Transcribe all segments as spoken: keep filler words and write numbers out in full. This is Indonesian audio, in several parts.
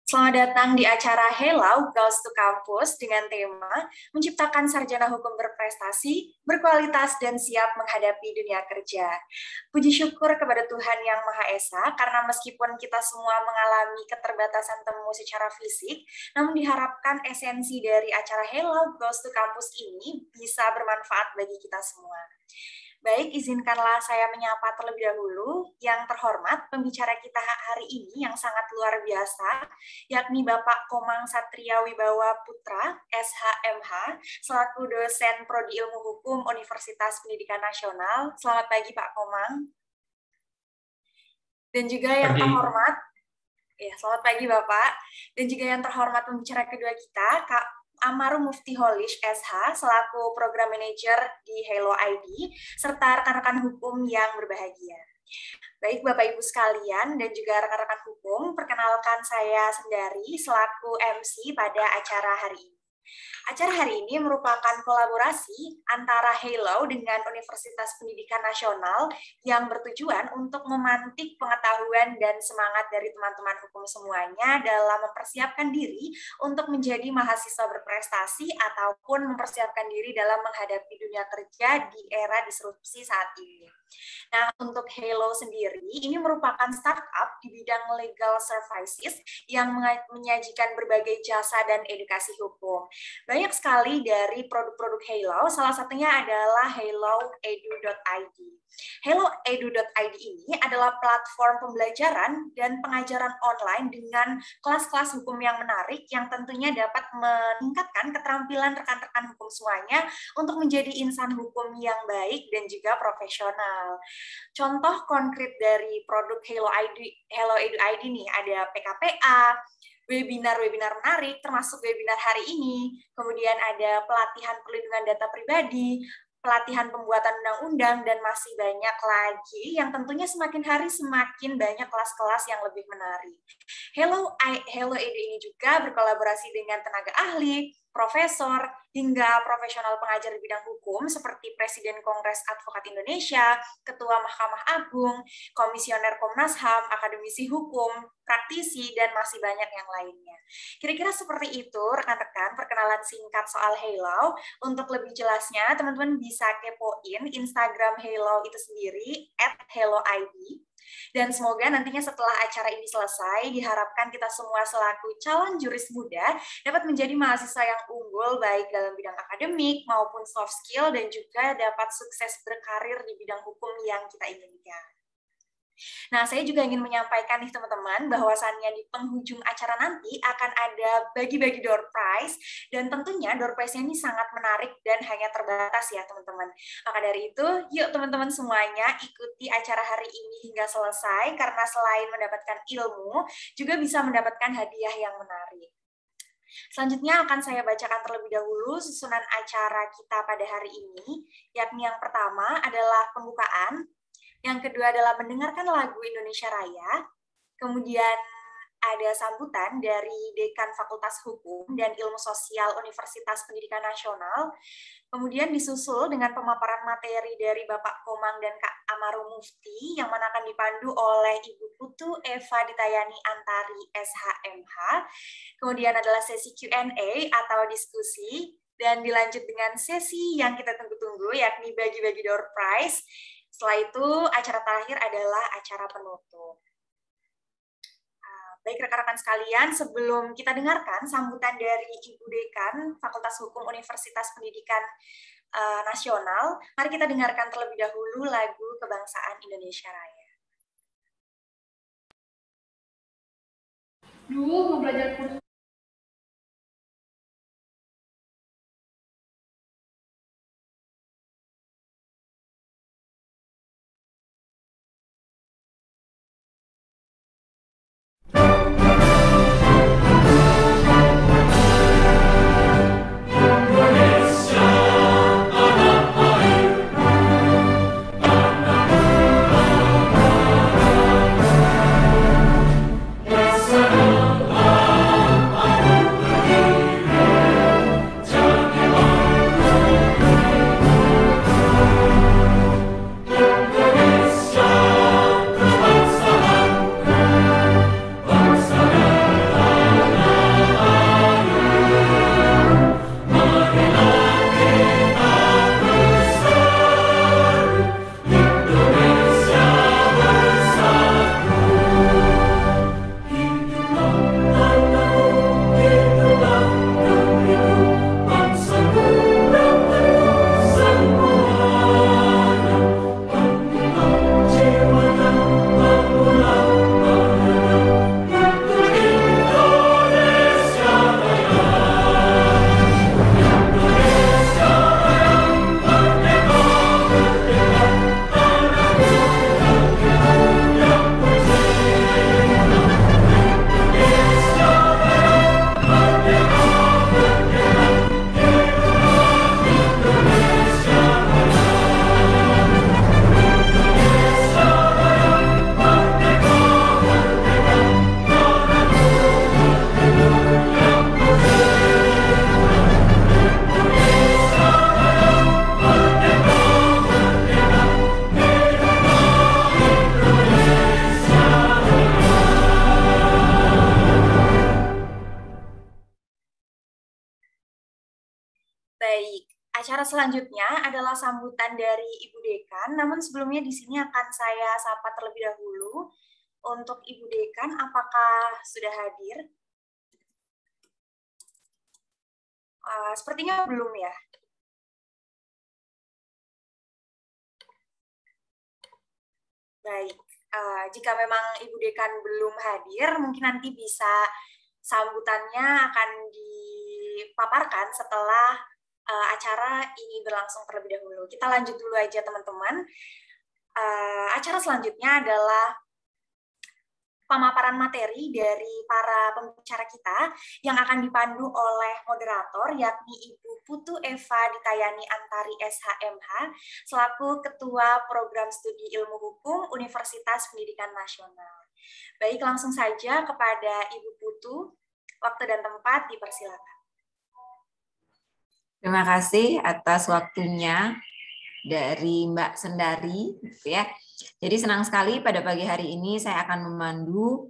Selamat datang di acara Hello Girls to Campus dengan tema Menciptakan Sarjana Hukum Berprestasi, Berkualitas, dan Siap Menghadapi Dunia Kerja. Puji syukur kepada Tuhan Yang Maha Esa, karena meskipun kita semua mengalami keterbatasan temu secara fisik, namun diharapkan esensi dari acara Hello Girls to Campus ini bisa bermanfaat bagi kita semua. Baik, izinkanlah saya menyapa terlebih dahulu yang terhormat pembicara kita hari ini yang sangat luar biasa, yakni Bapak Komang Satria Wibawa Putra, S H M H, selaku dosen Prodi Ilmu Hukum Universitas Pendidikan Nasional. Selamat pagi, Pak Komang. Dan juga yang pagi. terhormat, ya selamat pagi Bapak, dan juga yang terhormat pembicara kedua kita, Kak Amaru Mufti Holish S H selaku Program Manager di Hello I D serta rekan-rekan hukum yang berbahagia. Baik Bapak Ibu sekalian dan juga rekan-rekan hukum, perkenalkan saya Sendari selaku M C pada acara hari ini. Acara hari ini merupakan kolaborasi antara Hello dengan Universitas Pendidikan Nasional yang bertujuan untuk memantik pengetahuan dan semangat dari teman-teman hukum semuanya dalam mempersiapkan diri untuk menjadi mahasiswa berprestasi ataupun mempersiapkan diri dalam menghadapi dunia kerja di era disrupsi saat ini. Nah, untuk Hello sendiri, ini merupakan startup di bidang legal services yang menyajikan berbagai jasa dan edukasi hukum. Banyak sekali dari produk-produk Hello, salah satunya adalah hello edu dot i d. hello edu dot i d ini adalah platform pembelajaran dan pengajaran online dengan kelas-kelas hukum yang menarik yang tentunya dapat meningkatkan keterampilan rekan-rekan hukum semuanya untuk menjadi insan hukum yang baik dan juga profesional. Contoh konkret dari produk Hello I D, Hello Edu I D nih, ada P K P A, webinar-webinar menarik, termasuk webinar hari ini, kemudian ada pelatihan perlindungan data pribadi, pelatihan pembuatan undang-undang, dan masih banyak lagi yang tentunya semakin hari semakin banyak kelas-kelas yang lebih menarik. Hello, I, Hello Edu ini juga berkolaborasi dengan tenaga ahli, profesor, hingga profesional pengajar di bidang hukum seperti Presiden Kongres Advokat Indonesia, Ketua Mahkamah Agung, Komisioner Komnas H A M, akademisi hukum, praktisi, dan masih banyak yang lainnya. Kira-kira seperti itu, rekan-rekan, perkenalan singkat soal Hello. Untuk lebih jelasnya, teman-teman bisa kepoin Instagram Hello itu sendiri, at hello i d. Dan semoga nantinya setelah acara ini selesai, diharapkan kita semua selaku calon juris muda dapat menjadi mahasiswa yang unggul baik dalam bidang akademik maupun soft skill dan juga dapat sukses berkarir di bidang hukum yang kita inginkan. Nah, saya juga ingin menyampaikan nih teman-teman bahwasannya di penghujung acara nanti akan ada bagi-bagi door prize dan tentunya door prize-nya ini sangat menarik dan hanya terbatas ya teman-teman. Maka dari itu, yuk teman-teman semuanya ikuti acara hari ini hingga selesai karena selain mendapatkan ilmu, juga bisa mendapatkan hadiah yang menarik. Selanjutnya akan saya bacakan terlebih dahulu susunan acara kita pada hari ini, yakni yang pertama adalah pembukaan, yang kedua adalah mendengarkan lagu Indonesia Raya, kemudian ada sambutan dari Dekan Fakultas Hukum dan Ilmu Sosial Universitas Pendidikan Nasional, kemudian disusul dengan pemaparan materi dari Bapak Komang dan Kak Amaru Mufti, yang mana akan dipandu oleh Ibu Putu Eva Ditayani Antari S H M H, kemudian adalah sesi Q and A atau diskusi, dan dilanjut dengan sesi yang kita tunggu-tunggu, yakni bagi-bagi door prize. Setelah itu, acara terakhir adalah acara penutup. Baik rekan-rekan sekalian, sebelum kita dengarkan sambutan dari Ibu Dekan Fakultas Hukum Universitas Pendidikan uh, Nasional, mari kita dengarkan terlebih dahulu lagu Kebangsaan Indonesia Raya. Dulu mau belajar kursus. Yes, Acara selanjutnya adalah sambutan dari Ibu Dekan, namun sebelumnya di sini akan saya sapa terlebih dahulu. Untuk Ibu Dekan, apakah sudah hadir? Uh, sepertinya belum ya. Baik, uh, jika memang Ibu Dekan belum hadir, mungkin nanti bisa sambutannya akan dipaparkan setelah uh, acara ini berlangsung terlebih dahulu. Kita lanjut dulu aja teman-teman. Uh, acara selanjutnya adalah pemaparan materi dari para pembicara kita yang akan dipandu oleh moderator yakni Ibu Putu Eva Ditayani Antari S H M H selaku Ketua Program Studi Ilmu Hukum Universitas Pendidikan Nasional. Baik, langsung saja kepada Ibu Putu. Waktu dan tempat dipersilakan. Terima kasih atas waktunya dari Mbak Sendari, gitu ya. Jadi senang sekali pada pagi hari ini saya akan memandu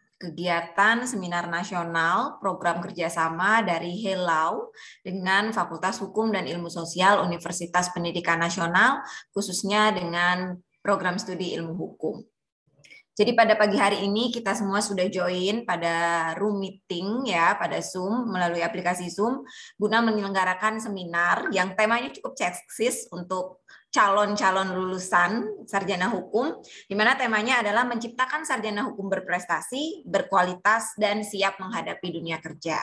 kegiatan seminar nasional program kerjasama dari Helau dengan Fakultas Hukum dan Ilmu Sosial Universitas Pendidikan Nasional, khususnya dengan program studi ilmu hukum. Jadi pada pagi hari ini kita semua sudah join pada room meeting ya, pada Zoom melalui aplikasi Zoom guna menyelenggarakan seminar yang temanya cukup seksis untuk calon-calon lulusan sarjana hukum, di mana temanya adalah menciptakan sarjana hukum berprestasi, berkualitas, dan siap menghadapi dunia kerja.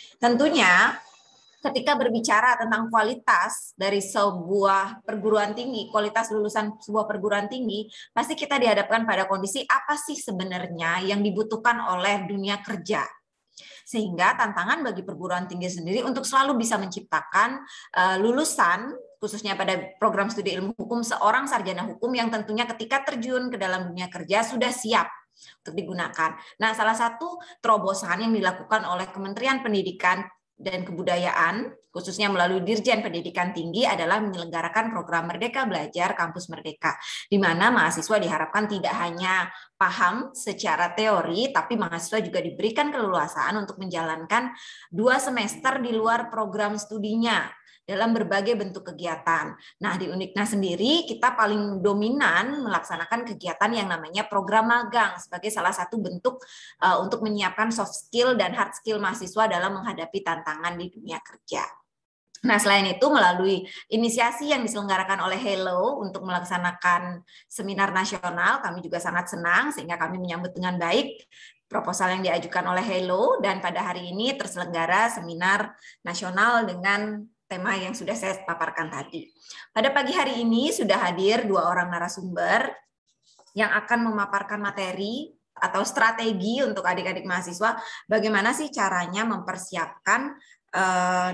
Tentunya ketika berbicara tentang kualitas dari sebuah perguruan tinggi, kualitas lulusan sebuah perguruan tinggi, pasti kita dihadapkan pada kondisi apa sih sebenarnya yang dibutuhkan oleh dunia kerja. Sehingga tantangan bagi perguruan tinggi sendiri untuk selalu bisa menciptakan uh, lulusan, khususnya pada program studi ilmu hukum, seorang sarjana hukum yang tentunya ketika terjun ke dalam dunia kerja sudah siap untuk digunakan. Nah, salah satu terobosan yang dilakukan oleh Kementerian Pendidikan dan Kebudayaan, khususnya melalui Dirjen Pendidikan Tinggi, adalah menyelenggarakan program Merdeka Belajar Kampus Merdeka, di mana mahasiswa diharapkan tidak hanya paham secara teori, tapi mahasiswa juga diberikan keleluasaan untuk menjalankan dua semester di luar program studinya dalam berbagai bentuk kegiatan. Nah, di Unikna sendiri kita paling dominan melaksanakan kegiatan yang namanya program magang sebagai salah satu bentuk uh, untuk menyiapkan soft skill dan hard skill mahasiswa dalam menghadapi tantangan di dunia kerja. Nah, selain itu melalui inisiasi yang diselenggarakan oleh Hello untuk melaksanakan seminar nasional, kami juga sangat senang sehingga kami menyambut dengan baik proposal yang diajukan oleh Hello, dan pada hari ini terselenggara seminar nasional dengan tema yang sudah saya paparkan tadi. Pada pagi hari ini sudah hadir dua orang narasumber yang akan memaparkan materi atau strategi untuk adik-adik mahasiswa bagaimana sih caranya mempersiapkan eh,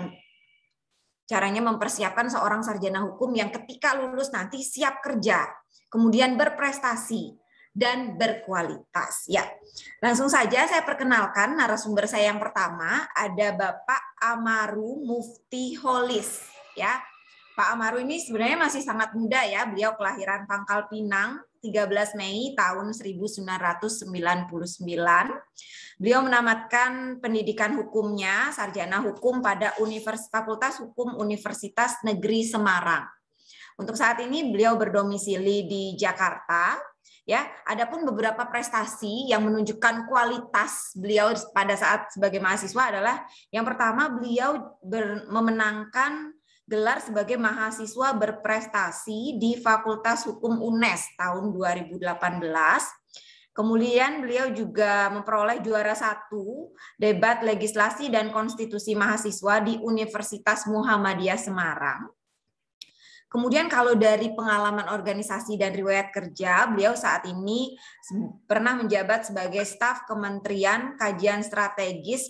caranya mempersiapkan seorang sarjana hukum yang ketika lulus nanti siap kerja, kemudian berprestasi dan berkualitas. Ya, langsung saja saya perkenalkan narasumber saya yang pertama, ada Bapak Amaru Mufti Holis. Ya, Pak Amaru ini sebenarnya masih sangat muda ya. Beliau kelahiran Pangkal Pinang, tiga belas Mei tahun seribu sembilan ratus sembilan puluh sembilan. Beliau menamatkan pendidikan hukumnya, sarjana hukum pada Universitas Fakultas Hukum Universitas Negeri Semarang. Untuk saat ini beliau berdomisili di Jakarta. Ya, adapun beberapa prestasi yang menunjukkan kualitas beliau pada saat sebagai mahasiswa adalah yang pertama, beliau ber, memenangkan gelar sebagai mahasiswa berprestasi di Fakultas Hukum U N E S tahun dua ribu delapan belas. Kemudian beliau juga memperoleh juara satu debat legislasi dan konstitusi mahasiswa di Universitas Muhammadiyah Semarang. Kemudian kalau dari pengalaman organisasi dan riwayat kerja, beliau saat ini pernah menjabat sebagai staf Kementerian Kajian Strategis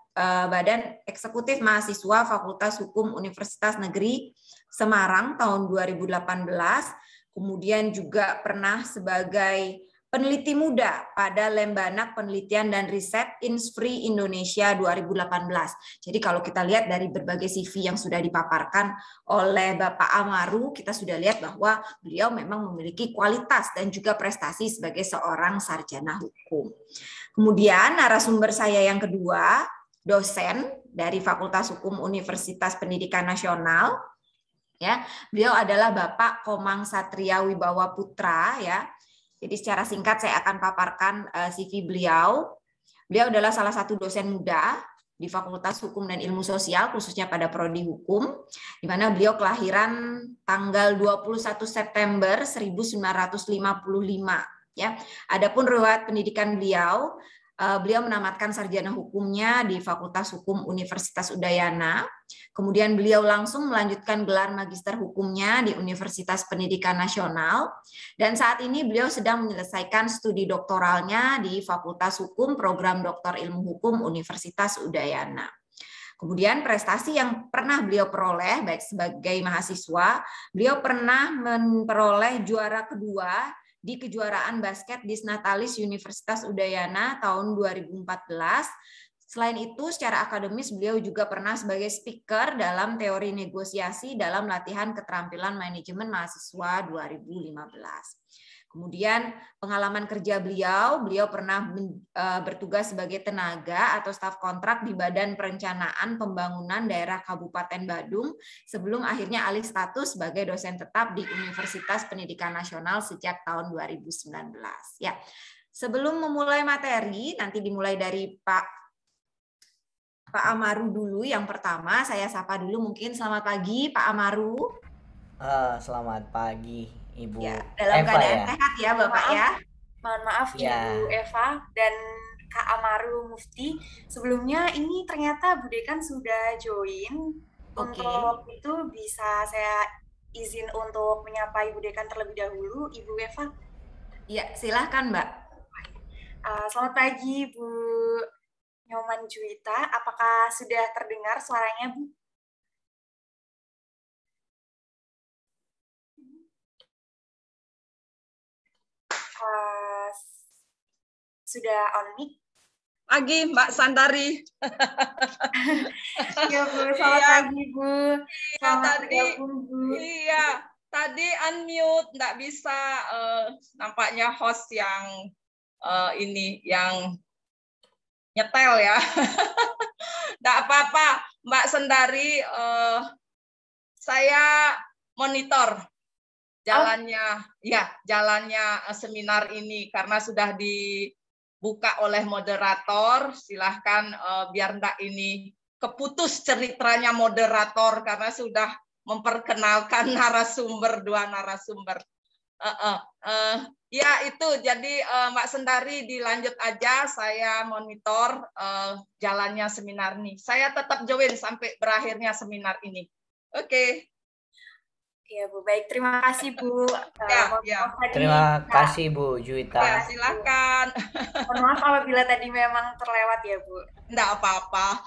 Badan Eksekutif Mahasiswa Fakultas Hukum Universitas Negeri Semarang tahun dua ribu delapan belas. Kemudian juga pernah sebagai peneliti muda pada Lembanak Penelitian dan Riset Insfree Indonesia dua ribu delapan belas. Jadi kalau kita lihat dari berbagai C V yang sudah dipaparkan oleh Bapak Amaru, kita sudah lihat bahwa beliau memang memiliki kualitas dan juga prestasi sebagai seorang sarjana hukum. Kemudian narasumber saya yang kedua, dosen dari Fakultas Hukum Universitas Pendidikan Nasional, Ya, beliau adalah Bapak Komang Satria Wibawa Putra ya. Jadi secara singkat saya akan paparkan uh, C V beliau. Beliau adalah salah satu dosen muda di Fakultas Hukum dan Ilmu Sosial, khususnya pada prodi Hukum, di mana beliau kelahiran tanggal dua puluh satu September seribu sembilan ratus lima puluh lima. Ya, adapun riwayat pendidikan beliau, beliau menamatkan sarjana hukumnya di Fakultas Hukum Universitas Udayana. Kemudian beliau langsung melanjutkan gelar magister hukumnya di Universitas Pendidikan Nasional. Dan saat ini beliau sedang menyelesaikan studi doktoralnya di Fakultas Hukum Program Doktor Ilmu Hukum Universitas Udayana. Kemudian prestasi yang pernah beliau peroleh, baik sebagai mahasiswa, beliau pernah memperoleh juara kedua di kejuaraan basket Disnatalis Universitas Udayana tahun dua ribu empat belas. Selain itu, secara akademis beliau juga pernah sebagai speaker dalam teori negosiasi dalam latihan keterampilan manajemen mahasiswa dua ribu lima belas. Kemudian pengalaman kerja beliau, beliau pernah bertugas sebagai tenaga atau staf kontrak di Badan Perencanaan Pembangunan Daerah Kabupaten Badung sebelum akhirnya alih status sebagai dosen tetap di Universitas Pendidikan Nasional sejak tahun dua ribu sembilan belas. Ya, sebelum memulai materi, nanti dimulai dari Pak Pak Amaru dulu. Yang pertama, saya sapa dulu mungkin. Selamat pagi, Pak Amaru. Uh, selamat pagi, Ibu ya, dalam Eva keadaan ya. sehat ya Bapak maaf, ya. Mohon maaf ya. Ibu Eva dan Kak Amaru Mufti. Sebelumnya ini ternyata Bu Dekan sudah join. Oke. Untuk itu bisa saya izin untuk menyapa Ibu Dekan terlebih dahulu, Ibu Eva. Ya, silahkan Mbak. Uh, selamat pagi Bu Nyoman Juwita. Apakah sudah terdengar suaranya Bu? Uh, sudah on mic? Pagi Mbak Sandari. Iya Bu, selamat iya. pagi Bu. Selamat iya, tadi, Bu. Iya, tadi unmute, nggak bisa. Uh, nampaknya host yang uh, ini, yang nyetel ya. Nggak apa-apa, Mbak Sandari. Uh, saya monitor jalannya, oh. ya jalannya seminar ini karena sudah dibuka oleh moderator. Silahkan uh, biar enggak ini keputus ceritanya moderator karena sudah memperkenalkan narasumber dua narasumber. Uh, uh, uh, ya itu jadi uh, Mbak Sendari dilanjut aja. Saya monitor uh, jalannya seminar ini. Saya tetap join sampai berakhirnya seminar ini. Oke. Okay. Ya Bu, baik. Terima kasih Bu. Ya, uh, ya. Terima nah, kasih Bu Juwita. Ya, silakan. Mohon maaf apabila tadi memang terlewat ya Bu. Enggak apa-apa.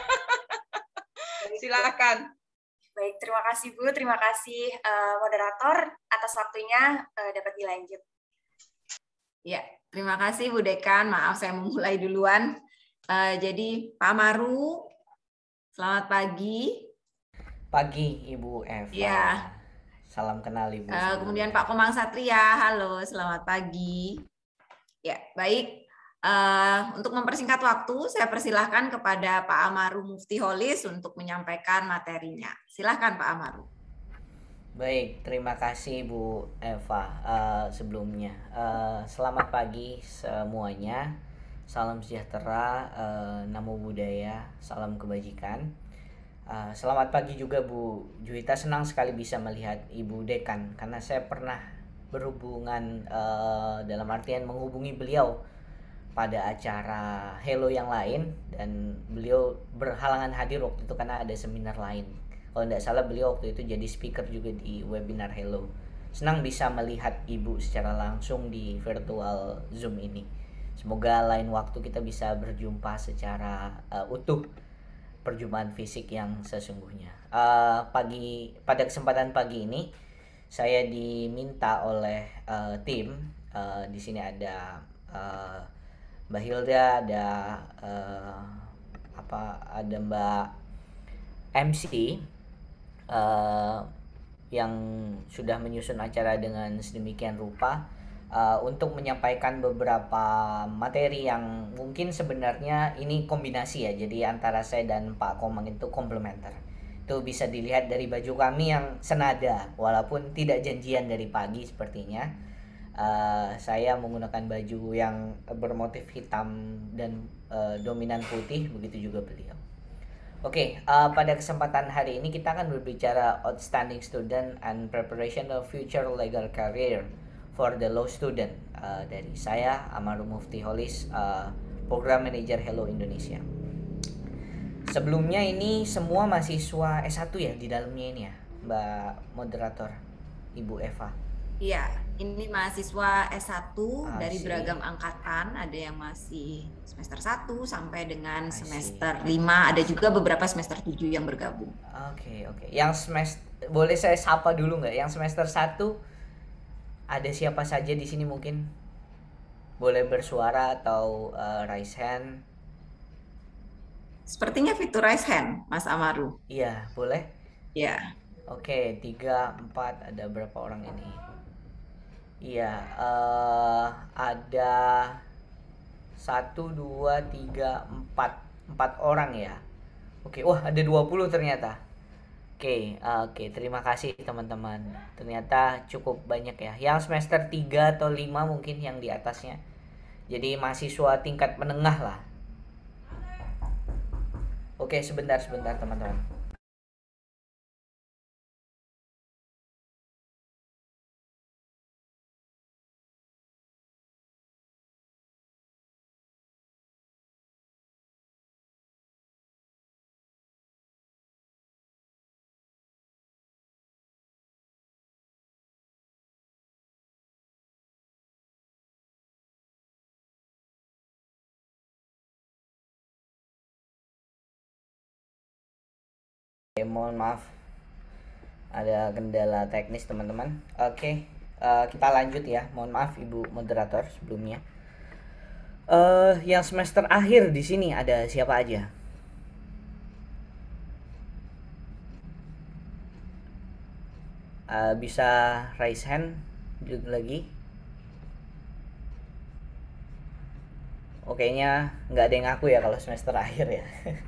Silakan. Baik, terima kasih Bu. Terima kasih uh, moderator atas waktunya uh, dapat dilanjut. Ya, terima kasih Bu Dekan. Maaf saya memulai duluan. Uh, jadi Pak Amaru, selamat pagi. Pagi Ibu Eva. Ya. Salam kenal Ibu. Uh, kemudian Pak Komang Satria, halo, selamat pagi. Ya, baik. Uh, untuk mempersingkat waktu, saya persilahkan kepada Pak Amaru Mufti Holis untuk menyampaikan materinya. Silahkan Pak Amaru. Baik, terima kasih Bu Eva. Uh, sebelumnya, uh, selamat pagi semuanya. Salam sejahtera, uh, namo buddhaya, salam kebajikan. Uh, selamat pagi juga Bu Juwita, senang sekali bisa melihat Ibu Dekan karena saya pernah berhubungan uh, dalam artian menghubungi beliau pada acara Hello yang lain dan beliau berhalangan hadir waktu itu karena ada seminar lain. Kalau tidak salah beliau waktu itu jadi speaker juga di webinar Hello. Senang bisa melihat Ibu secara langsung di virtual Zoom ini. Semoga lain waktu kita bisa berjumpa secara uh, utuh. Perjumpaan fisik yang sesungguhnya. Uh, pagi pada kesempatan pagi ini saya diminta oleh uh, tim uh, di sini ada uh, Mbak Hilda, ada uh, apa ada Mbak M C uh, yang sudah menyusun acara dengan sedemikian rupa. Uh, untuk menyampaikan beberapa materi yang mungkin sebenarnya ini kombinasi ya, jadi antara saya dan Pak Komang itu komplementer. Itu bisa dilihat dari baju kami yang senada, walaupun tidak janjian dari pagi sepertinya. Uh, saya menggunakan baju yang bermotif hitam dan uh, dominan putih, begitu juga beliau. Oke, okay, uh, pada kesempatan hari ini kita akan berbicara outstanding student and preparation of future legal career for the law student, uh, dari saya Amarum Mufti Holis, uh, Program Manager Hello Indonesia. Sebelumnya ini semua mahasiswa S satu ya di dalamnya ini ya, Mbak Moderator, Ibu Eva. Iya, ini mahasiswa S satu I dari see. beragam angkatan, ada yang masih semester satu sampai dengan I see. semester lima, ada juga beberapa semester tujuh yang bergabung. Oke, okay, oke. Okay. Yang semester, boleh saya sapa dulu nggak? Yang semester satu ada siapa saja di sini mungkin? Boleh bersuara atau uh, raise hand? Sepertinya fitur raise hand, Mas Amaru. Iya, boleh? Iya. Oke, tiga, empat, ada berapa orang ini? Iya, uh, ada satu, dua, tiga, empat, empat orang ya. Oke, wah ada dua puluh ternyata. Oke, uh, oke, terima kasih teman-teman. Ternyata cukup banyak ya. Yang semester tiga atau lima mungkin yang di atasnya. Jadi mahasiswa tingkat menengah lah. Oke, sebentar, sebentar teman-teman. Oke, mohon maaf ada kendala teknis teman-teman. Oke, uh, kita lanjut ya. Mohon maaf Ibu Moderator sebelumnya. Uh, yang semester akhir di sini ada siapa aja? Uh, bisa raise hand juga lagi. Oke, nya nggak ada yang ngaku ya kalau semester akhir ya.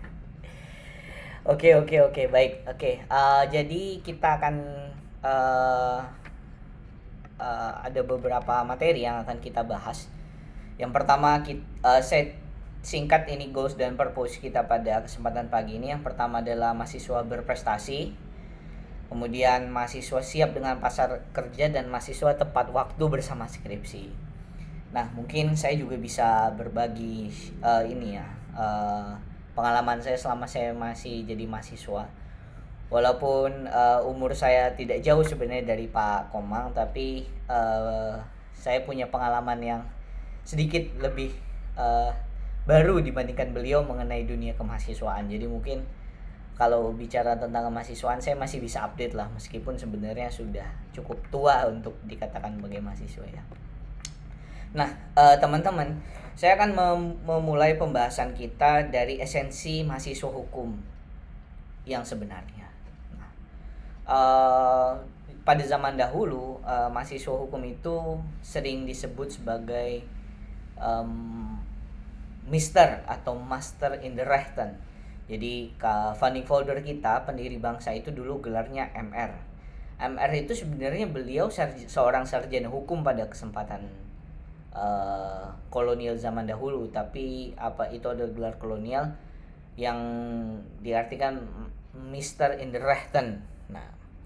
Oke oke oke baik oke uh, jadi kita akan uh, uh, ada beberapa materi yang akan kita bahas. Yang pertama kita uh, set singkat ini goals dan purpose kita pada kesempatan pagi ini. Yang pertama adalah mahasiswa berprestasi, kemudian mahasiswa siap dengan pasar kerja, dan mahasiswa tepat waktu bersama skripsi. Nah mungkin saya juga bisa berbagi uh, ini ya. Uh, pengalaman saya selama saya masih jadi mahasiswa. Walaupun uh, umur saya tidak jauh sebenarnya dari Pak Komang, tapi uh, saya punya pengalaman yang sedikit lebih uh, baru dibandingkan beliau mengenai dunia kemahasiswaan. Jadi mungkin kalau bicara tentang kemahasiswaan saya masih bisa update lah, meskipun sebenarnya sudah cukup tua untuk dikatakan sebagai mahasiswa ya. Nah, uh, teman-teman, saya akan mem- memulai pembahasan kita dari esensi mahasiswa hukum yang sebenarnya. Nah, uh, pada zaman dahulu, uh, mahasiswa hukum itu sering disebut sebagai um, Mister atau Master in the Rechten. Jadi, founding father kita, pendiri bangsa itu dulu gelarnya M R. M R itu sebenarnya beliau sarj- seorang sarjana hukum pada kesempatan Uh, kolonial zaman dahulu, tapi apa itu ada gelar kolonial yang diartikan Mister in the Rechten. Nah,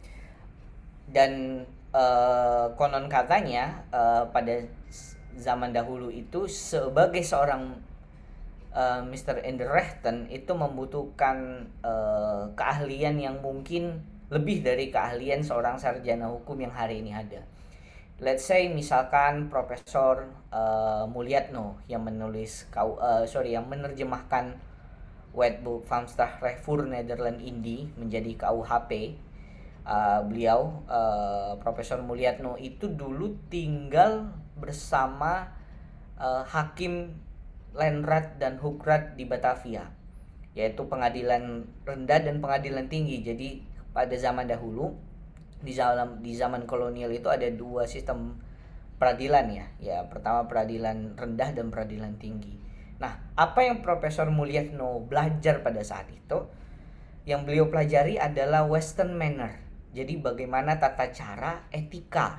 dan uh, konon katanya uh, pada zaman dahulu itu sebagai seorang uh, Mister in the Rechten itu membutuhkan uh, keahlian yang mungkin lebih dari keahlian seorang sarjana hukum yang hari ini ada. Let's say misalkan Profesor uh, Mulyatno yang menulis kau uh, sorry yang menerjemahkan Wetboek van Strafrecht voor Nederland Indi menjadi K U H P. Uh, beliau uh, Profesor Mulyatno itu dulu tinggal bersama uh, Hakim Lenrat dan Hukrat di Batavia, yaitu pengadilan rendah dan pengadilan tinggi. Jadi pada zaman dahulu di zaman di zaman kolonial itu ada dua sistem peradilan ya. Ya, pertama peradilan rendah dan peradilan tinggi. Nah, apa yang Profesor Mulyatno belajar pada saat itu? yang beliau pelajari adalah Western manner. Jadi bagaimana tata cara etika.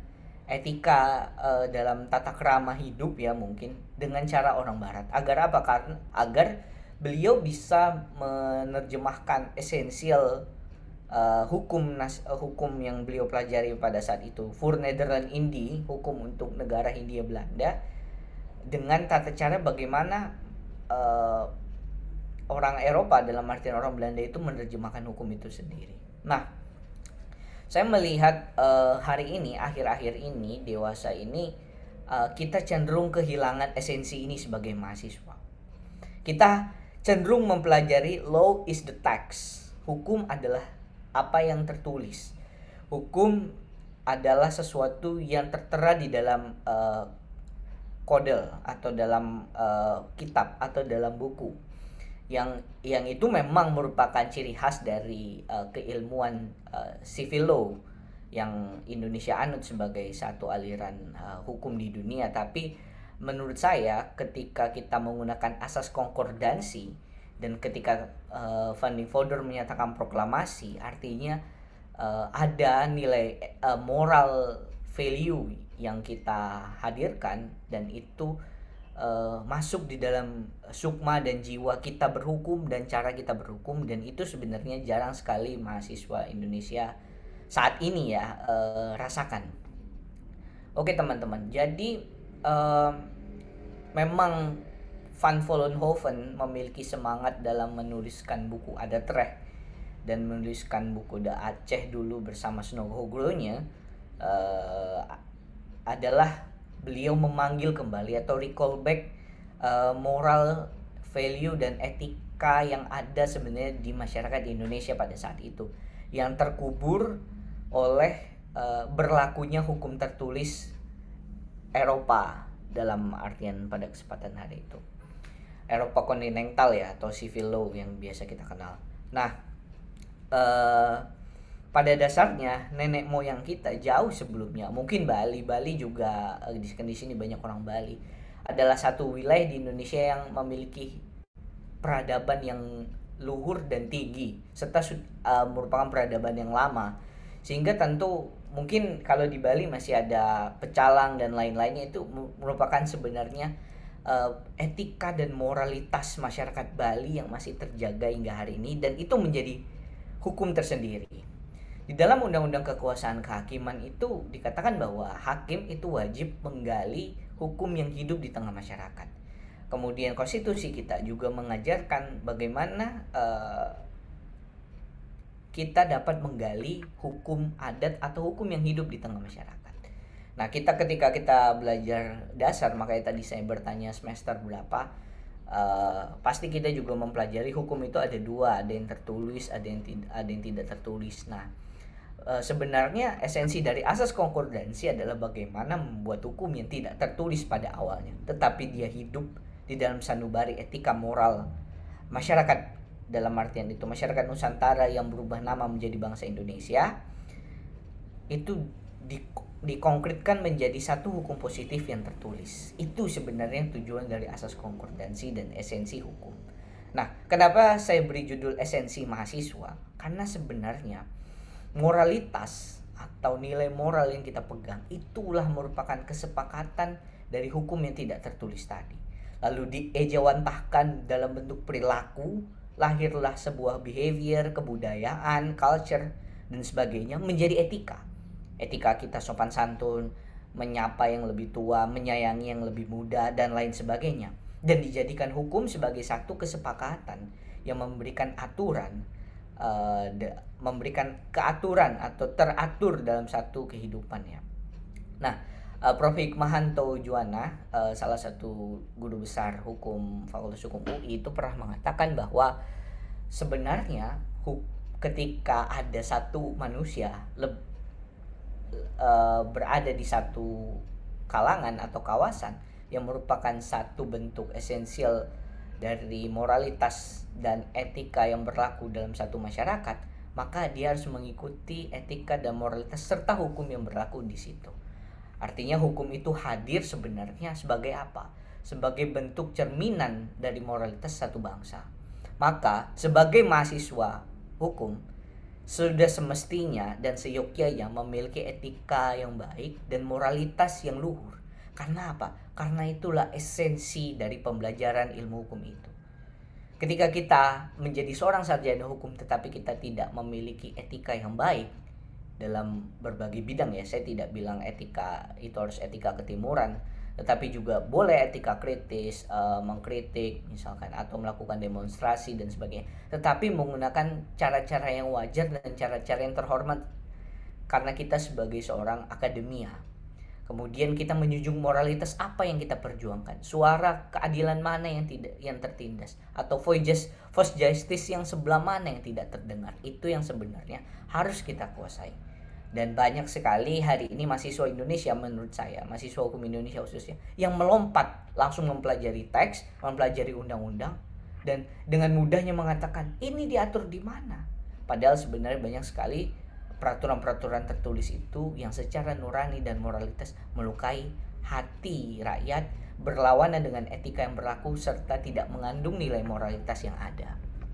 Etika uh, dalam tata krama hidup ya mungkin dengan cara orang barat. Agar apa? Karena agar beliau bisa menerjemahkan esensial uh, hukum nas uh, hukum yang beliau pelajari pada saat itu, Voor Nederland Indie, hukum untuk negara Hindia Belanda, dengan tata cara bagaimana uh, orang Eropa, dalam artian orang Belanda itu menerjemahkan hukum itu sendiri. Nah, saya melihat uh, hari ini, akhir-akhir ini, dewasa ini, uh, kita cenderung kehilangan esensi ini sebagai mahasiswa. Kita cenderung mempelajari law is the text. Hukum adalah apa yang tertulis. Hukum adalah sesuatu yang tertera di dalam uh, kodel atau dalam uh, kitab atau dalam buku. Yang yang itu memang merupakan ciri khas dari uh, keilmuan uh, civil law yang Indonesia anut sebagai satu aliran uh, hukum di dunia. Tapi menurut saya ketika kita menggunakan asas konkordansi dan ketika uh, founding father menyatakan proklamasi, artinya uh, ada nilai uh, moral value yang kita hadirkan, dan itu uh, masuk di dalam sukma dan jiwa kita berhukum dan cara kita berhukum, dan itu sebenarnya jarang sekali mahasiswa Indonesia saat ini ya uh, rasakan. Oke teman-teman, jadi uh, memang Van Vollenhoven memiliki semangat dalam menuliskan buku Adat Reh dan menuliskan buku Da Aceh dulu bersama Snoghogronya uh, adalah beliau memanggil kembali atau recall back uh, moral value dan etika yang ada sebenarnya di masyarakat di Indonesia pada saat itu, yang terkubur oleh uh, berlakunya hukum tertulis Eropa dalam artian pada kesempatan hari itu. Eropa kontinental ya, atau civil law yang biasa kita kenal. Nah, uh, pada dasarnya nenek moyang kita jauh sebelumnya, mungkin Bali, Bali juga uh, di sini banyak orang Bali, adalah satu wilayah di Indonesia yang memiliki peradaban yang luhur dan tinggi, serta uh, merupakan peradaban yang lama. Sehingga tentu mungkin kalau di Bali masih ada pecalang dan lain-lainnya, itu merupakan sebenarnya uh, etika dan moralitas masyarakat Bali yang masih terjaga hingga hari ini, dan itu menjadi hukum tersendiri. Di dalam Undang-Undang Kekuasaan Kehakiman itu dikatakan bahwa hakim itu wajib menggali hukum yang hidup di tengah masyarakat. Kemudian konstitusi kita juga mengajarkan bagaimana uh, kita dapat menggali hukum adat atau hukum yang hidup di tengah masyarakat. Nah, kita ketika kita belajar dasar, makanya tadi saya bertanya semester berapa, uh, pasti kita juga mempelajari hukum itu ada dua, ada yang tertulis, ada yang tidak, ada yang tidak tertulis. Nah, uh, sebenarnya esensi dari asas konkordansi adalah bagaimana membuat hukum yang tidak tertulis pada awalnya, tetapi dia hidup di dalam sanubari etika moral masyarakat. Dalam artian itu masyarakat Nusantara yang berubah nama menjadi bangsa Indonesia itu di, dikonkretkan menjadi satu hukum positif yang tertulis. Itu sebenarnya tujuan dari asas konkordansi dan esensi hukum. Nah, kenapa saya beri judul esensi mahasiswa? Karena sebenarnya moralitas atau nilai moral yang kita pegang itulah merupakan kesepakatan dari hukum yang tidak tertulis tadi. Lalu diejawantahkan dalam bentuk perilaku, lahirlah sebuah behavior, kebudayaan, culture, dan sebagainya menjadi etika. Etika kita sopan santun, menyapa yang lebih tua, menyayangi yang lebih muda, dan lain sebagainya. Dan dijadikan hukum sebagai satu kesepakatan yang memberikan aturan, uh, de- memberikan keaturan atau teratur dalam satu kehidupannya. Nah, uh, Profesor Hikmahanto Juwana, uh, salah satu guru besar hukum Fakultas Hukum U I, itu pernah mengatakan bahwa sebenarnya hu- ketika ada satu manusia le- uh, berada di satu kalangan atau kawasan yang merupakan satu bentuk esensial dari moralitas dan etika yang berlaku dalam satu masyarakat, maka dia harus mengikuti etika dan moralitas serta hukum yang berlaku di situ. Artinya hukum itu hadir sebenarnya sebagai apa? Sebagai bentuk cerminan dari moralitas satu bangsa. Maka sebagai mahasiswa hukum sudah semestinya dan seyogyanya memiliki etika yang baik dan moralitas yang luhur. Karena apa? Karena itulah esensi dari pembelajaran ilmu hukum itu. Ketika kita menjadi seorang sarjana hukum tetapi kita tidak memiliki etika yang baik dalam berbagai bidang, ya, saya tidak bilang etika itu harus etika ketimuran, tetapi juga boleh etika kritis, uh, mengkritik misalkan, atau melakukan demonstrasi dan sebagainya, tetapi menggunakan cara-cara yang wajar dan cara-cara yang terhormat karena kita sebagai seorang akademia. Kemudian kita menjunjung moralitas apa yang kita perjuangkan, suara keadilan mana yang tidak yang tertindas, atau voice voice justice yang sebelah mana yang tidak terdengar. Itu yang sebenarnya harus kita kuasai. Dan banyak sekali hari ini mahasiswa Indonesia, menurut saya, mahasiswa hukum Indonesia khususnya, yang melompat langsung mempelajari teks, mempelajari undang-undang, dan dengan mudahnya mengatakan ini diatur di mana. Padahal sebenarnya banyak sekali peraturan-peraturan tertulis itu yang secara nurani dan moralitas melukai hati rakyat, berlawanan dengan etika yang berlaku, serta tidak mengandung nilai moralitas yang ada.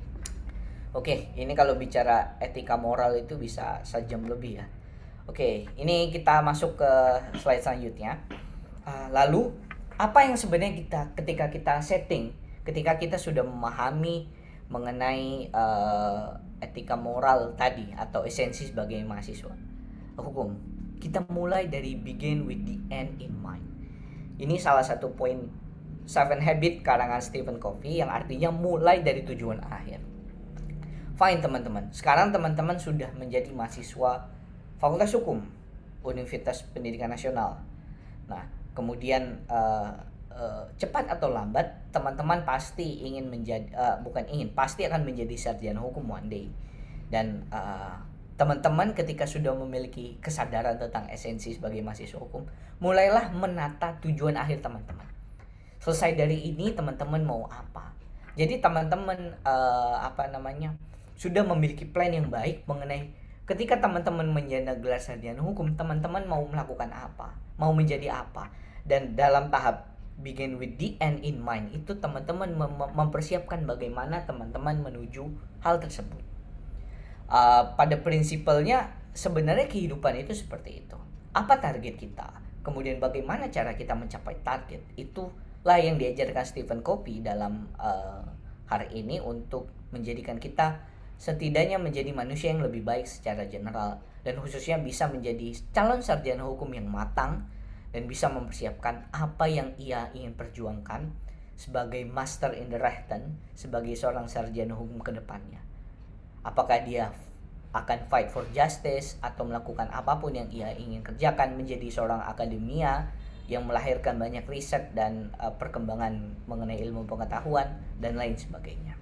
Oke, ini kalau bicara etika moral itu bisa sejam lebih ya. Oke, ini kita masuk ke slide selanjutnya. Uh, lalu, apa yang sebenarnya kita ketika kita setting, ketika kita sudah memahami mengenai uh, etika moral tadi atau esensi sebagai mahasiswa hukum, kita mulai dari begin with the end in mind. Ini salah satu poin Seven Habits karangan Stephen Covey yang artinya mulai dari tujuan akhir. Fine teman-teman, sekarang teman-teman sudah menjadi mahasiswa Fakultas Hukum Universitas Pendidikan Nasional. Nah, kemudian uh, uh, cepat atau lambat teman-teman pasti ingin menjadi uh, bukan ingin, pasti akan menjadi sarjana hukum one day. Dan uh, teman-teman ketika sudah memiliki kesadaran tentang esensi sebagai mahasiswa hukum, mulailah menata tujuan akhir teman-teman. Selesai dari ini teman-teman mau apa? Jadi teman-teman uh, apa namanya sudah memiliki plan yang baik mengenai ketika teman-teman menjadi gelar sarjana hukum, teman-teman mau melakukan apa, mau menjadi apa. Dan dalam tahap begin with the end in mind itu teman-teman mem- mempersiapkan bagaimana teman-teman menuju hal tersebut. Uh, pada prinsipalnya sebenarnya kehidupan itu seperti itu. Apa target kita? Kemudian bagaimana cara kita mencapai target? Itulah yang diajarkan Stephen Covey dalam uh, hari ini untuk menjadikan kita setidaknya menjadi manusia yang lebih baik secara general, dan khususnya bisa menjadi calon sarjana hukum yang matang dan bisa mempersiapkan apa yang ia ingin perjuangkan sebagai master in the Rechten, sebagai seorang sarjana hukum ke depannya. Apakah dia akan fight for justice atau melakukan apapun yang ia ingin kerjakan, menjadi seorang akademia yang melahirkan banyak riset dan uh, perkembangan mengenai ilmu pengetahuan dan lain sebagainya.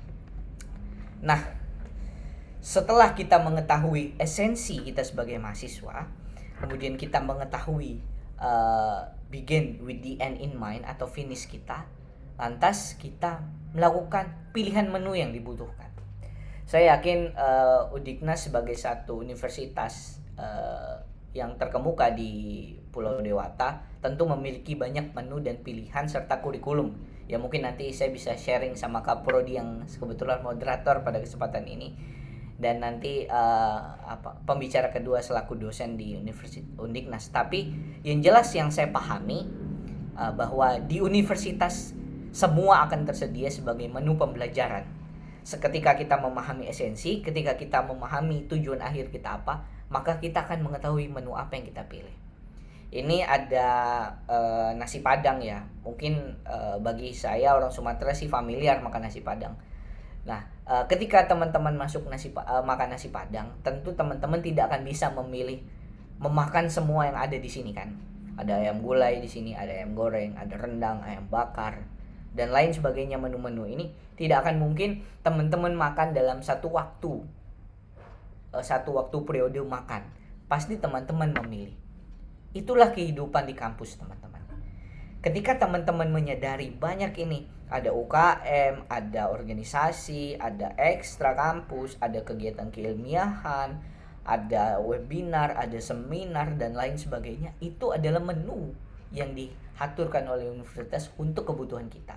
Nah, setelah kita mengetahui esensi kita sebagai mahasiswa, kemudian kita mengetahui uh, begin with the end in mind atau finish kita, lantas kita melakukan pilihan menu yang dibutuhkan. Saya yakin uh, Udiknas sebagai satu universitas uh, yang terkemuka di Pulau Dewata tentu memiliki banyak menu dan pilihan serta kurikulum. Ya mungkin nanti saya bisa sharing sama Kak Prodi yang kebetulan moderator pada kesempatan ini. Dan nanti uh, apa, pembicara kedua selaku dosen di Universitas Undiknas. Tapi yang jelas yang saya pahami uh, bahwa di universitas semua akan tersedia sebagai menu pembelajaran. Seketika kita memahami esensi, ketika kita memahami tujuan akhir kita apa, maka kita akan mengetahui menu apa yang kita pilih. Ini ada uh, nasi Padang ya. Mungkin uh, bagi saya orang Sumatera sih familiar makan nasi Padang. Nah, uh, ketika teman-teman masuk nasi uh, makan nasi Padang, tentu teman-teman tidak akan bisa memilih memakan semua yang ada di sini kan. Ada ayam gulai di sini, ada ayam goreng, ada rendang, ayam bakar, dan lain sebagainya. Menu-menu ini tidak akan mungkin teman-teman makan dalam satu waktu, uh, satu waktu periode makan. Pasti teman-teman memilih. Itulah kehidupan di kampus teman-teman. Ketika teman-teman menyadari banyak ini, ada U K M, ada organisasi, ada ekstra kampus, ada kegiatan keilmiahan, ada webinar, ada seminar, dan lain sebagainya. Itu adalah menu yang diaturkan oleh universitas untuk kebutuhan kita.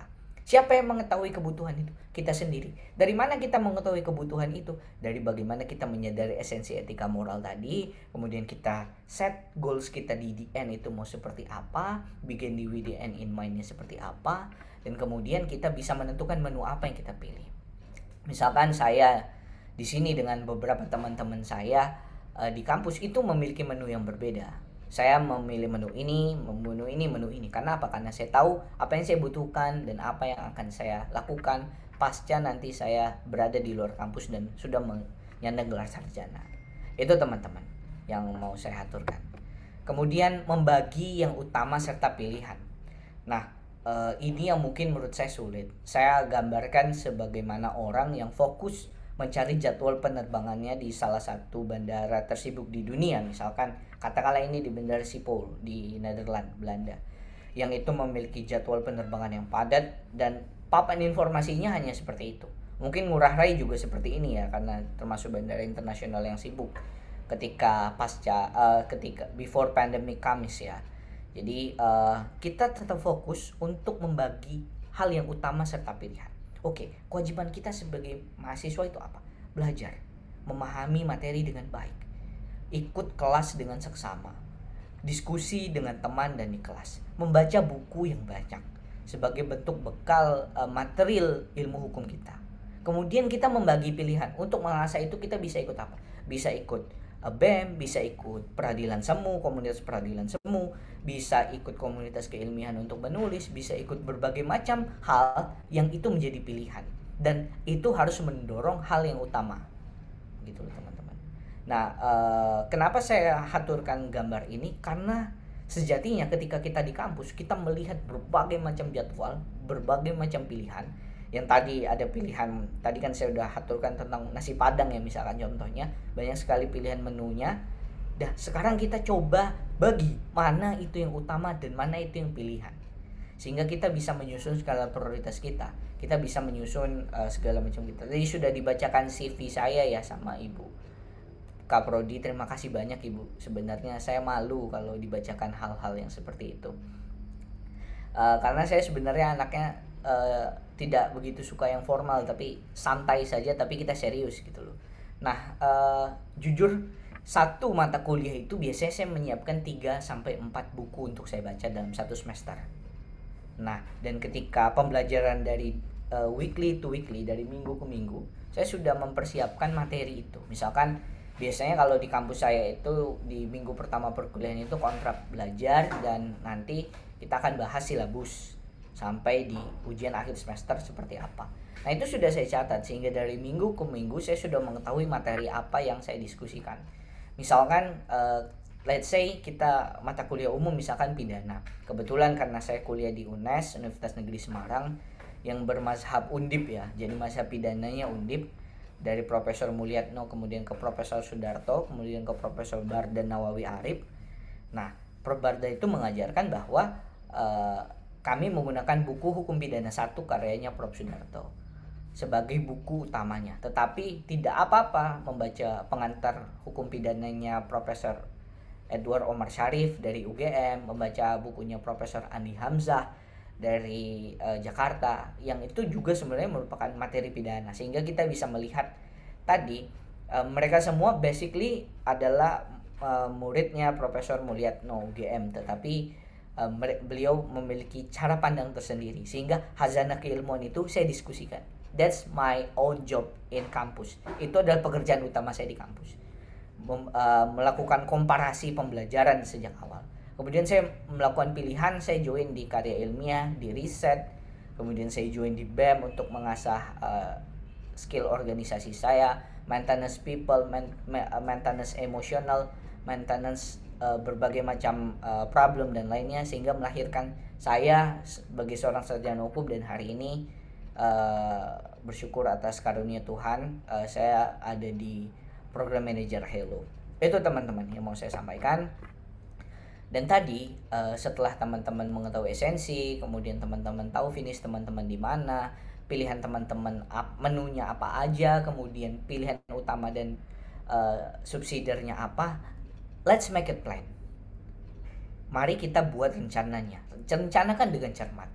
Siapa yang mengetahui kebutuhan itu? Kita sendiri. Dari mana kita mengetahui kebutuhan itu? Dari bagaimana kita menyadari esensi etika moral tadi, kemudian kita set goals kita di the end itu mau seperti apa, bikin di with the end in mind-nya seperti apa, dan kemudian kita bisa menentukan menu apa yang kita pilih. Misalkan saya di sini dengan beberapa teman-teman saya uh, di kampus itu memiliki menu yang berbeda. Saya memilih menu ini, menu ini, menu ini. Karena apa? Karena saya tahu apa yang saya butuhkan dan apa yang akan saya lakukan pasca nanti saya berada di luar kampus dan sudah menyandang gelar sarjana. Itu teman-teman yang mau saya aturkan. Kemudian membagi yang utama serta pilihan. Nah, eh, ini yang mungkin menurut saya sulit. Saya gambarkan sebagaimana orang yang fokus mencari jadwal penerbangannya di salah satu bandara tersibuk di dunia, misalkan katakanlah ini di Bandara Schiphol di Nederland, Belanda, yang itu memiliki jadwal penerbangan yang padat dan papan informasinya hanya seperti itu. Mungkin Ngurah Rai juga seperti ini ya, karena termasuk bandara internasional yang sibuk ketika pasca uh, ketika before pandemic comes ya. Jadi uh, kita tetap fokus untuk membagi hal yang utama serta pilihan. Oke, kewajiban kita sebagai mahasiswa itu apa? Belajar, memahami materi dengan baik, ikut kelas dengan seksama, diskusi dengan teman dan di kelas, membaca buku yang banyak sebagai bentuk bekal uh, material ilmu hukum kita. Kemudian kita membagi pilihan. Untuk mengasah itu kita bisa ikut apa? Bisa ikut uh, B E M, bisa ikut peradilan semu, komunitas peradilan semu, bisa ikut komunitas keilmian untuk menulis, bisa ikut berbagai macam hal yang itu menjadi pilihan. Dan itu harus mendorong hal yang utama. Gitu loh teman-teman. Nah, uh, kenapa saya haturkan gambar ini? Karena sejatinya ketika kita di kampus, kita melihat berbagai macam jadwal, berbagai macam pilihan. Yang tadi ada pilihan, tadi kan saya udah haturkan tentang nasi padang ya misalkan contohnya, banyak sekali pilihan menunya. Dah, sekarang kita coba bagi mana itu yang utama dan mana itu yang pilihan. Sehingga kita bisa menyusun skala prioritas kita. Kita bisa menyusun uh, segala macam kita. Jadi sudah dibacakan C V saya ya sama Ibu Kak Prodi. Terima kasih banyak Ibu. Sebenarnya saya malu kalau dibacakan hal-hal yang seperti itu. Uh, karena saya sebenarnya anaknya uh, tidak begitu suka yang formal, tapi santai saja, tapi kita serius gitu loh. Nah, uh, jujur satu mata kuliah itu biasanya saya menyiapkan tiga sampai empat buku untuk saya baca dalam satu semester. Nah, dan ketika pembelajaran dari uh, weekly to weekly, dari minggu ke minggu, saya sudah mempersiapkan materi itu. Misalkan biasanya kalau di kampus saya itu di minggu pertama perkuliahan itu kontrak belajar, dan nanti kita akan bahas silabus sampai di ujian akhir semester seperti apa. Nah, itu sudah saya catat sehingga dari minggu ke minggu saya sudah mengetahui materi apa yang saya diskusikan. Misalkan uh, let's say kita mata kuliah umum misalkan pidana. Kebetulan karena saya kuliah di U N E S, Universitas Negeri Semarang, yang bermazhab Undip ya. Jadi mazhab pidananya Undip, dari Profesor Mulyatno kemudian ke Profesor Sudarto, kemudian ke Profesor Barda Nawawi Arif. Nah, Perbarda itu mengajarkan bahwa uh, kami menggunakan buku Hukum Pidana satu karyanya Profesor Sudarto sebagai buku utamanya, tetapi tidak apa-apa membaca pengantar hukum pidananya Profesor Edward Omar Syarif dari U G M, membaca bukunya Profesor Andi Hamzah dari uh, Jakarta, yang itu juga sebenarnya merupakan materi pidana, sehingga kita bisa melihat tadi uh, mereka semua basically adalah uh, muridnya Profesor Mulyatno U G M, tetapi uh, beliau memiliki cara pandang tersendiri, sehingga hazanah keilmuan itu saya diskusikan. That's my own job in kampus. Itu adalah pekerjaan utama saya di kampus. Mem, uh, melakukan komparasi pembelajaran sejak awal. Kemudian saya melakukan pilihan, saya join di karya ilmiah, di riset. Kemudian saya join di B E M untuk mengasah uh, skill organisasi saya, maintenance people, man, maintenance emosional, maintenance uh, berbagai macam uh, problem dan lainnya, sehingga melahirkan saya sebagai seorang sarjana hukum. Dan hari ini uh, bersyukur atas karunia Tuhan, uh, saya ada di program manager Hello. Itu teman-teman yang mau saya sampaikan. Dan tadi uh, setelah teman-teman mengetahui esensi, kemudian teman-teman tahu finish teman-teman di mana, pilihan teman-teman menunya apa aja, kemudian pilihan utama dan uh, subsidiarnya apa, let's make it plan. Mari kita buat rencananya. Rencanakan dengan cermat.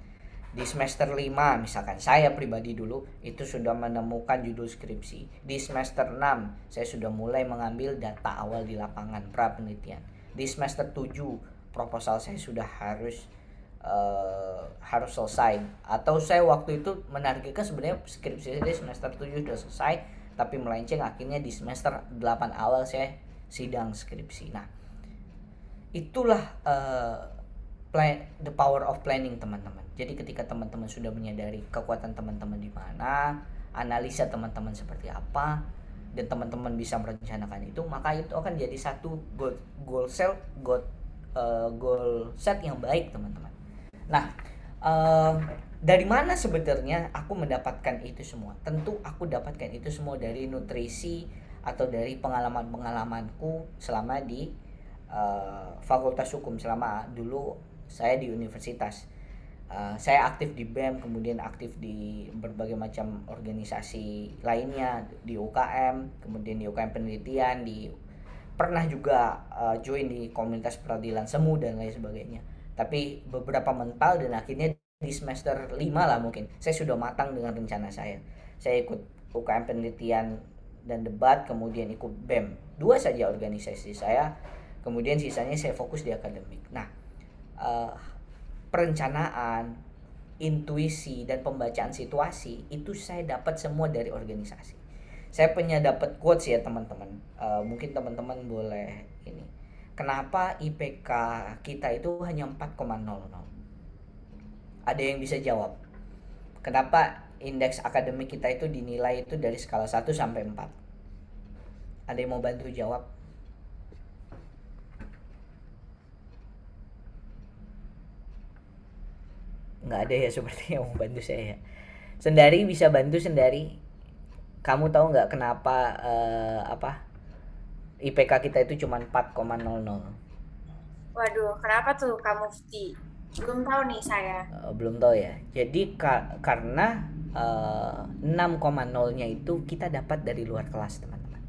Di semester lima misalkan saya pribadi dulu itu sudah menemukan judul skripsi. Di semester enam saya sudah mulai mengambil data awal di lapangan pra penelitian. Di semester tujuh proposal saya sudah harus uh, harus selesai, atau saya waktu itu menargetkan sebenarnya skripsi saya di semester tujuh sudah selesai, tapi melenceng akhirnya di semester delapan awal saya sidang skripsi. Nah, itulah uh, plan, the power of planning teman-teman. Jadi ketika teman-teman sudah menyadari kekuatan teman-teman di mana, analisa teman-teman seperti apa, dan teman-teman bisa merencanakan itu, maka itu akan jadi satu goal goal set goal uh, goal set yang baik teman-teman. Nah, uh, dari mana sebenarnya aku mendapatkan itu semua? Tentu aku dapatkan itu semua dari nutrisi atau dari pengalaman-pengalamanku selama di uh, Fakultas Hukum, selama dulu saya di universitas. Uh, saya aktif di B E M, kemudian aktif di berbagai macam organisasi lainnya, di U K M, kemudian di U K M penelitian, di pernah juga uh, join di komunitas peradilan semu dan lain sebagainya. Tapi beberapa mental, dan akhirnya di semester lima lah mungkin saya sudah matang dengan rencana saya. Saya ikut U K M penelitian dan debat, kemudian ikut B E M. Dua saja organisasi saya, kemudian sisanya saya fokus di akademik. Nah, uh, perencanaan, intuisi, dan pembacaan situasi itu saya dapat semua dari organisasi. Saya punya dapat quotes ya teman-teman. Uh, mungkin teman-teman boleh ini. Kenapa I P K kita itu hanya empat koma nol nol? Ada yang bisa jawab? Kenapa indeks akademik kita itu dinilai itu dari skala satu sampai empat? Ada yang mau bantu jawab? Nggak ada ya seperti yang mau bantu saya. Sendari bisa bantu Sendari. Kamu tahu nggak kenapa uh, apa I P K kita itu cuma empat koma nol nol? Waduh, kenapa tuh Kak Mufti? Belum tahu nih saya. Uh, belum tahu ya. Jadi ka- karena uh, enam koma nol-nya itu kita dapat dari luar kelas teman-teman.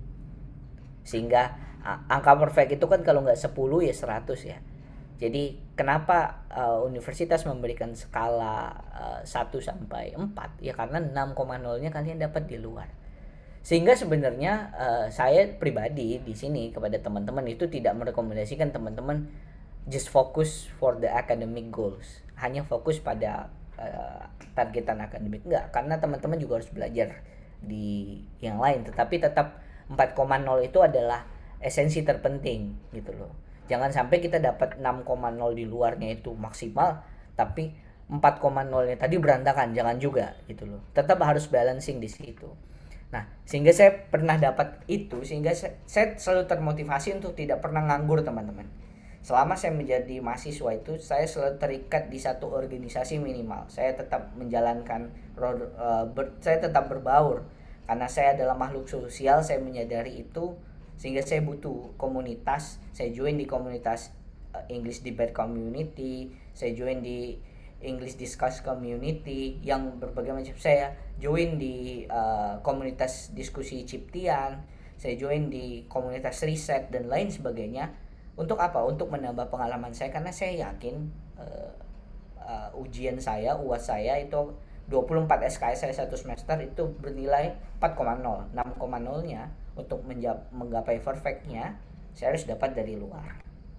Sehingga uh, angka perfect itu kan kalau nggak sepuluh ya seratus ya. Jadi kenapa uh, universitas memberikan skala uh, satu sampai empat? Ya karena enam koma nol-nya kalian dapat di luar. Sehingga sebenarnya uh, saya pribadi di sini kepada teman-teman itu tidak merekomendasikan teman-teman just focus for the academic goals. Hanya fokus pada uh, targetan akademik, enggak, karena teman-teman juga harus belajar di yang lain, tetapi tetap empat koma nol itu adalah esensi terpenting gitu loh. Jangan sampai kita dapat enam koma nol di luarnya itu maksimal, tapi empat koma nol-nya tadi berantakan, jangan juga gitu loh. Tetap harus balancing di situ. Nah, sehingga saya pernah dapat itu, sehingga saya, saya selalu termotivasi untuk tidak pernah nganggur teman-teman. Selama saya menjadi mahasiswa itu, saya selalu terikat di satu organisasi minimal. Saya tetap menjalankan, uh, ber, saya tetap berbaur. Karena saya adalah makhluk sosial, saya menyadari itu. Sehingga saya butuh komunitas. Saya join di komunitas uh, English Debate Community. Saya join di English Discuss Community yang berbagai macam. Saya join di uh, komunitas diskusi Ciptian. Saya join di komunitas riset dan lain sebagainya. Untuk apa? Untuk menambah pengalaman saya, karena saya yakin uh, uh, ujian saya, U A S saya itu dua puluh empat S K S saya satu semester itu bernilai empat koma nol. enam koma nol-nya untuk menjap, menggapai perfectnya saya harus dapat dari luar.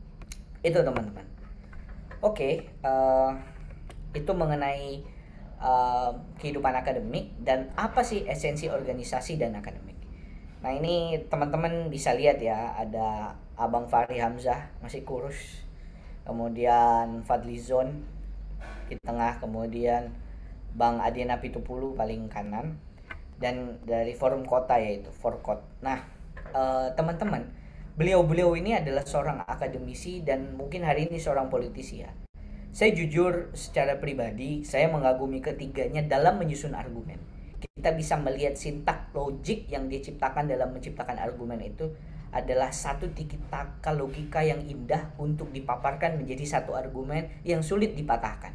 Itu teman-teman. Oke, okay, uh, itu mengenai uh, kehidupan akademik dan apa sih esensi organisasi dan akademik. Nah, ini teman-teman bisa lihat ya, ada Abang Fahri Hamzah masih kurus, kemudian Fadlizon di tengah, kemudian Bang Adiana Pitupulu paling kanan, dan dari Forum Kota yaitu Forkot. Nah, uh, teman-teman, beliau-beliau ini adalah seorang akademisi dan mungkin hari ini seorang politisi ya. Saya jujur secara pribadi, saya mengagumi ketiganya dalam menyusun argumen. Kita bisa melihat sintak logik yang diciptakan dalam menciptakan argumen itu adalah satu tiki-taka logika yang indah untuk dipaparkan menjadi satu argumen yang sulit dipatahkan.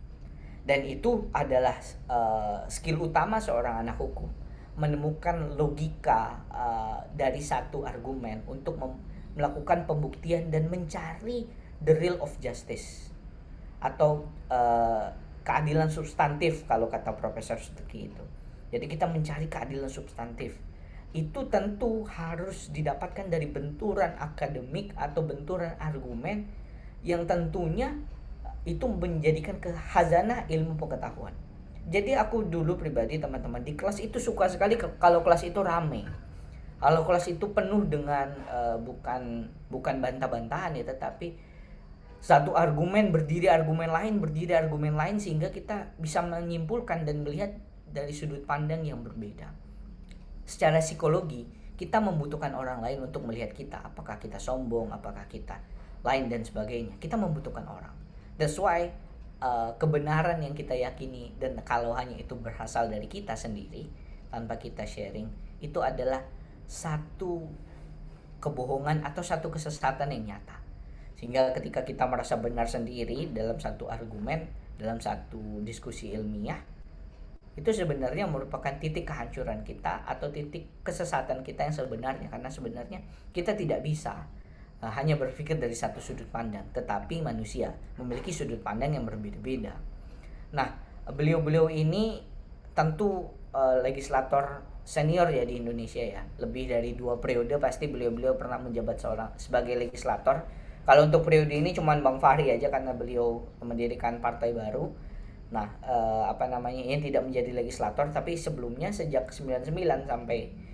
Dan itu adalah uh, skill utama seorang anak hukum, menemukan logika uh, dari satu argumen untuk mem- melakukan pembuktian dan mencari the real of justice, atau uh, keadilan substantif kalau kata Profesor Stucky itu. Jadi kita mencari keadilan substantif. Itu tentu harus didapatkan dari benturan akademik atau benturan argumen yang tentunya itu menjadikan kehazanah ilmu pengetahuan. Jadi aku dulu pribadi teman-teman di kelas itu suka sekali kalau kelas itu rame. Kalau kelas itu penuh dengan uh, bukan bukan bantah-bantahan ya, tetapi satu argumen berdiri argumen lain, berdiri argumen lain, sehingga kita bisa menyimpulkan dan melihat dari sudut pandang yang berbeda. Secara psikologi, kita membutuhkan orang lain untuk melihat kita. Apakah kita sombong, apakah kita lain dan sebagainya. Kita membutuhkan orang. That's why uh, kebenaran yang kita yakini dan kalau hanya itu berasal dari kita sendiri tanpa kita sharing, itu adalah satu kebohongan atau satu kesesatan yang nyata. Sehingga ketika kita merasa benar sendiri dalam satu argumen, dalam satu diskusi ilmiah, itu sebenarnya merupakan titik kehancuran kita atau titik kesesatan kita yang sebenarnya. Karena sebenarnya kita tidak bisa uh, hanya berpikir dari satu sudut pandang, tetapi manusia memiliki sudut pandang yang berbeda-beda. Nah, beliau-beliau ini tentu uh, legislator senior ya di Indonesia ya. Lebih dari dua periode pasti beliau-beliau pernah menjabat seorang sebagai legislator. Kalau untuk periode ini cuman Bang Fahri aja karena beliau mendirikan partai baru. Nah, eh, apa namanya, yang tidak menjadi legislator, tapi sebelumnya sejak sembilan puluh sembilan sampai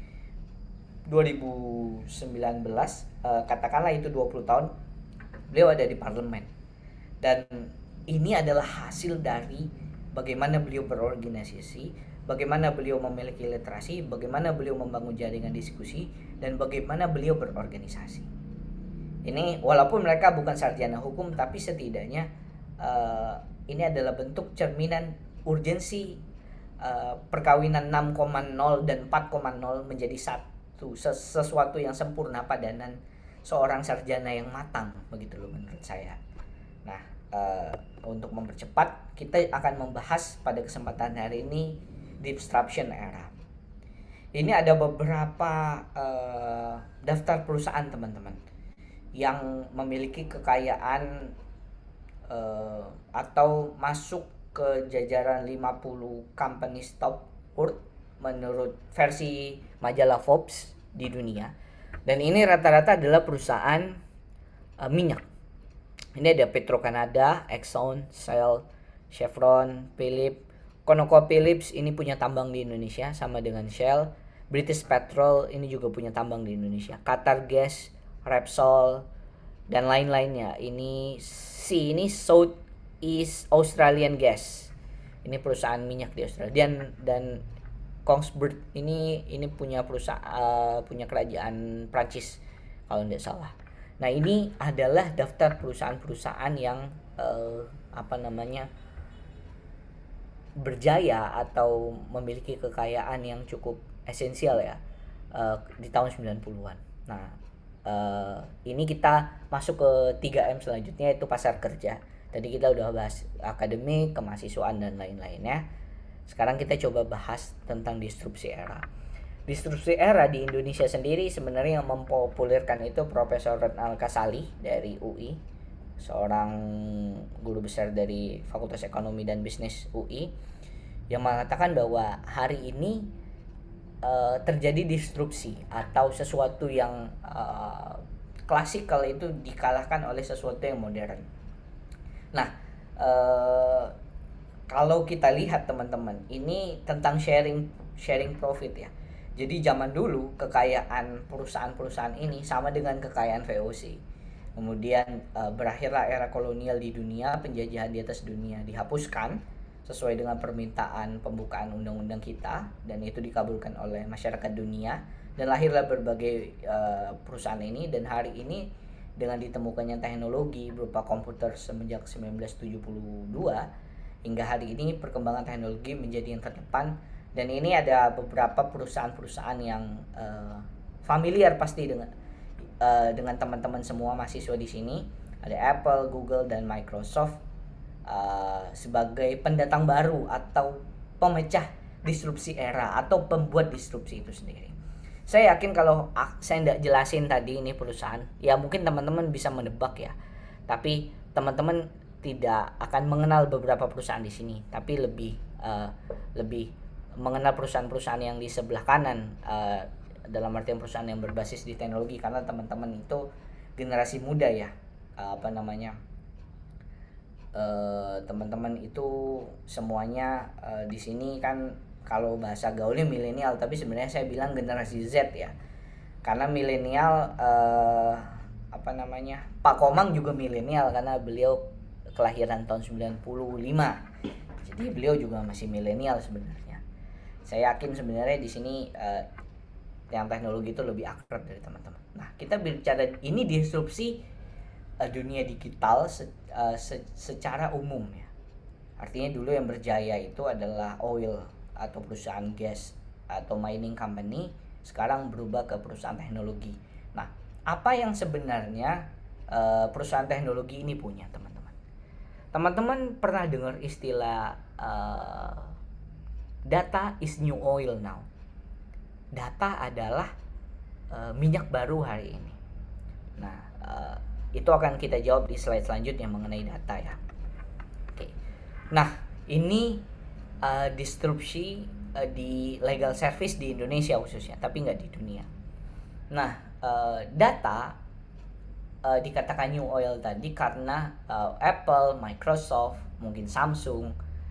dua ribu sembilan belas, eh, katakanlah itu dua puluh tahun, beliau ada di parlemen. Dan ini adalah hasil dari bagaimana beliau berorganisasi, bagaimana beliau memiliki literasi, bagaimana beliau membangun jaringan diskusi, dan bagaimana beliau berorganisasi. Ini walaupun mereka bukan sarjana hukum, tapi setidaknya uh, ini adalah bentuk cerminan urgensi uh, perkawinan enam koma nol dan empat koma nol menjadi satu, sesuatu yang sempurna padanan seorang sarjana yang matang, begitu loh menurut saya. Nah, uh, untuk mempercepat, kita akan membahas pada kesempatan hari ini disruption era. Ini ada beberapa uh, daftar perusahaan teman-teman yang memiliki kekayaan uh, atau masuk ke jajaran lima puluh companies top worth menurut versi majalah Forbes di dunia. Dan ini rata-rata adalah perusahaan uh, minyak. Ini ada Petro-Canada, Exxon, Shell, Chevron, Phillips, ConocoPhillips ini punya tambang di Indonesia sama dengan Shell. British Petrol ini juga punya tambang di Indonesia. Qatar Gas, Repsol dan lain-lainnya. Ini si ini South East Australian Gas. Ini perusahaan minyak di Australia. Dan dan Kongsberg ini ini punya perusahaan uh, punya kerajaan Prancis kalau tidak salah. Nah, ini adalah daftar perusahaan-perusahaan yang uh, apa namanya berjaya atau memiliki kekayaan yang cukup esensial ya uh, di tahun sembilan puluhan. Nah, uh, ini kita masuk ke tiga M selanjutnya, yaitu pasar kerja. Tadi kita udah bahas akademik, kemahasiswaan dan lain-lainnya. Sekarang kita coba bahas tentang disrupsi era. Disrupsi era di Indonesia sendiri sebenarnya yang mempopulerkan itu Profesor Retnal Kasali dari U I, seorang guru besar dari Fakultas Ekonomi dan Bisnis U I, yang mengatakan bahwa hari ini uh, terjadi disrupsi atau sesuatu yang uh, klasikal itu dikalahkan oleh sesuatu yang modern. Nah, uh, kalau kita lihat teman-teman, ini tentang sharing sharing profit ya. Jadi zaman dulu kekayaan perusahaan-perusahaan ini sama dengan kekayaan V O C. Kemudian uh, berakhirlah era kolonial di dunia, penjajahan di atas dunia dihapuskan sesuai dengan permintaan pembukaan undang-undang kita, dan itu dikabulkan oleh masyarakat dunia, dan lahirlah berbagai uh, perusahaan ini. Dan hari ini dengan ditemukannya teknologi berupa komputer semenjak sembilan belas tujuh puluh dua hingga hari ini, perkembangan teknologi menjadi yang terdepan. Dan ini ada beberapa perusahaan-perusahaan yang uh, familiar pasti dengan uh, dengan teman-teman semua mahasiswa di sini. Ada Apple, Google, dan Microsoft uh, sebagai pendatang baru atau pemecah disrupsi era atau pembuat disrupsi itu sendiri. Saya yakin kalau saya tidak jelasin tadi ini perusahaan, ya mungkin teman-teman bisa menebak ya. Tapi teman-teman tidak akan mengenal beberapa perusahaan di sini, tapi lebih uh, lebih mengenal perusahaan-perusahaan yang di sebelah kanan, uh, dalam artian perusahaan yang berbasis di teknologi, karena teman-teman itu generasi muda ya, uh, apa namanya uh, teman-teman itu semuanya uh, di sini kan kalau bahasa gaulnya milenial, tapi sebenarnya saya bilang generasi Z ya, karena milenial uh, apa namanya Pak Komang juga milenial karena beliau kelahiran tahun sembilan puluh lima, jadi beliau juga masih milenial sebenarnya. Saya yakin sebenarnya di sini uh, yang teknologi itu lebih akrab dari teman-teman. Nah, kita bicara ini disrupsi uh, dunia digital se, uh, se, secara umum ya. Artinya dulu yang berjaya itu adalah oil atau perusahaan gas atau mining company, sekarang berubah ke perusahaan teknologi. Nah, apa yang sebenarnya uh, perusahaan teknologi ini punya, teman-teman? Teman-teman pernah dengar istilah uh, data is new oil now. Data adalah uh, minyak baru hari ini. Nah, uh, itu akan kita jawab di slide selanjutnya mengenai data ya. Oke. Nah, ini uh, disrupsi uh, di legal service di Indonesia khususnya, tapi nggak di dunia. Nah, uh, data Uh, dikatakan new oil tadi karena uh, Apple, Microsoft, mungkin Samsung,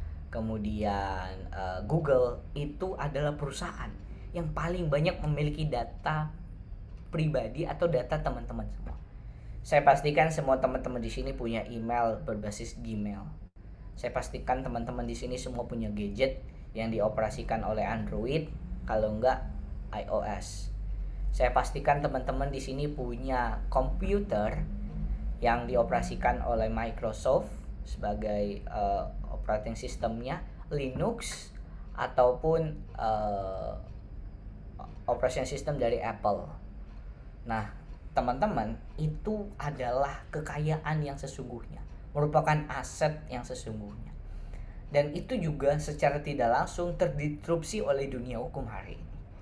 kemudian uh, Google itu adalah perusahaan yang paling banyak memiliki data pribadi atau data teman-teman semua. Saya pastikan semua teman-teman di sini punya email berbasis Gmail. Saya pastikan teman-teman di sini semua punya gadget yang dioperasikan oleh Android, kalau enggak iOS. Saya pastikan teman-teman di sini punya komputer yang dioperasikan oleh Microsoft sebagai uh, operating systemnya, Linux ataupun uh, operation system dari Apple. Nah, teman-teman, itu adalah kekayaan yang sesungguhnya, merupakan aset yang sesungguhnya. Dan itu juga secara tidak langsung terdisrupsi oleh dunia hukum hari ini.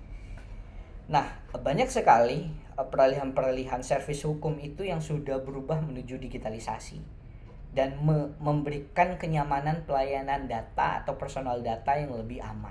Nah, banyak sekali peralihan-peralihan servis hukum itu yang sudah berubah menuju digitalisasi dan me- memberikan kenyamanan pelayanan data atau personal data yang lebih aman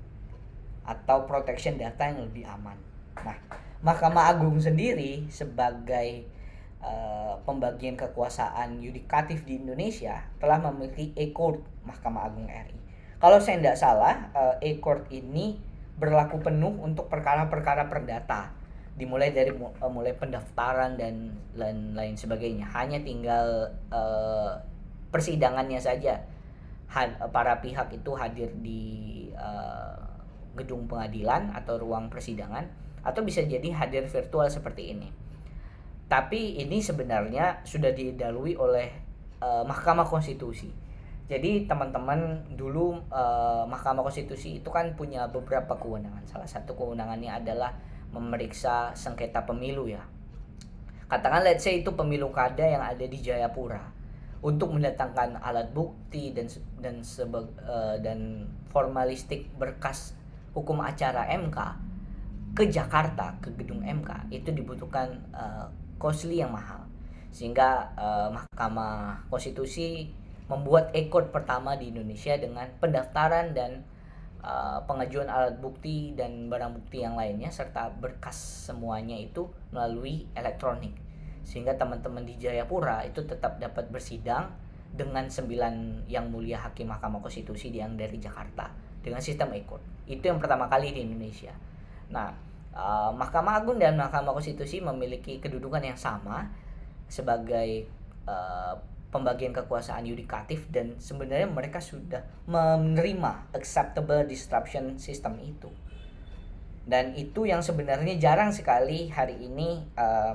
atau protection data yang lebih aman. Nah, Mahkamah Agung sendiri sebagai uh, pembagian kekuasaan yudikatif di Indonesia telah memiliki E-Court Mahkamah Agung R I. Kalau saya tidak salah, uh, E-Court ini berlaku penuh untuk perkara-perkara perdata, dimulai dari uh, mulai pendaftaran dan lain-lain sebagainya. Hanya tinggal uh, persidangannya saja. Had, para pihak itu hadir di uh, gedung pengadilan atau ruang persidangan, atau bisa jadi hadir virtual seperti ini. Tapi ini sebenarnya sudah didahului oleh uh, Mahkamah Konstitusi. Jadi teman-teman dulu eh, Mahkamah Konstitusi itu kan punya beberapa kewenangan. Salah satu kewenangannya adalah memeriksa sengketa pemilu ya. Katakan let's say itu pemilu kada yang ada di Jayapura, untuk mendatangkan alat bukti dan dan sebe, uh, dan formalistik berkas hukum acara M K ke Jakarta, ke gedung M K, itu dibutuhkan uh, costly yang mahal. Sehingga uh, Mahkamah Konstitusi membuat E-Court pertama di Indonesia dengan pendaftaran dan uh, pengajuan alat bukti dan barang bukti yang lainnya serta berkas semuanya itu melalui elektronik, sehingga teman-teman di Jayapura itu tetap dapat bersidang dengan sembilan yang mulia hakim Mahkamah Konstitusi yang dari Jakarta dengan sistem E-Court. Itu yang pertama kali di Indonesia. Nah, uh, Mahkamah Agung dan Mahkamah Konstitusi memiliki kedudukan yang sama sebagai uh, pembagian kekuasaan yudikatif, dan sebenarnya mereka sudah menerima acceptable disruption system itu. Dan itu yang sebenarnya jarang sekali hari ini uh,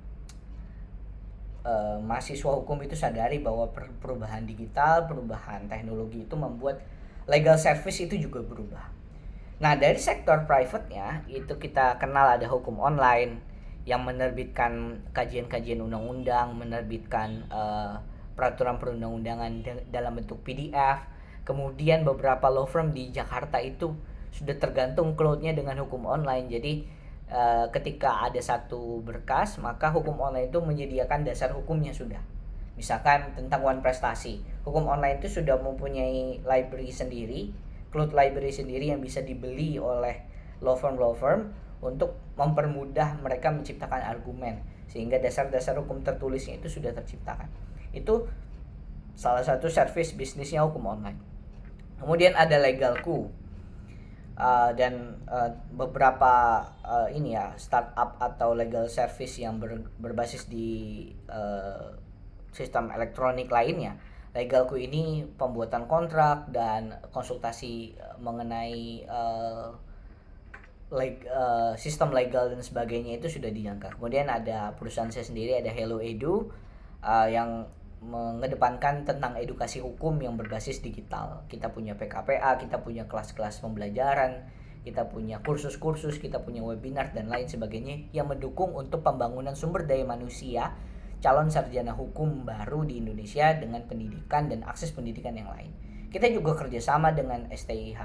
uh, mahasiswa hukum itu sadari bahwa perubahan digital, perubahan teknologi itu membuat legal service itu juga berubah. Nah, dari sektor private-nya itu kita kenal ada hukum online yang menerbitkan kajian-kajian undang-undang, menerbitkan uh, peraturan perundang-undangan dalam bentuk P D F. Kemudian beberapa law firm di Jakarta itu sudah tergantung cloud-nya dengan hukum online. Jadi uh, ketika ada satu berkas, maka hukum online itu menyediakan dasar hukumnya sudah. Misalkan tentang One Prestasi, hukum online itu sudah mempunyai library sendiri, cloud library sendiri yang bisa dibeli oleh law firm law firm untuk mempermudah mereka menciptakan argumen, sehingga dasar-dasar hukum tertulisnya itu sudah terciptakan. Itu salah satu service bisnisnya hukum online. Kemudian ada Legalku, uh, dan uh, beberapa uh, ini ya startup atau legal service yang ber, berbasis di uh, sistem elektronik lainnya. Legalku ini pembuatan kontrak dan konsultasi mengenai uh, leg, uh, sistem legal dan sebagainya itu sudah dijangka. Kemudian ada perusahaan saya sendiri, ada Hello Edu, uh, yang mengedepankan tentang edukasi hukum yang berbasis digital. Kita punya P K P A, kita punya kelas-kelas pembelajaran, kita punya kursus-kursus, kita punya webinar dan lain sebagainya yang mendukung untuk pembangunan sumber daya manusia calon sarjana hukum baru di Indonesia dengan pendidikan dan akses pendidikan yang lain. Kita juga kerjasama dengan S T I H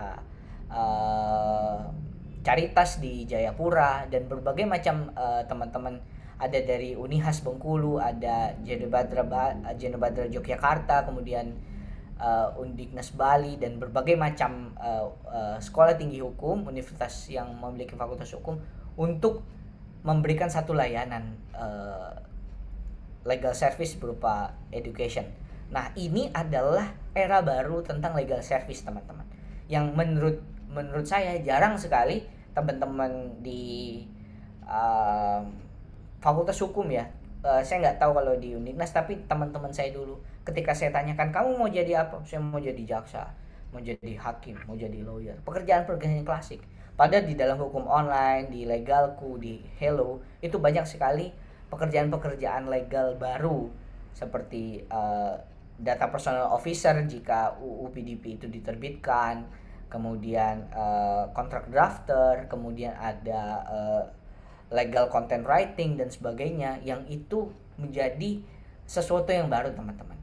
uh, Caritas di Jayapura dan berbagai macam uh, teman-teman. Ada dari Unihas Bengkulu, ada Janabadra Janabadra Yogyakarta, kemudian uh, Undiknas Bali, dan berbagai macam uh, uh, sekolah tinggi hukum, universitas yang memiliki fakultas hukum untuk memberikan satu layanan uh, legal service berupa education. Nah, ini adalah era baru tentang legal service, teman-teman, yang menurut menurut saya jarang sekali teman-teman di uh, fakultas hukum ya, uh, saya nggak tahu kalau di Undiknas, tapi teman-teman saya dulu ketika saya tanyakan kamu mau jadi apa, saya mau jadi jaksa, mau jadi hakim, mau jadi lawyer, pekerjaan-pekerjaan klasik. Padahal di dalam hukum online, di Legalku, di Hello itu banyak sekali pekerjaan-pekerjaan legal baru seperti uh, data personal officer jika U U P D P itu diterbitkan, kemudian uh, contract drafter, kemudian ada uh, legal content writing dan sebagainya, yang itu menjadi sesuatu yang baru, teman-teman.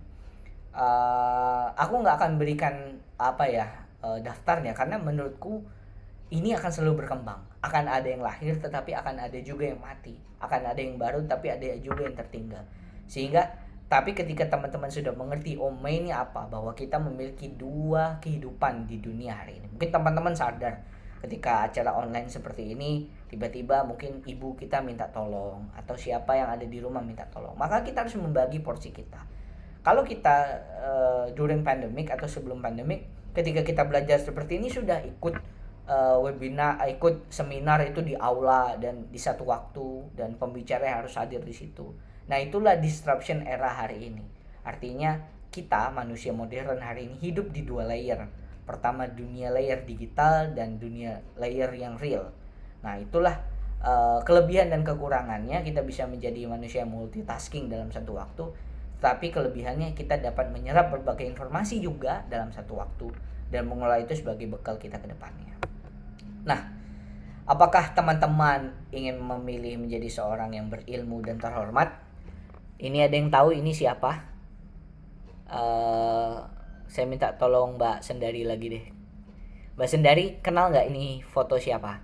Uh, aku nggak akan berikan apa ya uh, daftarnya, karena menurutku ini akan selalu berkembang. Akan ada yang lahir, tetapi akan ada juga yang mati. Akan ada yang baru, tapi ada juga yang tertinggal. Sehingga, tapi ketika teman-teman sudah mengerti, oh mainnya apa, bahwa kita memiliki dua kehidupan di dunia hari ini. Mungkin teman-teman sadar ketika acara online seperti ini, tiba-tiba mungkin ibu kita minta tolong, atau siapa yang ada di rumah minta tolong, maka kita harus membagi porsi kita. Kalau kita uh, during pandemic atau sebelum pandemic, ketika kita belajar seperti ini, sudah ikut uh, webinar, ikut seminar itu di aula dan di satu waktu, dan pembicara harus hadir di situ. Nah, itulah disruption era hari ini. Artinya kita manusia modern hari ini hidup di dua layer. Pertama, dunia layer digital dan dunia layer yang real. Nah, itulah uh, kelebihan dan kekurangannya. Kita bisa menjadi manusia multitasking dalam satu waktu, tapi kelebihannya kita dapat menyerap berbagai informasi juga dalam satu waktu dan mengolah itu sebagai bekal kita ke depannya. Nah, apakah teman-teman ingin memilih menjadi seorang yang berilmu dan terhormat? Ini ada yang tahu ini siapa? Uh, saya minta tolong Mbak Sendari lagi deh. Mbak Sendari, kenal nggak ini foto siapa?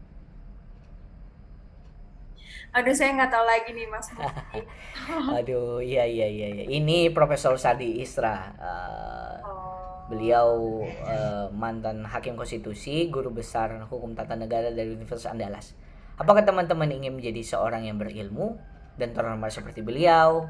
Aduh, saya nggak tahu lagi nih Mas. Aduh, iya iya iya. iya. Ini Profesor Sadi Isra. Uh, Oh. Beliau uh, mantan Hakim Konstitusi, guru besar Hukum Tata Negara dari Universitas Andalas. Apakah teman-teman ingin menjadi seorang yang berilmu dan terhormat seperti beliau?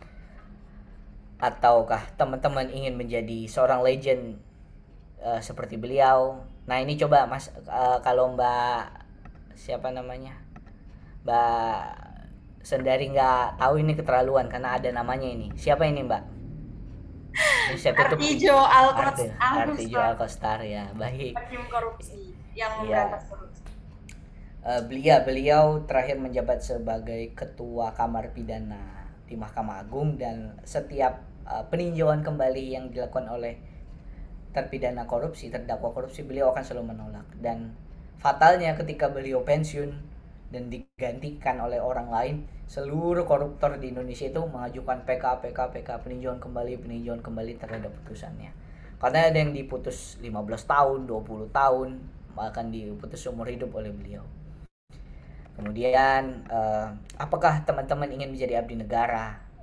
Ataukah teman-teman ingin menjadi seorang legend uh, seperti beliau? Nah, ini coba Mas, uh, kalau Mbak siapa namanya, Mbak Sendari nggak tahu, ini keterlaluan karena ada namanya ini. Siapa ini Mbak? Ini saya tutup. Artijo Alkostar. Artijo Alkostar ya, baik. Hakim korupsi yang Iya. memberantas korupsi. Uh, beliau beliau terakhir menjabat sebagai Ketua Kamar Pidana di Mahkamah Agung, dan setiap uh, peninjauan kembali yang dilakukan oleh terpidana korupsi, terdakwa korupsi, beliau akan selalu menolak. Dan fatalnya ketika beliau pensiun dan digantikan oleh orang lain, seluruh koruptor di Indonesia itu mengajukan P K, P K, P K, peninjauan kembali, peninjauan kembali terhadap putusannya. Karena ada yang diputus lima belas tahun, dua puluh tahun, bahkan diputus seumur hidup oleh beliau. Kemudian, uh, apakah teman-teman ingin menjadi abdi negara?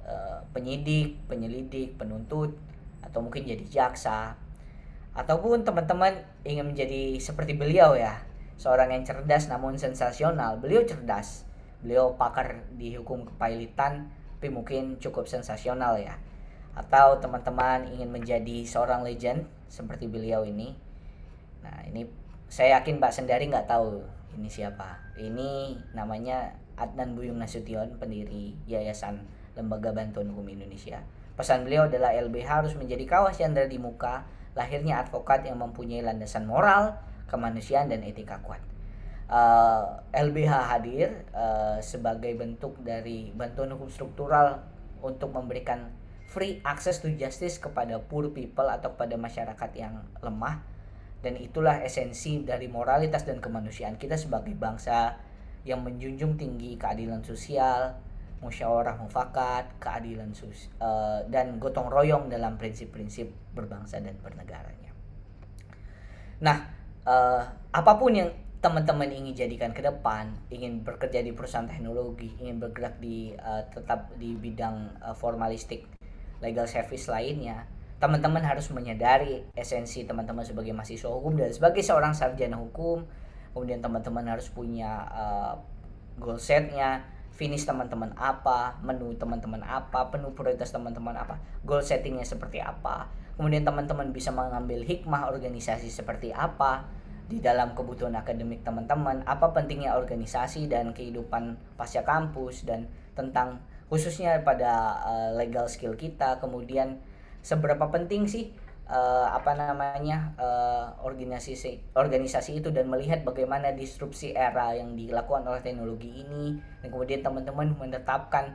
uh, penyidik, penyelidik, penuntut, atau mungkin jadi jaksa, ataupun teman-teman ingin menjadi seperti beliau ya, seorang yang cerdas namun sensasional. Beliau cerdas, beliau pakar di hukum kepailitan, tapi mungkin cukup sensasional ya. Atau teman-teman ingin menjadi seorang legend seperti beliau ini. Nah ini saya yakin Mbak Sendari nggak tahu ini siapa. Ini namanya Adnan Buyung Nasution, pendiri Yayasan Lembaga Bantuan Hukum Indonesia. Pesan beliau adalah L B H harus menjadi kawas Chandra di muka, lahirnya advokat yang mempunyai landasan moral, kemanusiaan, dan etika kuat. Uh, L B H hadir uh, sebagai bentuk dari bantuan hukum struktural untuk memberikan free access to justice kepada poor people atau kepada masyarakat yang lemah, dan itulah esensi dari moralitas dan kemanusiaan kita sebagai bangsa yang menjunjung tinggi keadilan sosial, musyawarah mufakat, keadilan sus uh, dan gotong royong dalam prinsip-prinsip berbangsa dan bernegaranya. Nah, uh, apapun yang teman-teman ingin jadikan ke depan, ingin bekerja di perusahaan teknologi, ingin bergerak di uh, tetap di bidang uh, formalistik legal service lainnya, teman-teman harus menyadari esensi teman-teman sebagai mahasiswa hukum dan sebagai seorang sarjana hukum. Kemudian teman-teman harus punya uh, goal setnya, finish teman-teman apa, menu teman-teman apa, penuh prioritas teman-teman apa, goal settingnya seperti apa. Kemudian teman-teman bisa mengambil hikmah organisasi seperti apa di dalam kebutuhan akademik teman-teman, apa pentingnya organisasi dan kehidupan pasca kampus, dan tentang khususnya pada uh, legal skill kita. Kemudian seberapa penting sih uh, apa namanya uh, organisasi organisasi itu, dan melihat bagaimana disrupsi era yang dilakukan oleh teknologi ini, dan kemudian teman-teman menetapkan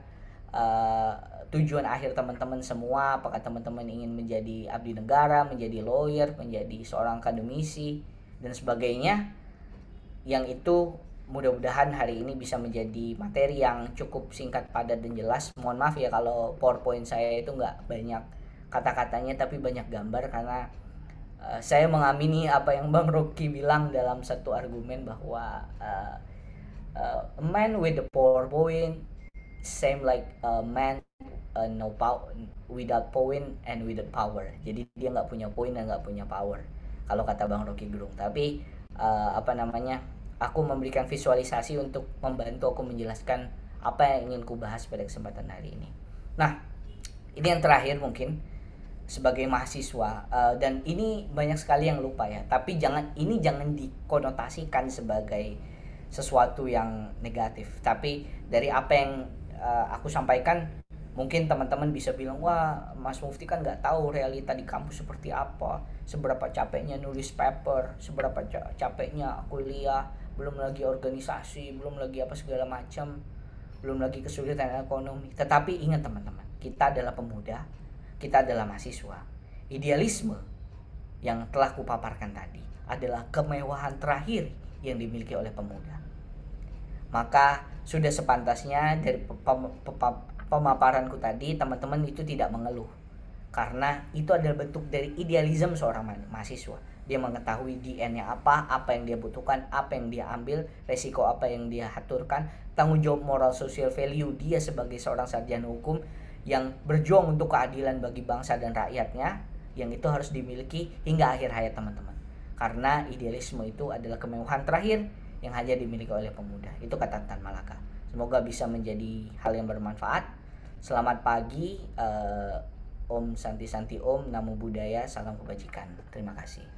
uh, tujuan akhir teman-teman semua. Apakah teman-teman ingin menjadi abdi negara, menjadi lawyer, menjadi seorang akademisi, dan sebagainya, yang itu mudah-mudahan hari ini bisa menjadi materi yang cukup singkat, padat, dan jelas. Mohon maaf ya kalau PowerPoint saya itu nggak banyak kata-katanya tapi banyak gambar, karena uh, saya mengamini apa yang Bang Rocky bilang dalam satu argumen bahwa uh, uh, a man with the PowerPoint same like a man uh, no power without point and without power. Jadi dia nggak punya point dan nggak punya power, kalau kata Bang Rocky Gerung. Tapi uh, apa namanya, aku memberikan visualisasi untuk membantu aku menjelaskan apa yang ingin ku bahas pada kesempatan hari ini. Nah, ini yang terakhir mungkin sebagai mahasiswa, uh, dan ini banyak sekali yang lupa ya. Tapi jangan ini jangan dikonotasikan sebagai sesuatu yang negatif. Tapi dari apa yang uh, aku sampaikan, mungkin teman-teman bisa bilang, wah Mas Mufti kan nggak tahu realita di kampus seperti apa, seberapa capeknya nulis paper, seberapa capeknya kuliah, belum lagi organisasi, belum lagi apa segala macam, belum lagi kesulitan ekonomi. Tetapi ingat teman-teman, kita adalah pemuda, kita adalah mahasiswa. Idealisme yang telah kupaparkan tadi adalah kemewahan terakhir yang dimiliki oleh pemuda. Maka sudah sepantasnya dari pemaparanku tadi, teman-teman itu tidak mengeluh, karena itu adalah bentuk dari idealisme seorang mahasiswa. Dia mengetahui D N-nya apa, apa yang dia butuhkan, apa yang dia ambil, resiko apa yang dia aturkan, tanggung jawab moral social value dia sebagai seorang sarjana hukum yang berjuang untuk keadilan bagi bangsa dan rakyatnya, yang itu harus dimiliki hingga akhir hayat teman-teman. Karena idealisme itu adalah kemewahan terakhir yang hanya dimiliki oleh pemuda. Itu kata Tan Malaka. Semoga bisa menjadi hal yang bermanfaat. Selamat pagi, uh, Om Santi Santi Om, Namo Buddhaya, salam kebajikan. Terima kasih.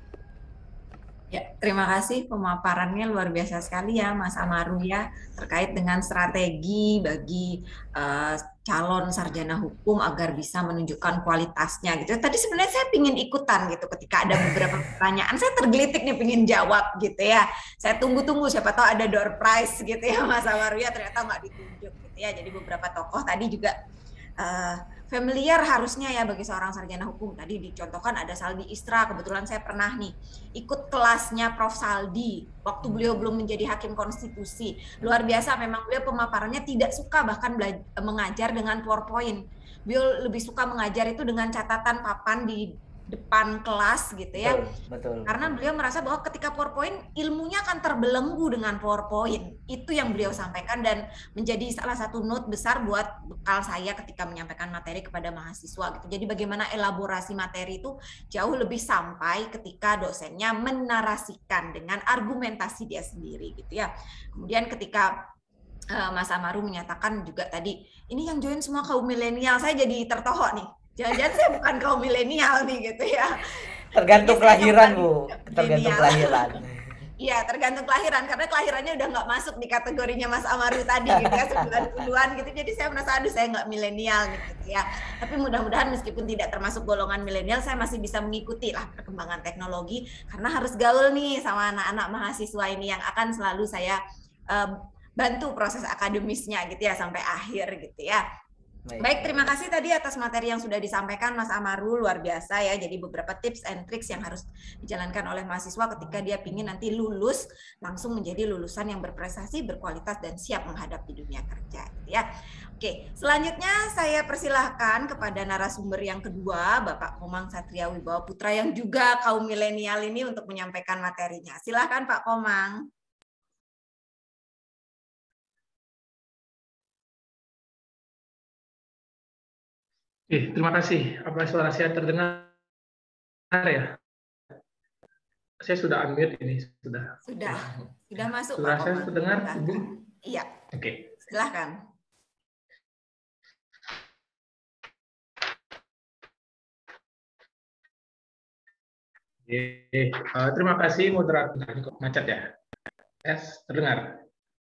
Ya, terima kasih pemaparannya luar biasa sekali ya Mas Amaru ya, terkait dengan strategi bagi uh, calon sarjana hukum agar bisa menunjukkan kualitasnya gitu. Tadi sebenarnya saya pingin ikutan gitu ketika ada beberapa pertanyaan, saya tergelitik nih pingin jawab gitu ya. Saya tunggu-tunggu siapa tahu ada door prize gitu ya Mas Amaru ya, ternyata nggak ditunjuk gitu ya. Jadi beberapa tokoh tadi juga uh, familiar harusnya ya bagi seorang sarjana hukum. Tadi dicontohkan ada Saldi Isra, kebetulan saya pernah nih ikut kelasnya Prof Saldi waktu beliau belum menjadi hakim konstitusi. Luar biasa, memang beliau pemaparannya tidak suka bahkan mengajar dengan PowerPoint. Beliau lebih suka mengajar itu dengan catatan papan di depan kelas gitu ya. Betul, betul. Karena beliau merasa bahwa ketika PowerPoint ilmunya akan terbelenggu dengan PowerPoint. Itu yang beliau sampaikan dan menjadi salah satu note besar buat bekal saya ketika menyampaikan materi kepada mahasiswa gitu. Jadi bagaimana elaborasi materi itu jauh lebih sampai ketika dosennya menarasikan dengan argumentasi dia sendiri gitu ya. Kemudian ketika uh, Mas Amaru menyatakan juga tadi, ini yang join semua kaum milenial, saya jadi tertohok nih. Jangan-jangan saya bukan kaum milenial nih gitu ya. Tergantung kelahiran Bu, tergantung kelahiran. Iya, tergantung kelahiran karena kelahirannya udah nggak masuk di kategorinya Mas Amaru tadi gitu ya, sembilan puluhan gitu. Jadi saya merasa aduh saya nggak milenial gitu ya. Tapi mudah-mudahan meskipun tidak termasuk golongan milenial, saya masih bisa mengikuti lah perkembangan teknologi karena harus gaul nih sama anak-anak mahasiswa ini yang akan selalu saya uh, bantu proses akademisnya gitu ya sampai akhir gitu ya. Baik. Baik, terima kasih tadi atas materi yang sudah disampaikan Mas Amaru, luar biasa ya. Jadi beberapa tips and tricks yang harus dijalankan oleh mahasiswa ketika dia ingin nanti lulus langsung menjadi lulusan yang berprestasi, berkualitas dan siap menghadapi dunia kerja gitu ya. Oke, selanjutnya saya persilahkan kepada narasumber yang kedua, Bapak Komang Satria Wibawa Putra yang juga kaum milenial ini untuk menyampaikan materinya. Silakan Pak Komang. Oke, terima kasih. Apa suara saya terdengar ya? Saya sudah unmute ini, sudah. Sudah, sudah masuk. Suara Pak saya Komang. terdengar, Ibu? Iya. Oke. Silahkan. Oke, uh, terima kasih moderator. Nah, ini kok macet ya? Yes, terdengar?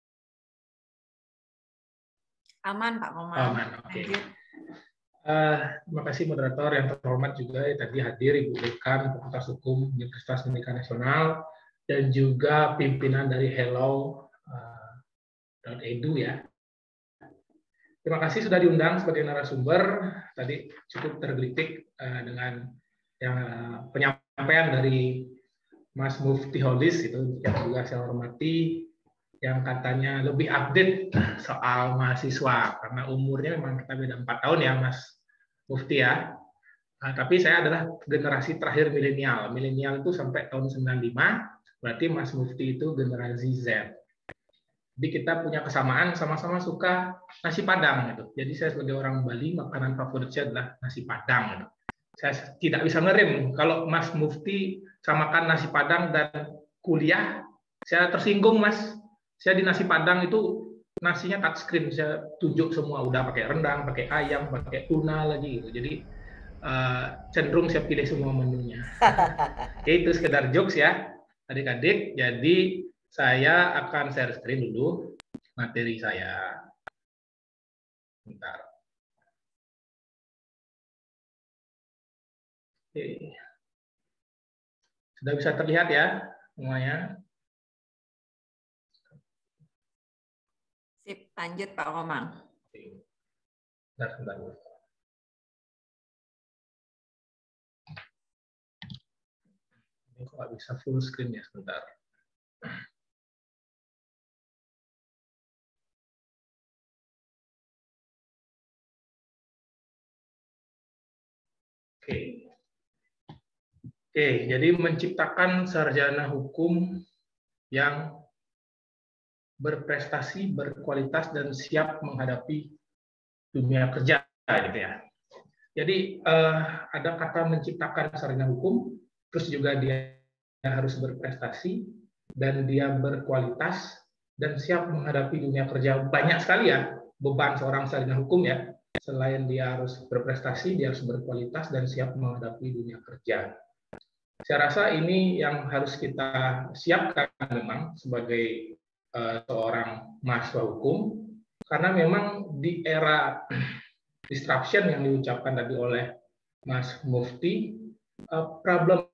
Aman Pak Komang. Aman, oke. Okay. Uh, terima kasih moderator yang terhormat juga ya, tadi hadir Ibu Dekan Fakultas Hukum Universitas Pendidikan Nasional dan juga pimpinan dari Hello uh, .edu ya. Terima kasih sudah diundang sebagai narasumber. Tadi cukup tergelitik uh, dengan yang uh, penyampaian dari Mas Mufti Holis itu yang juga saya hormati, yang katanya lebih update soal mahasiswa karena umurnya memang kita beda empat tahun ya Mas Mufti ya. Nah, tapi saya adalah generasi terakhir milenial. Milenial itu sampai tahun sembilan puluh lima, berarti Mas Mufti itu generasi Z. Jadi kita punya kesamaan, sama-sama suka nasi Padang gitu. Jadi saya sebagai orang Bali, makanan favorit saya adalah nasi Padang gitu. Saya tidak bisa ngerem kalau Mas Mufti samakan nasi Padang dan kuliah, saya tersinggung Mas. Saya di nasi Padang itu nasinya touchscreen, saya tunjuk semua, udah pakai rendang, pakai ayam, pakai tuna lagi gitu. Jadi uh, cenderung saya pilih semua menunya. Oke, itu sekedar jokes ya, adik-adik. Jadi saya akan share screen dulu materi saya. Bentar. Oke. Sudah bisa terlihat ya semuanya? Sip, lanjut Pak Komang. Bentar, bentar. Ini kok nggak bisa full screen ya, sebentar. Oke. Oke, jadi menciptakan sarjana hukum yang berprestasi, berkualitas, dan siap menghadapi dunia kerja, gitu ya. Jadi eh, ada kata menciptakan sarjana hukum, terus juga dia harus berprestasi dan dia berkualitas dan siap menghadapi dunia kerja. Banyak sekali ya beban seorang sarjana hukum ya. Selain dia harus berprestasi, dia harus berkualitas dan siap menghadapi dunia kerja. Saya rasa ini yang harus kita siapkan memang sebagai uh, seorang mahasiswa hukum, karena memang di era disruption yang diucapkan tadi oleh Mas Mufti, uh, problem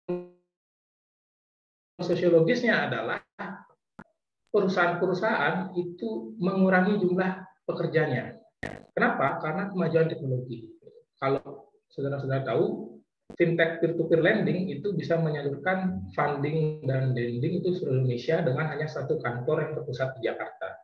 sosiologisnya adalah perusahaan-perusahaan itu mengurangi jumlah pekerjanya. Kenapa? Karena kemajuan teknologi. Kalau saudara-saudara tahu, fintech peer-to-peer lending itu bisa menyalurkan funding dan lending itu seluruh Indonesia dengan hanya satu kantor yang terpusat di Jakarta.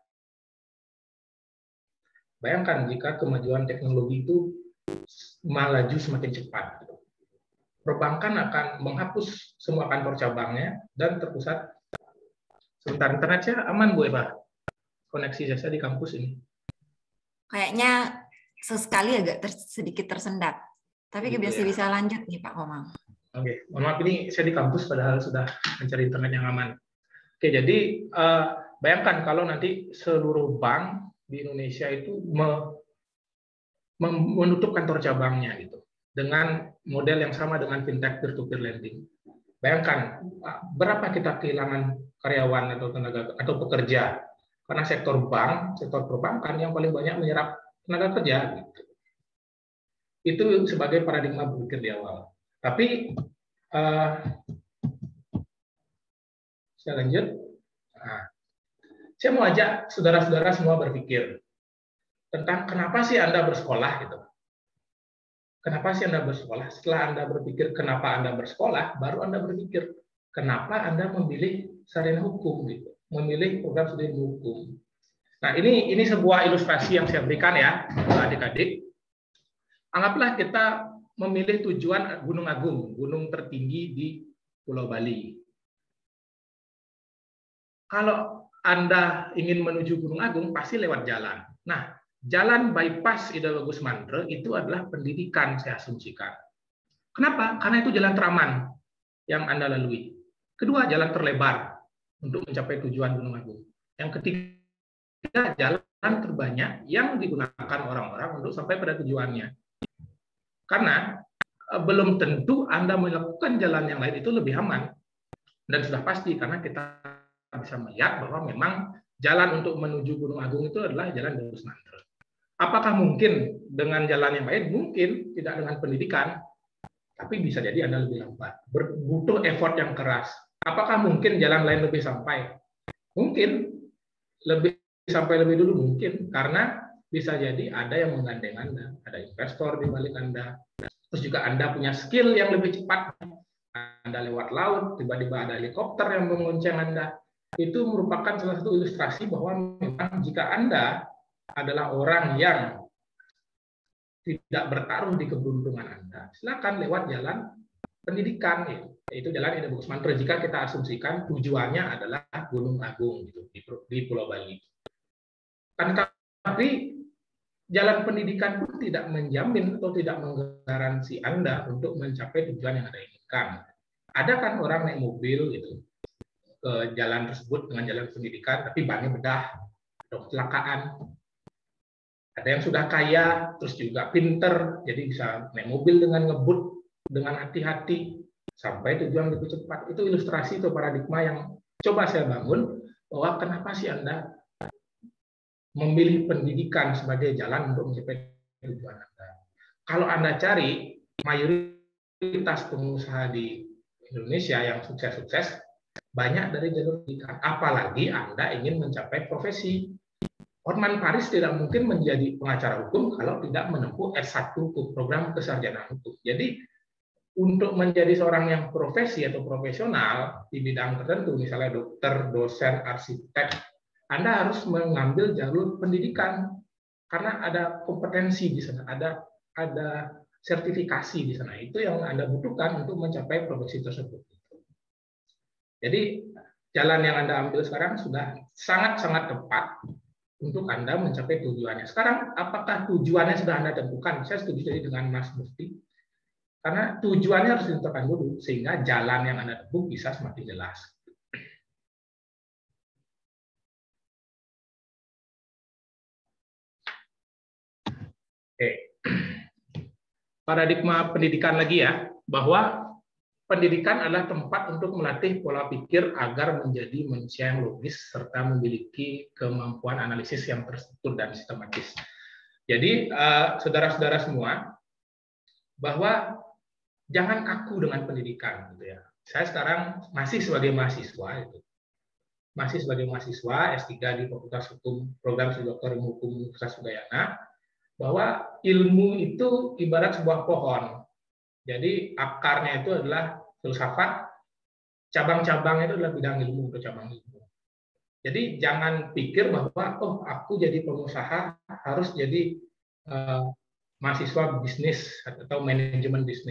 Bayangkan jika kemajuan teknologi itu melaju semakin cepat. perbankan akan menghapus semua kantor cabangnya dan terpusat. Sebentar, internet saya aman Bu Eva? Koneksi saya di kampus ini. Kayaknya sesekali agak ter, sedikit tersendat. Tapi Gitu biasa ya. bisa lanjut nih Pak Komang. Oke, mohon maaf ini saya di kampus padahal sudah mencari internet yang aman. Oke, jadi eh, bayangkan kalau nanti seluruh bank di Indonesia itu me, menutup kantor cabangnya gitu dengan model yang sama dengan fintech peer-to-peer lending. Bayangkan berapa kita kehilangan karyawan atau tenaga atau pekerja karena sektor bank, sektor perbankan yang paling banyak menyerap tenaga kerja. Gitu. Itu sebagai paradigma berpikir di awal. Tapi uh, saya lanjut. Nah, saya mau ajak saudara-saudara semua berpikir tentang kenapa sih Anda bersekolah gitu. Kenapa sih Anda bersekolah? Setelah Anda berpikir kenapa Anda bersekolah, baru Anda berpikir kenapa Anda memilih sarjana hukum gitu, memilih program studi hukum. Nah, ini ini sebuah ilustrasi yang saya berikan ya, adik-adik. Anggaplah kita memilih tujuan Gunung Agung, gunung tertinggi di Pulau Bali. Kalau Anda ingin menuju Gunung Agung, pasti lewat jalan. Nah, jalan bypass Ideologus Mantre itu adalah pendidikan, saya asumsikan. Kenapa? Karena itu jalan teraman yang Anda lalui. Kedua, jalan terlebar untuk mencapai tujuan Gunung Agung. Yang ketiga, jalan terbanyak yang digunakan orang-orang untuk sampai pada tujuannya. Karena belum tentu Anda melakukan jalan yang lain itu lebih aman. Dan sudah pasti, karena kita bisa melihat bahwa memang jalan untuk menuju Gunung Agung itu adalah jalan Ideologus Mantre. Apakah mungkin dengan jalan yang lain? Mungkin, tidak dengan pendidikan, tapi bisa jadi Anda lebih lambat. Butuh effort yang keras. Apakah mungkin jalan lain lebih sampai? Mungkin, lebih sampai lebih dulu mungkin, karena bisa jadi ada yang menggandeng Anda, ada investor di balik Anda, terus juga Anda punya skill yang lebih cepat. Anda lewat laut, tiba-tiba ada helikopter yang mengonceng Anda. Itu merupakan salah satu ilustrasi bahwa memang jika Anda adalah orang yang tidak bertaruh di keberuntungan Anda, silakan lewat jalan pendidikan, yaitu jalan Ideologus Mantre. Jika kita asumsikan tujuannya adalah Gunung Agung gitu, di Pulau Bali. Kan tapi jalan pendidikan pun tidak menjamin atau tidak menggaransi Anda untuk mencapai tujuan yang Anda inginkan. Ada kan orang naik mobil gitu ke jalan tersebut dengan jalan pendidikan, tapi bannya bedah, atau kecelakaan. Ada yang sudah kaya, terus juga pinter, jadi bisa naik mobil dengan ngebut, dengan hati-hati, sampai tujuan lebih cepat. Itu ilustrasi, itu paradigma yang coba saya bangun, bahwa kenapa sih Anda memilih pendidikan sebagai jalan untuk mencapai tujuan Anda. Kalau Anda cari, mayoritas pengusaha di Indonesia yang sukses-sukses, banyak dari jalur pendidikan. Apalagi Anda ingin mencapai profesi. Hotman Paris tidak mungkin menjadi pengacara hukum kalau tidak menempuh S satu hukum, program kesarjanaan hukum. Jadi untuk menjadi seorang yang profesi atau profesional di bidang tertentu, misalnya dokter, dosen, arsitek, Anda harus mengambil jalur pendidikan karena ada kompetensi di sana, ada ada sertifikasi di sana. Itu yang Anda butuhkan untuk mencapai profesi tersebut. Jadi jalan yang Anda ambil sekarang sudah sangat-sangat tepat untuk Anda mencapai tujuannya. Sekarang, apakah tujuannya sudah Anda tentukan? Saya setuju dengan Mas Mufti. Karena tujuannya harus ditentukan dulu, sehingga jalan yang Anda tempuh bisa semakin jelas. Oke. Paradigma pendidikan lagi ya, bahwa pendidikan adalah tempat untuk melatih pola pikir agar menjadi manusia yang logis serta memiliki kemampuan analisis yang terstruktur dan sistematis. Jadi, saudara-saudara semua, bahwa jangan kaku dengan pendidikan, gitu ya. Saya sekarang masih sebagai mahasiswa, itu masih sebagai mahasiswa S tiga di Fakultas Hukum, program studi doktor ilmu hukum Universitas Udayana, bahwa ilmu itu ibarat sebuah pohon. Jadi akarnya itu adalah filsafat, cabang-cabangnya itu adalah bidang ilmu atau cabang ilmu. Jadi jangan pikir bahwa oh aku jadi pengusaha harus jadi uh, mahasiswa bisnis atau manajemen bisnis.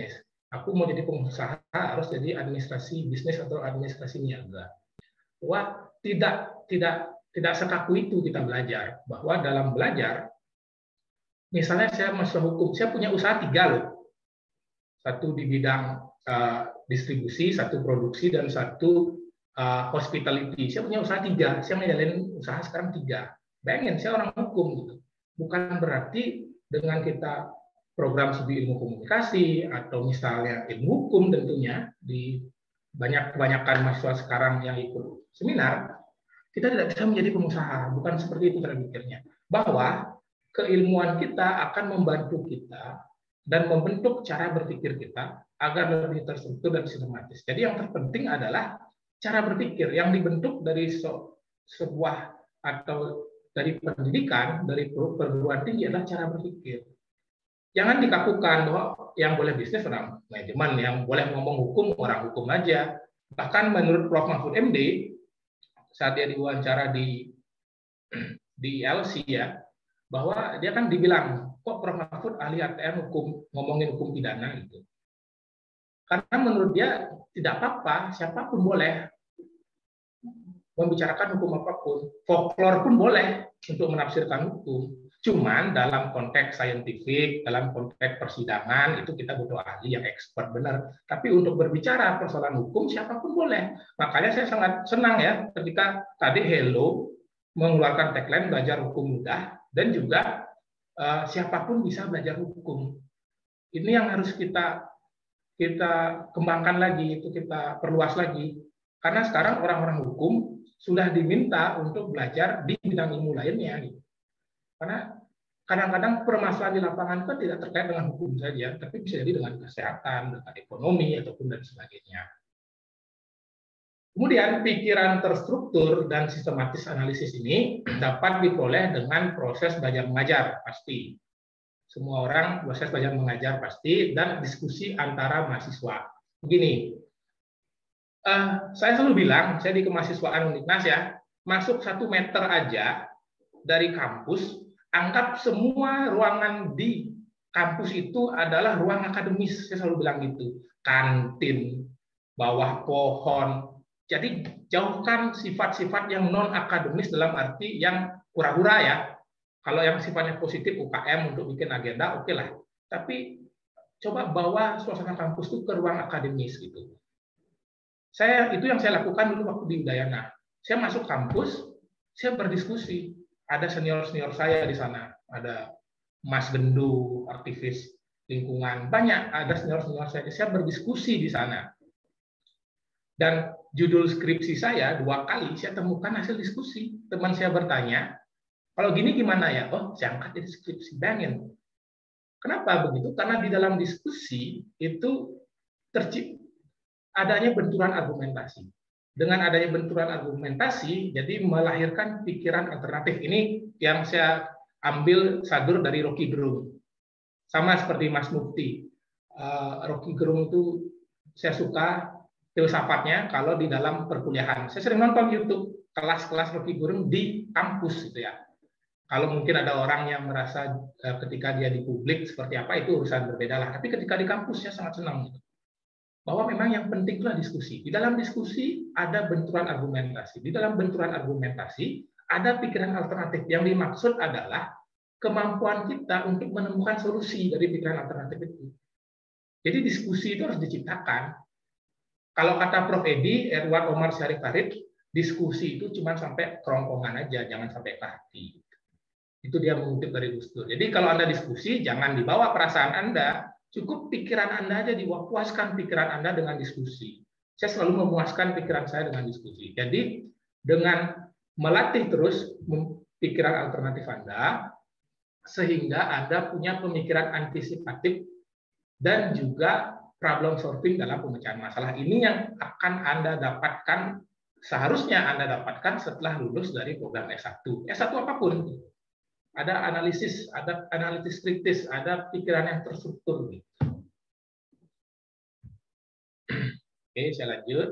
Aku mau jadi pengusaha harus jadi administrasi bisnis atau administrasi niaga. Wah, tidak tidak tidak sekaku itu kita belajar, bahwa dalam belajar, misalnya saya masuk hukum, saya punya usaha tiga loh. Satu di bidang uh, distribusi, satu produksi, dan satu uh, hospitality. Saya punya usaha tiga, saya ngejalanin usaha sekarang tiga. Bayangin, saya orang hukum gitu. Bukan berarti dengan kita program studi ilmu komunikasi atau misalnya ilmu hukum tentunya di banyak kebanyakan mahasiswa sekarang yang ikut seminar, kita tidak bisa menjadi pengusaha. Bukan seperti itu cara pikirnya. Bahwa keilmuan kita akan membantu kita dan membentuk cara berpikir kita agar lebih terstruktur dan sistematis. Jadi yang terpenting adalah cara berpikir yang dibentuk dari sebuah atau dari pendidikan, dari perguruan tinggi adalah cara berpikir. Jangan dikakukan bahwa yang boleh bisnis orang manajemen, yang boleh ngomong hukum orang hukum aja. Bahkan menurut Prof Mahfud M D saat dia diwawancara di di L C ya, bahwa dia kan dibilang kok Prof Mahfud ahli A T M hukum ngomongin hukum pidana gitu. Karena menurut dia tidak apa-apa, siapapun boleh membicarakan hukum apapun, folklore pun boleh untuk menafsirkan hukum. Cuman dalam konteks saintifik, dalam konteks persidangan, itu kita butuh ahli yang expert benar. Tapi untuk berbicara persoalan hukum, siapapun boleh. Makanya saya sangat senang ya ketika tadi Hello mengeluarkan tagline belajar hukum mudah, dan juga uh, siapapun bisa belajar hukum. Ini yang harus kita kita kembangkan lagi, itu kita perluas lagi. Karena sekarang orang-orang hukum sudah diminta untuk belajar di bidang ilmu lainnya. Gitu. Karena kadang-kadang permasalahan di lapangan kan tidak terkait dengan hukum saja, tapi bisa jadi dengan kesehatan, dengan ekonomi, ataupun dan sebagainya. Kemudian pikiran terstruktur dan sistematis analisis ini dapat diperoleh dengan proses belajar mengajar, pasti. Semua orang proses belajar mengajar pasti, dan diskusi antara mahasiswa. Begini, uh, saya selalu bilang, saya di kemahasiswaan Uniknas ya, masuk satu meter aja dari kampus, anggap semua ruangan di kampus itu adalah ruang akademis. Saya selalu bilang gitu. Kantin, bawah pohon. Jadi jauhkan sifat-sifat yang non-akademis dalam arti yang hura-hura ya. Kalau yang sifatnya positif U K M untuk bikin agenda, oke lah. Tapi coba bawa suasana kampus itu ke ruang akademis gitu. Saya itu yang saya lakukan dulu waktu di Udayana. Saya masuk kampus, saya berdiskusi. Ada senior-senior saya di sana, ada Mas Gendu, aktivis lingkungan, banyak ada senior-senior saya. Saya berdiskusi di sana. Dan judul skripsi saya dua kali saya temukan hasil diskusi. Teman saya bertanya, kalau gini gimana ya? Oh, saya angkat jadi skripsi. Bayangin. Kenapa begitu? Karena di dalam diskusi itu tercipta adanya benturan argumentasi. Dengan adanya benturan argumentasi, jadi melahirkan pikiran alternatif. Ini yang saya ambil sadur dari Rocky Gerung. Sama seperti Mas Mufti. Rocky Gerung itu saya suka filsafatnya kalau di dalam perkuliahan. Saya sering nonton YouTube kelas-kelas Rocky Gerung di kampus gitu ya. Kalau mungkin ada orang yang merasa ketika dia di publik seperti apa, itu urusan berbeda lah. Tapi ketika di kampus saya sangat senang gitu. Bahwa memang yang penting itulah diskusi. Di dalam diskusi ada benturan argumentasi. Di dalam benturan argumentasi ada pikiran alternatif. Yang dimaksud adalah kemampuan kita untuk menemukan solusi dari pikiran alternatif itu. Jadi diskusi itu harus diciptakan. Kalau kata Profesor Edi, Edward Omar Syarif Farid, diskusi itu cuma sampai kerongkongan aja, jangan sampai ke hati. Itu dia mengutip dari Gus Dur. Jadi kalau Anda diskusi, jangan dibawa perasaan Anda, cukup pikiran Anda aja, dipuaskan pikiran Anda dengan diskusi. Saya selalu memuaskan pikiran saya dengan diskusi. Jadi dengan melatih terus pikiran alternatif Anda, sehingga Anda punya pemikiran antisipatif dan juga problem solving dalam pemecahan masalah. Ini yang akan Anda dapatkan, seharusnya Anda dapatkan setelah lulus dari program S satu. S satu apapun. Ada analisis, ada analisis kritis, ada pikiran yang terstruktur. Oke, saya lanjut.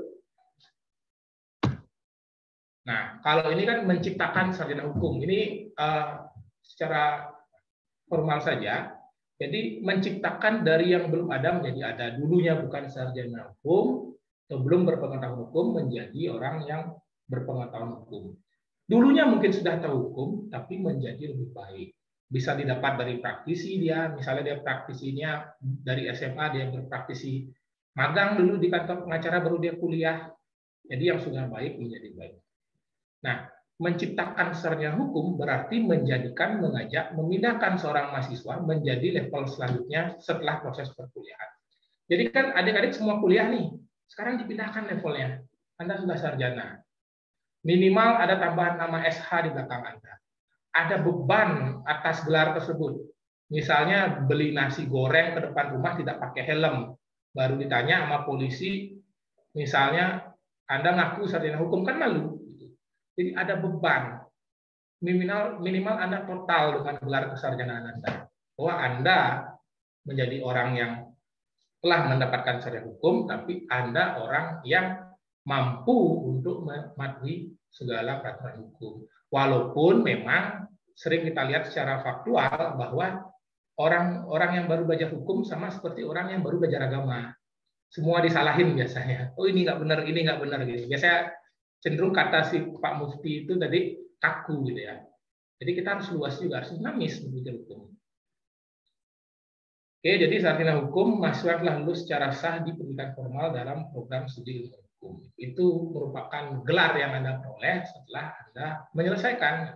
Nah, kalau ini kan menciptakan sarjana hukum. Ini uh, secara formal saja. Jadi menciptakan dari yang belum ada menjadi ada. Dulunya bukan sarjana hukum, atau belum berpengetahuan hukum menjadi orang yang berpengetahuan hukum. Dulunya mungkin sudah tahu hukum, tapi menjadi lebih baik. Bisa didapat dari praktisi dia, misalnya dia praktisinya dari S M A, dia berpraktisi magang dulu di kantor pengacara, baru dia kuliah. Jadi yang sudah baik menjadi baik. Nah, menciptakan sarjana hukum berarti menjadikan, mengajak, memindahkan seorang mahasiswa menjadi level selanjutnya setelah proses perkuliahan. Jadi kan adik-adik semua kuliah nih, sekarang dipindahkan levelnya. Anda sudah sarjana. Minimal ada tambahan nama S H di belakang Anda. Ada beban atas gelar tersebut. Misalnya beli nasi goreng ke depan rumah tidak pakai helm. Baru ditanya sama polisi, misalnya Anda ngaku sarjana hukum, kan malu. Jadi ada beban. Minimal, minimal Anda total dengan gelar kesarjanaan Anda. Bahwa Anda menjadi orang yang telah mendapatkan sarjana hukum, tapi Anda orang yang mampu untuk mematuhi segala peraturan hukum. Walaupun memang sering kita lihat secara faktual bahwa orang-orang yang baru belajar hukum sama seperti orang yang baru belajar agama. Semua disalahin biasanya. Oh ini nggak benar, ini nggak benar gitu. Biasanya cenderung kata si Pak Mufti itu tadi kaku gitu ya. Jadi kita harus luas juga, harus dinamis belajar hukum. Oke, jadi sarjana hukum mahasiswa telah lulus secara sah di pendidikan formal dalam program studi ilmu hukum. Itu merupakan gelar yang Anda peroleh setelah Anda menyelesaikan.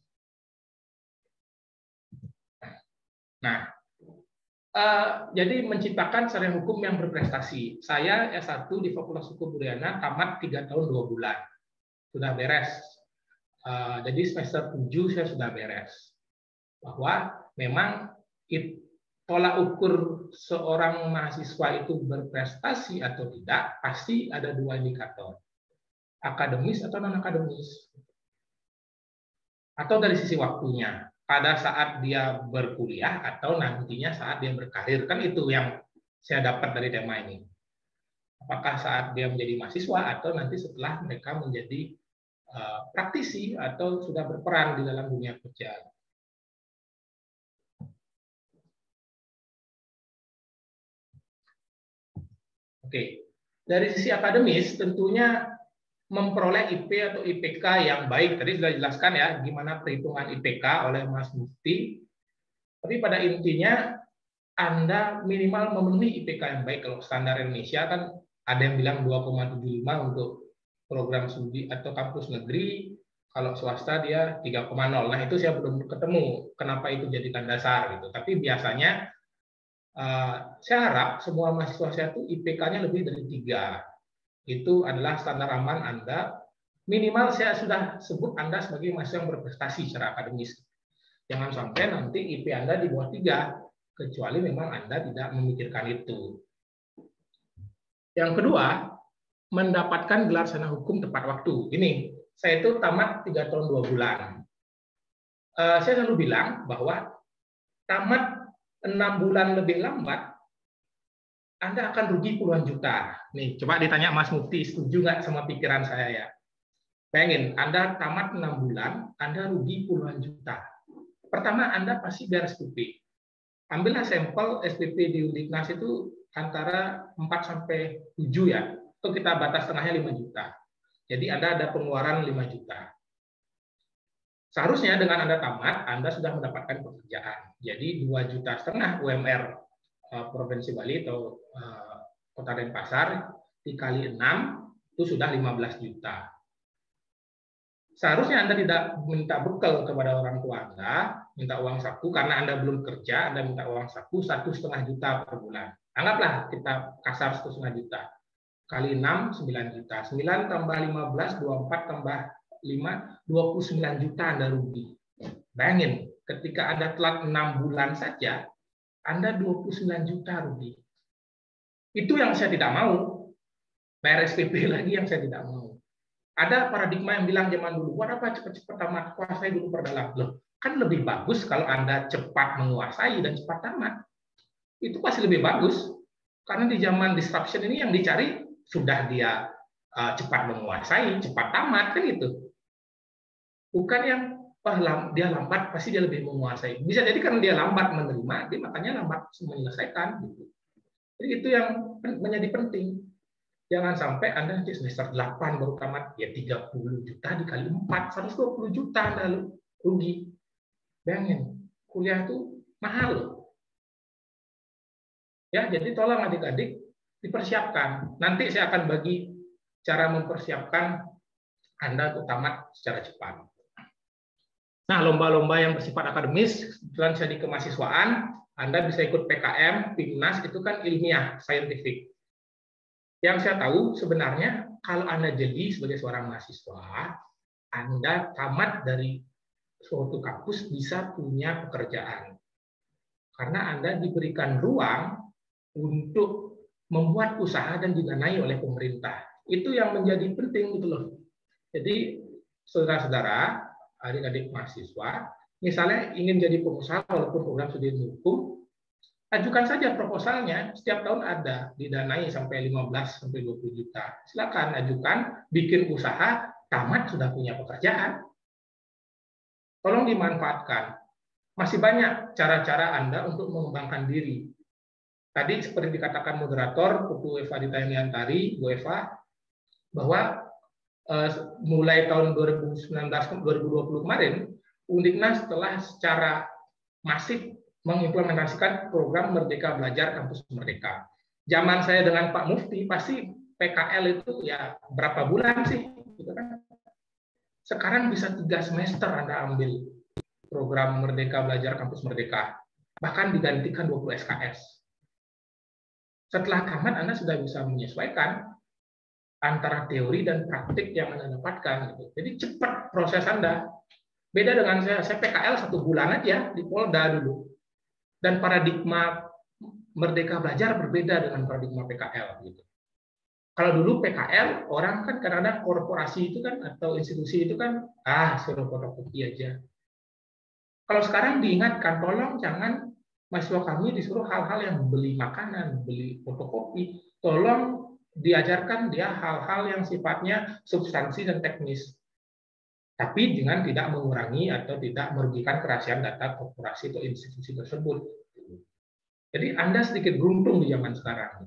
Nah, eh, jadi menciptakan sarjana hukum yang berprestasi. Saya S satu di Fakultas Hukum Udayana tamat tiga tahun dua bulan. Sudah beres. Eh, jadi semester tujuh saya sudah beres. Bahwa memang it, tolak ukur seorang mahasiswa itu berprestasi atau tidak, pasti ada dua indikator. Akademis atau non-akademis. Atau dari sisi waktunya. Pada saat dia berkuliah atau nantinya saat dia berkarir. Kan itu yang saya dapat dari tema ini. Apakah saat dia menjadi mahasiswa atau nanti setelah mereka menjadi uh, praktisi atau sudah berperan di dalam dunia kerja. Oke, dari sisi akademis tentunya memperoleh I P atau I P K yang baik. Tadi sudah dijelaskan ya gimana perhitungan I P K oleh Mas Mufti. Tapi pada intinya Anda minimal memenuhi I P K yang baik. Kalau standar Indonesia kan ada yang bilang dua koma tujuh lima untuk program studi atau kampus negeri. Kalau swasta dia tiga koma nol. Nah, itu saya belum ketemu kenapa itu jadikan dasar gitu. Tapi biasanya Uh, saya harap semua mahasiswa saya itu I P K-nya lebih dari tiga. Itu adalah standar aman Anda. Minimal saya sudah sebut Anda sebagai mahasiswa yang berprestasi secara akademis. Jangan sampai nanti I P Anda di bawah tiga, kecuali memang Anda tidak memikirkan itu. Yang kedua, mendapatkan gelar sarjana hukum tepat waktu. Ini, saya itu tamat tiga tahun dua bulan. Uh, saya selalu bilang bahwa tamat enam bulan lebih lambat, Anda akan rugi puluhan juta. Nih, coba ditanya Mas Mufti, setuju nggak sama pikiran saya ya? Bayangin, Anda tamat enam bulan, Anda rugi puluhan juta. Pertama, Anda pasti bayar S P P. Ambillah sampel S P P di Udiknas itu antara empat sampai tujuh ya. Itu kita batas tengahnya lima juta. Jadi Anda ada pengeluaran lima juta. Seharusnya dengan Anda tamat, Anda sudah mendapatkan pekerjaan. Jadi dua juta setengah U M R uh, Provinsi Bali atau uh, Kota Denpasar dikali enam itu sudah lima belas juta. Seharusnya Anda tidak minta bekal kepada orang tua Anda, minta uang saku karena Anda belum kerja, Anda minta uang saku satu setengah juta per bulan. Anggaplah kita kasar satu setengah juta kali enam sembilan juta. sembilan tambah lima belas, dua puluh empat tambah lima, dua puluh sembilan juta Anda rugi. Bayangin, ketika Anda telat enam bulan saja, Anda dua puluh sembilan juta rugi. Itu yang saya tidak mau. Bayar S P P lagi yang saya tidak mau. Ada paradigma yang bilang zaman dulu, buat apa cepat-cepat tamat, kuasai dulu perdalam. Loh, kan lebih bagus kalau Anda cepat menguasai dan cepat tamat. Itu pasti lebih bagus. Karena di zaman disruption ini yang dicari sudah dia uh, cepat menguasai, cepat tamat, kan itu. Bukan yang wah dia lambat, pasti dia lebih menguasai. Bisa jadi karena dia lambat menerima, dia makanya lambat menyelesaikan. Gitu. Jadi itu yang menjadi penting. Jangan sampai Anda nanti semester delapan baru tamat, ya tiga puluh juta dikali empat, seratus dua puluh juta Anda rugi. Bayangin, kuliah itu mahal loh. Ya, jadi tolong adik-adik dipersiapkan. Nanti saya akan bagi cara mempersiapkan Anda untuk tamat secara cepat. Nah, lomba-lomba yang bersifat akademis, kebetulan saya di kemahasiswaan, Anda bisa ikut P K M, PIMNAS, itu kan ilmiah, scientific. Yang saya tahu sebenarnya kalau Anda jadi sebagai seorang mahasiswa, Anda tamat dari suatu kampus bisa punya pekerjaan. Karena Anda diberikan ruang untuk membuat usaha dan didanai oleh pemerintah. Itu yang menjadi penting gitu loh. Jadi saudara-saudara, adik-adik mahasiswa, misalnya ingin jadi pengusaha walaupun program studi hukum, ajukan saja proposalnya, setiap tahun ada, didanai sampai lima belas sampai dua puluh juta. Silakan ajukan, bikin usaha, tamat sudah punya pekerjaan. Tolong dimanfaatkan. Masih banyak cara-cara Anda untuk mengembangkan diri. Tadi seperti dikatakan moderator, Putu Eva Ditayangantari, Bu Eva, bahwa eh, mulai tahun dua ribu sembilan belas dua ribu dua puluh kemarin, Undiknas telah secara masif mengimplementasikan program Merdeka Belajar Kampus Merdeka. Zaman saya dengan Pak Mufti, pasti P K L itu ya berapa bulan sih? Gitu kan? Sekarang bisa tiga semester Anda ambil program Merdeka Belajar Kampus Merdeka. Bahkan digantikan dua puluh S K S. Setelah tamat, Anda sudah bisa menyesuaikan antara teori dan praktik yang Anda dapatkan. Gitu. Jadi cepat proses Anda. Beda dengan saya, saya P K L satu bulan aja di Polda dulu. Dan paradigma Merdeka Belajar berbeda dengan paradigma P K L. Gitu. Kalau dulu P K L, orang kan kadang-kadang korporasi itu kan, atau institusi itu kan, ah, suruh fotokopi aja. Kalau sekarang diingatkan, tolong jangan mahasiswa kami disuruh hal-hal yang beli makanan, beli fotokopi. Tolong diajarkan dia hal-hal yang sifatnya substansi dan teknis. Tapi dengan tidak mengurangi atau tidak merugikan kerahasiaan data korporasi atau institusi tersebut. Jadi Anda sedikit beruntung di zaman sekarang.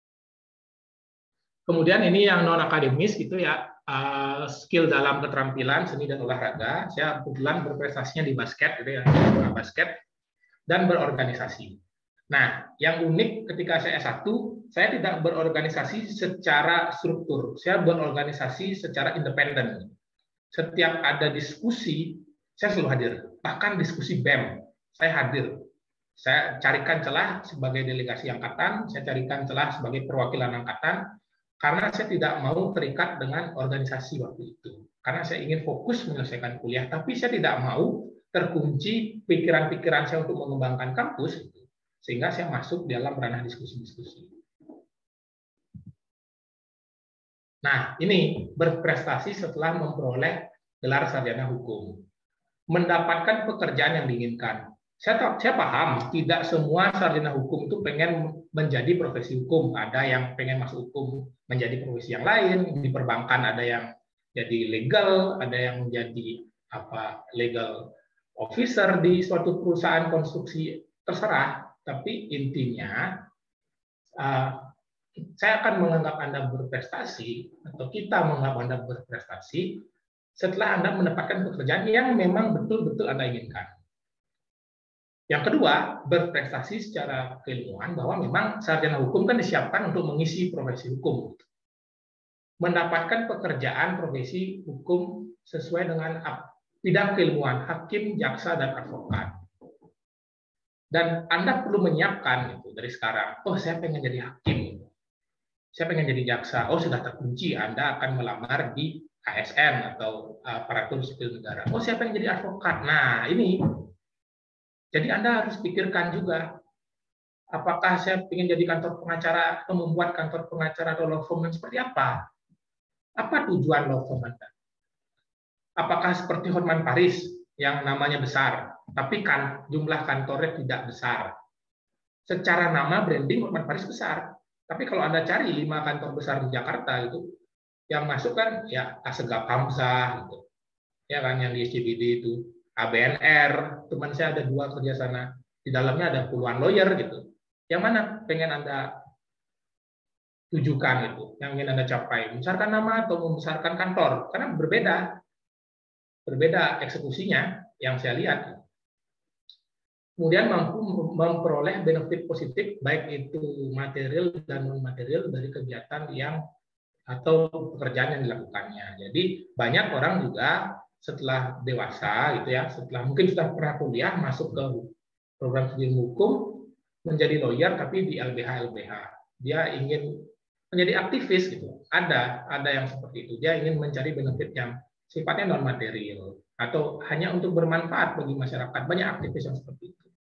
Kemudian ini yang non akademis gitu ya, uh, skill dalam keterampilan seni dan olahraga. Saya kebetulan berprestasinya di basket gitu ya, basket dan berorganisasi. Nah, yang unik ketika saya S satu, saya tidak berorganisasi secara struktur, saya berorganisasi secara independen. Setiap ada diskusi, saya selalu hadir. Bahkan diskusi B E M, saya hadir. Saya carikan celah sebagai delegasi angkatan, saya carikan celah sebagai perwakilan angkatan, karena saya tidak mau terikat dengan organisasi waktu itu. Karena saya ingin fokus menyelesaikan kuliah, tapi saya tidak mau terkunci pikiran-pikiran saya untuk mengembangkan kampus, sehingga saya masuk dalam ranah diskusi-diskusi. Nah, ini berprestasi setelah memperoleh gelar sarjana hukum. Mendapatkan pekerjaan yang diinginkan. Saya, saya paham, tidak semua sarjana hukum itu pengen menjadi profesi hukum. Ada yang pengen masuk hukum menjadi profesi yang lain. Di perbankan ada yang jadi legal, ada yang menjadi apa legal officer di suatu perusahaan konstruksi, terserah. Tapi intinya, uh, saya akan menganggap Anda berprestasi, atau kita menganggap Anda berprestasi, setelah Anda mendapatkan pekerjaan yang memang betul-betul Anda inginkan. Yang kedua, berprestasi secara keilmuan, bahwa memang sarjana hukum kan disiapkan untuk mengisi profesi hukum. Mendapatkan pekerjaan profesi hukum sesuai dengan bidang keilmuan, hakim, jaksa, dan advokat. Dan Anda perlu menyiapkan itu dari sekarang, oh saya pengen jadi hakim, saya pengen jadi jaksa, oh sudah terkunci, Anda akan melamar di A S N atau aparatur sipil negara. Oh saya pengen jadi advokat. Nah ini, jadi Anda harus pikirkan juga, apakah saya ingin jadi kantor pengacara atau membuat kantor pengacara atau law firm seperti apa? Apa tujuan law firm Anda? Apakah seperti Hotman Paris yang namanya besar, tapi kan jumlah kantornya tidak besar? Secara nama branding Hotman Paris besar, tapi kalau Anda cari lima kantor besar di Jakarta itu, yang masuk kan ya Asegaf Hamzah, gitu. Ya kan yang di S C B D itu, A B N R, teman saya ada dua kerja sana, di dalamnya ada puluhan lawyer gitu. Yang mana pengen Anda tujukan itu, yang ingin Anda capai, membesarkan nama atau membesarkan kantor, karena berbeda, berbeda eksekusinya yang saya lihat. Kemudian mampu memperoleh benefit positif baik itu material dan non material dari kegiatan yang atau pekerjaan yang dilakukannya. Jadi banyak orang juga setelah dewasa gitu ya, setelah mungkin sudah pernah kuliah masuk ke program studi hukum menjadi lawyer tapi di L B H L B H. Dia ingin menjadi aktivis gitu. Ada ada yang seperti itu. Dia ingin mencari benefit yang sifatnya non material atau hanya untuk bermanfaat bagi masyarakat. Banyak aktivis yang seperti itu.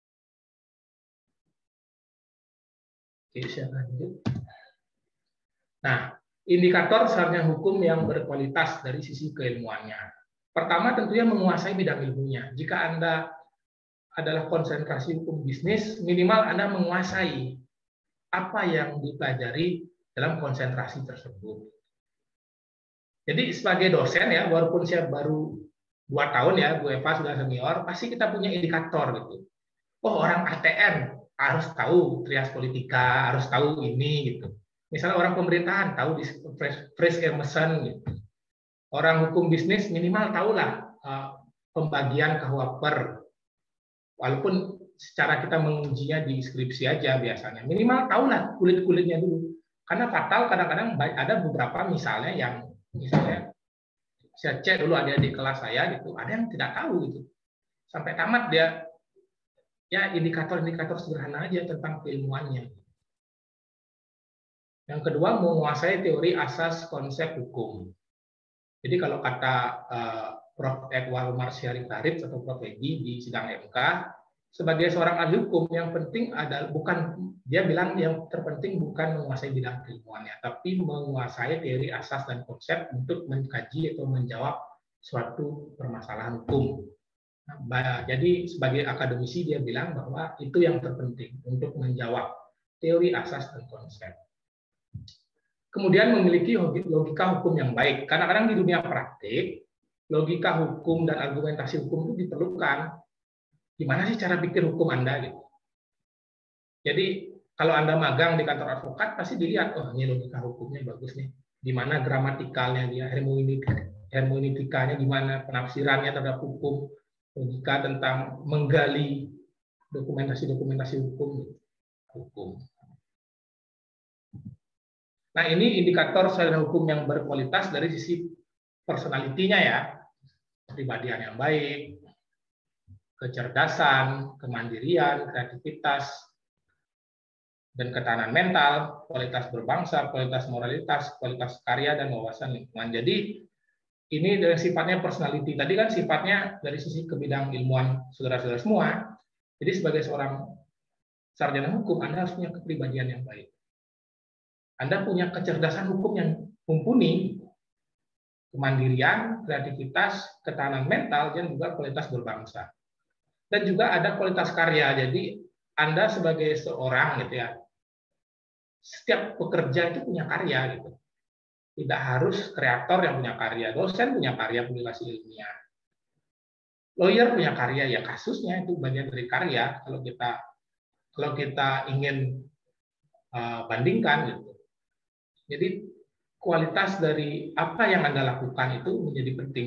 Oke, saya lanjut. Nah, indikator sarjana hukum yang berkualitas dari sisi keilmuannya. Pertama tentunya menguasai bidang ilmunya. Jika Anda adalah konsentrasi hukum bisnis, minimal Anda menguasai apa yang dipelajari dalam konsentrasi tersebut. Jadi sebagai dosen ya, walaupun saya baru dua tahun ya, Bu Eva sudah senior, pasti kita punya indikator gitu. Oh, orang A T M harus tahu trias politika, harus tahu ini gitu. Misalnya orang pemerintahan tahu di Fresh Emerson gitu. Orang hukum bisnis minimal tahulah uh, pembagian K H W per. Walaupun secara kita mengujinya di skripsi aja biasanya, minimal tahulah kulit-kulitnya dulu. Karena fatal kadang-kadang ada beberapa misalnya yang misalnya saya cek dulu ada di kelas saya gitu, ada yang tidak tahu gitu. Sampai tamat dia ya indikator-indikator sederhana aja tentang keilmuannya. Yang kedua, menguasai teori asas konsep hukum. Jadi kalau kata uh, Prof Ekwal Umar Syarif Harif atau Prof Edi di sidang M K, sebagai seorang ahli hukum yang penting adalah bukan, dia bilang yang terpenting bukan menguasai bidang keilmuannya, tapi menguasai teori asas dan konsep untuk mengkaji atau menjawab suatu permasalahan hukum. Nah, jadi sebagai akademisi dia bilang bahwa itu yang terpenting untuk menjawab teori asas dan konsep. Kemudian memiliki logika hukum yang baik. Kadang-kadang di dunia praktik, logika hukum dan argumentasi hukum itu diperlukan. Gimana sih cara pikir hukum Anda gitu? Jadi kalau Anda magang di kantor advokat pasti dilihat, oh ini logika hukumnya bagus nih. Di mana gramatikalnya dia, hermeneutikanya gimana, penafsirannya terhadap hukum, logika tentang menggali dokumentasi-dokumentasi hukum, hukum. Nah, ini indikator sarjana hukum yang berkualitas dari sisi personalitinya ya. Kepribadian yang baik, kecerdasan, kemandirian, kreativitas, dan ketahanan mental, kualitas berbangsa, kualitas moralitas, kualitas karya, dan wawasan lingkungan. Jadi, ini dari sifatnya personality. Tadi kan sifatnya dari sisi ke bidang ilmuwan saudara-saudara semua. Jadi, sebagai seorang sarjana hukum, Anda harus punya kepribadian yang baik. Anda punya kecerdasan hukum yang mumpuni, kemandirian, kreativitas, ketahanan mental, dan juga kualitas berbangsa. Dan juga ada kualitas karya. Jadi Anda sebagai seorang gitu ya, setiap pekerja itu punya karya gitu. Tidak harus kreator yang punya karya, dosen punya karya publikasi ilmiah, lawyer punya karya ya kasusnya itu bagian dari karya. Kalau kita kalau kita ingin uh, bandingkan gitu. Jadi kualitas dari apa yang Anda lakukan itu menjadi penting.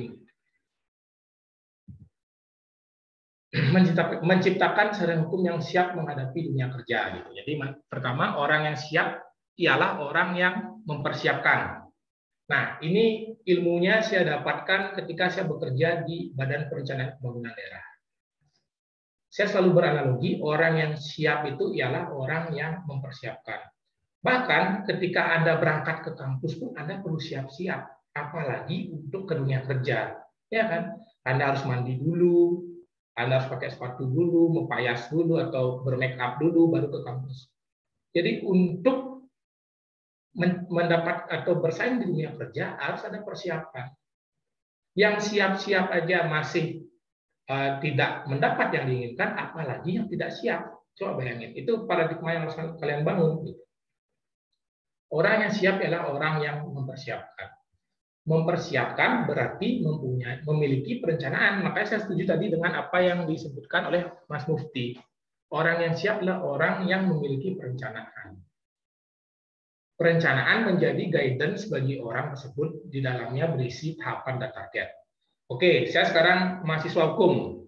Menciptakan sarjana hukum yang siap menghadapi dunia kerja. Gitu. Jadi pertama orang yang siap ialah orang yang mempersiapkan. Nah ini ilmunya saya dapatkan ketika saya bekerja di Badan Perencanaan Pembangunan Daerah. Saya selalu beranalogi orang yang siap itu ialah orang yang mempersiapkan. Bahkan ketika Anda berangkat ke kampus pun Anda perlu siap-siap, apalagi untuk ke dunia kerja, ya kan? Anda harus mandi dulu, Anda harus pakai sepatu dulu, mempayas dulu atau bermake up dulu baru ke kampus. Jadi untuk mendapat atau bersaing di dunia kerja harus ada persiapan. Yang siap-siap aja masih uh, tidak mendapat yang diinginkan, apalagi yang tidak siap. Coba bayangin, itu paradigma yang harus kalian bangun. Gitu. Orang yang siap adalah orang yang mempersiapkan. Mempersiapkan berarti mempunyai, memiliki perencanaan. Makanya saya setuju tadi dengan apa yang disebutkan oleh Mas Mufti. Orang yang siap adalah orang yang memiliki perencanaan. Perencanaan menjadi guidance bagi orang tersebut, di dalamnya berisi tahapan dan target. Oke, saya sekarang mahasiswa hukum.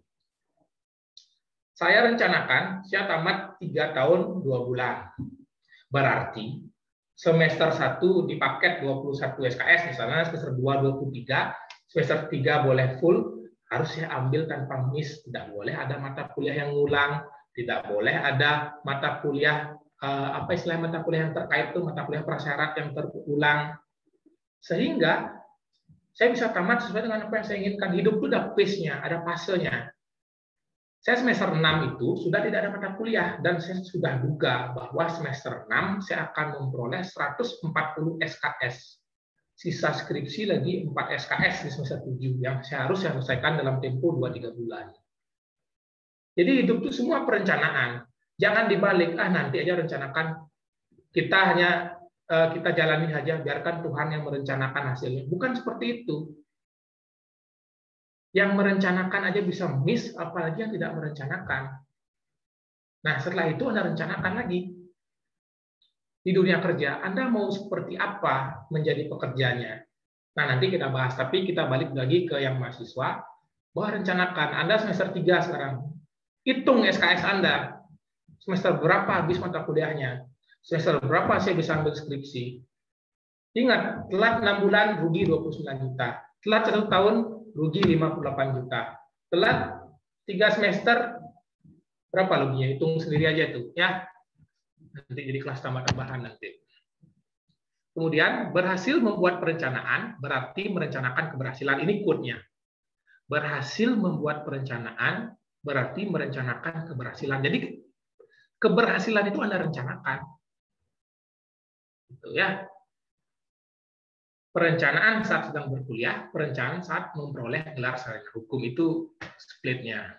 Saya rencanakan, saya tamat tiga tahun dua bulan. Berarti semester satu dipaket dua puluh satu S K S, misalnya semester dua dua puluh tiga, semester tiga boleh full, harus saya ambil tanpa miss. Tidak boleh ada mata kuliah yang ngulang, tidak boleh ada mata kuliah, eh, apa istilah mata kuliah yang terkait itu, mata kuliah prasyarat yang terulang. Sehingga saya bisa tamat sesuai dengan apa yang saya inginkan. Hidup itu ada pace-nya, ada fase-nya. Saya semester enam itu sudah tidak ada mata kuliah, dan saya sudah duga bahwa semester enam saya akan memperoleh seratus empat puluh S K S. Sisa skripsi lagi empat S K S di semester tujuh yang saya harus selesaikan dalam tempo dua tiga bulan. Jadi hidup itu semua perencanaan. Jangan dibalik, ah nanti aja rencanakan, kita hanya kita jalani saja, biarkan Tuhan yang merencanakan hasilnya. Bukan seperti itu. Yang merencanakan aja bisa miss, apalagi yang tidak merencanakan. Nah, setelah itu Anda rencanakan lagi. Di dunia kerja, Anda mau seperti apa menjadi pekerjanya? Nah, nanti kita bahas. Tapi kita balik lagi ke yang mahasiswa, bahwa rencanakan. Anda semester tiga sekarang. Hitung S K S Anda. Semester berapa habis mata kuliahnya? Semester berapa saya bisa ambil skripsi? Ingat, telat enam bulan, rugi dua puluh sembilan juta. Telat satu tahun, rugi lima puluh delapan juta. Telat tiga semester, berapa ruginya? Hitung sendiri aja tuh, ya. Nanti jadi kelas tambah-tambahan nanti. Kemudian berhasil membuat perencanaan berarti merencanakan keberhasilan. Ini quote-nya. Berhasil membuat perencanaan berarti merencanakan keberhasilan. Jadi keberhasilan itu Anda rencanakan. Gitu ya. Perencanaan saat sedang berkuliah, perencanaan saat memperoleh gelar sarjana hukum, itu splitnya.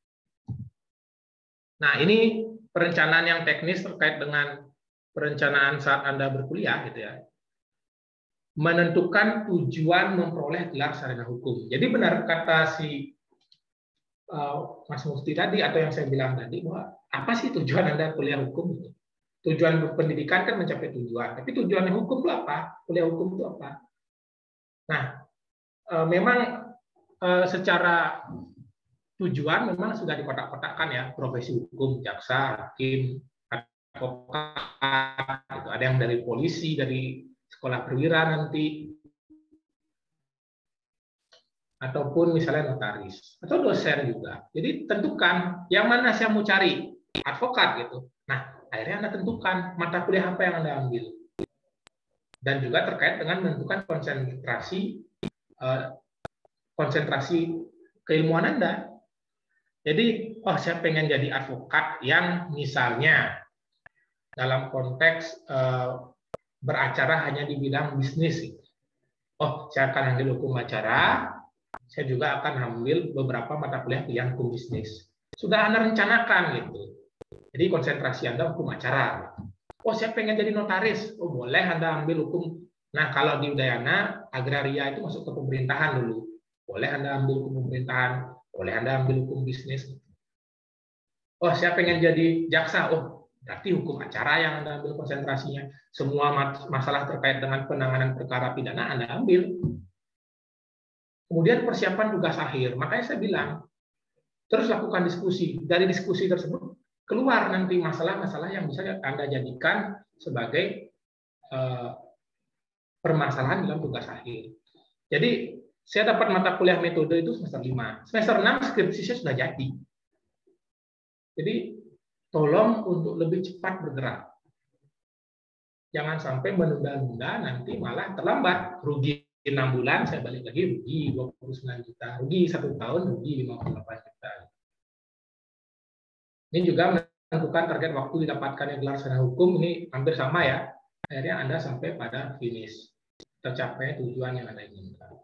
Nah, ini perencanaan yang teknis terkait dengan perencanaan saat Anda berkuliah, gitu ya. Menentukan tujuan memperoleh gelar sarjana hukum. Jadi benar kata si uh, Mas Mufti tadi, atau yang saya bilang tadi, bahwa apa sih tujuan Anda kuliah hukum itu? Tujuan berpendidikan kan mencapai tujuan, tapi tujuan yang hukum itu apa? Kuliah hukum itu apa? Nah, memang secara tujuan memang sudah dikotak-kotakkan ya, profesi hukum, jaksa, hakim, advokat, ada yang dari polisi, dari sekolah perwira nanti, ataupun misalnya notaris, atau dosen juga. Jadi tentukan yang mana saya mau cari, advokat gitu. Nah, akhirnya Anda tentukan mata kuliah apa yang Anda ambil. Dan juga terkait dengan menentukan konsentrasi konsentrasi keilmuan Anda. Jadi, oh saya pengen jadi advokat yang misalnya dalam konteks beracara hanya di bidang bisnis. Oh, saya akan ambil hukum acara, saya juga akan ambil beberapa mata kuliah pilihan hukum bisnis. Sudah Anda rencanakan gitu. Jadi konsentrasi Anda hukum acara. Oh, saya pengen jadi notaris. Oh, boleh Anda ambil hukum. Nah, kalau di Udayana, agraria itu masuk ke pemerintahan dulu. Boleh Anda ambil hukum pemerintahan. Boleh Anda ambil hukum bisnis. Oh, saya pengen jadi jaksa. Oh, berarti hukum acara yang Anda ambil konsentrasinya. Semua masalah terkait dengan penanganan perkara pidana Anda ambil. Kemudian persiapan tugas akhir. Makanya saya bilang, terus lakukan diskusi. Dari diskusi tersebut, keluar nanti masalah-masalah yang bisa Anda jadikan sebagai uh, permasalahan dalam tugas akhir. Jadi, saya dapat mata kuliah metode itu semester lima. Semester enam skripsi saya sudah jadi. Jadi, tolong untuk lebih cepat bergerak. Jangan sampai menunda-nunda, nanti malah terlambat. Rugi enam bulan, saya balik lagi, rugi dua puluh sembilan juta. Rugi satu tahun, rugi lima puluh delapan juta. Ini juga menentukan target waktu didapatkan yang gelar sarjana hukum, ini hampir sama ya. Akhirnya Anda sampai pada finish. Tercapai tujuan yang Anda inginkan.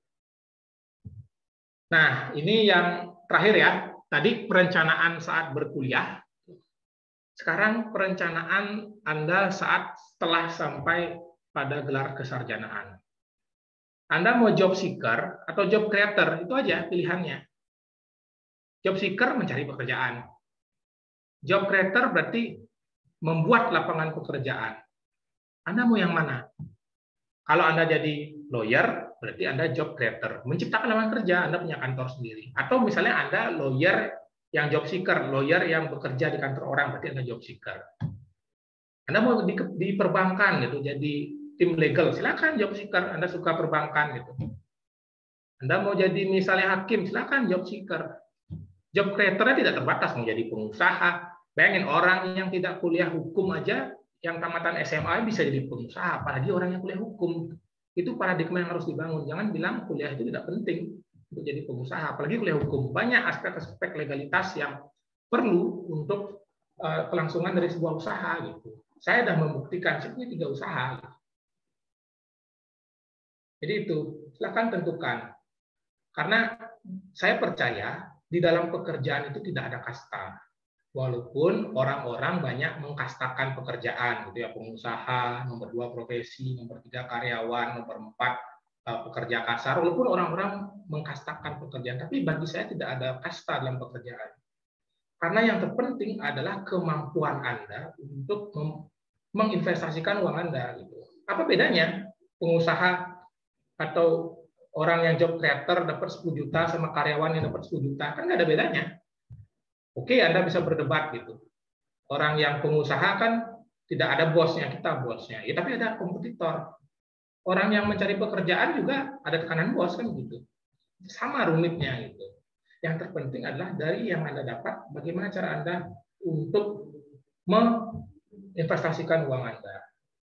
Nah, ini yang terakhir ya. Tadi perencanaan saat berkuliah. Sekarang perencanaan Anda saat setelah sampai pada gelar kesarjanaan. Anda mau job seeker atau job creator, itu aja pilihannya. Job seeker mencari pekerjaan. Job creator berarti membuat lapangan pekerjaan. Anda mau yang mana? Kalau Anda jadi lawyer, berarti Anda job creator. Menciptakan lapangan kerja, Anda punya kantor sendiri. Atau misalnya Anda lawyer yang job seeker, lawyer yang bekerja di kantor orang, berarti Anda job seeker. Anda mau di, di perbankan gitu, jadi tim legal, silakan job seeker. Anda suka perbankan gitu. Anda mau jadi misalnya hakim, silakan job seeker. Job creator-nya tidak terbatas, mau jadi pengusaha. Bayangin orang yang tidak kuliah hukum aja, yang tamatan S M A bisa jadi pengusaha, apalagi orang yang kuliah hukum. Itu paradigma yang harus dibangun. Jangan bilang kuliah itu tidak penting untuk jadi pengusaha, apalagi kuliah hukum. Banyak aspek-aspek legalitas yang perlu untuk uh, kelangsungan dari sebuah usaha gitu. Saya sudah membuktikan, saya punya tiga usaha. Gitu. Jadi itu, silakan tentukan. Karena saya percaya di dalam pekerjaan itu tidak ada kasta. Walaupun orang-orang banyak mengkastakan pekerjaan, gitu ya, pengusaha, nomor dua profesi, nomor tiga karyawan, nomor empat pekerja kasar. Walaupun orang-orang mengkastakan pekerjaan, tapi bagi saya tidak ada kasta dalam pekerjaan. Karena yang terpenting adalah kemampuan Anda untuk menginvestasikan uang Anda. Gitu. Apa bedanya pengusaha atau orang yang job creator dapat sepuluh juta sama karyawan yang dapat sepuluh juta? Kan nggak ada bedanya. Oke, Anda bisa berdebat gitu. Orang yang pengusaha kan tidak ada bosnya, kita bosnya. Ya, tapi ada kompetitor. Orang yang mencari pekerjaan juga ada tekanan bos kan gitu. Sama rumitnya gitu. Yang terpenting adalah dari yang Anda dapat, bagaimana cara Anda untuk menginvestasikan uang Anda.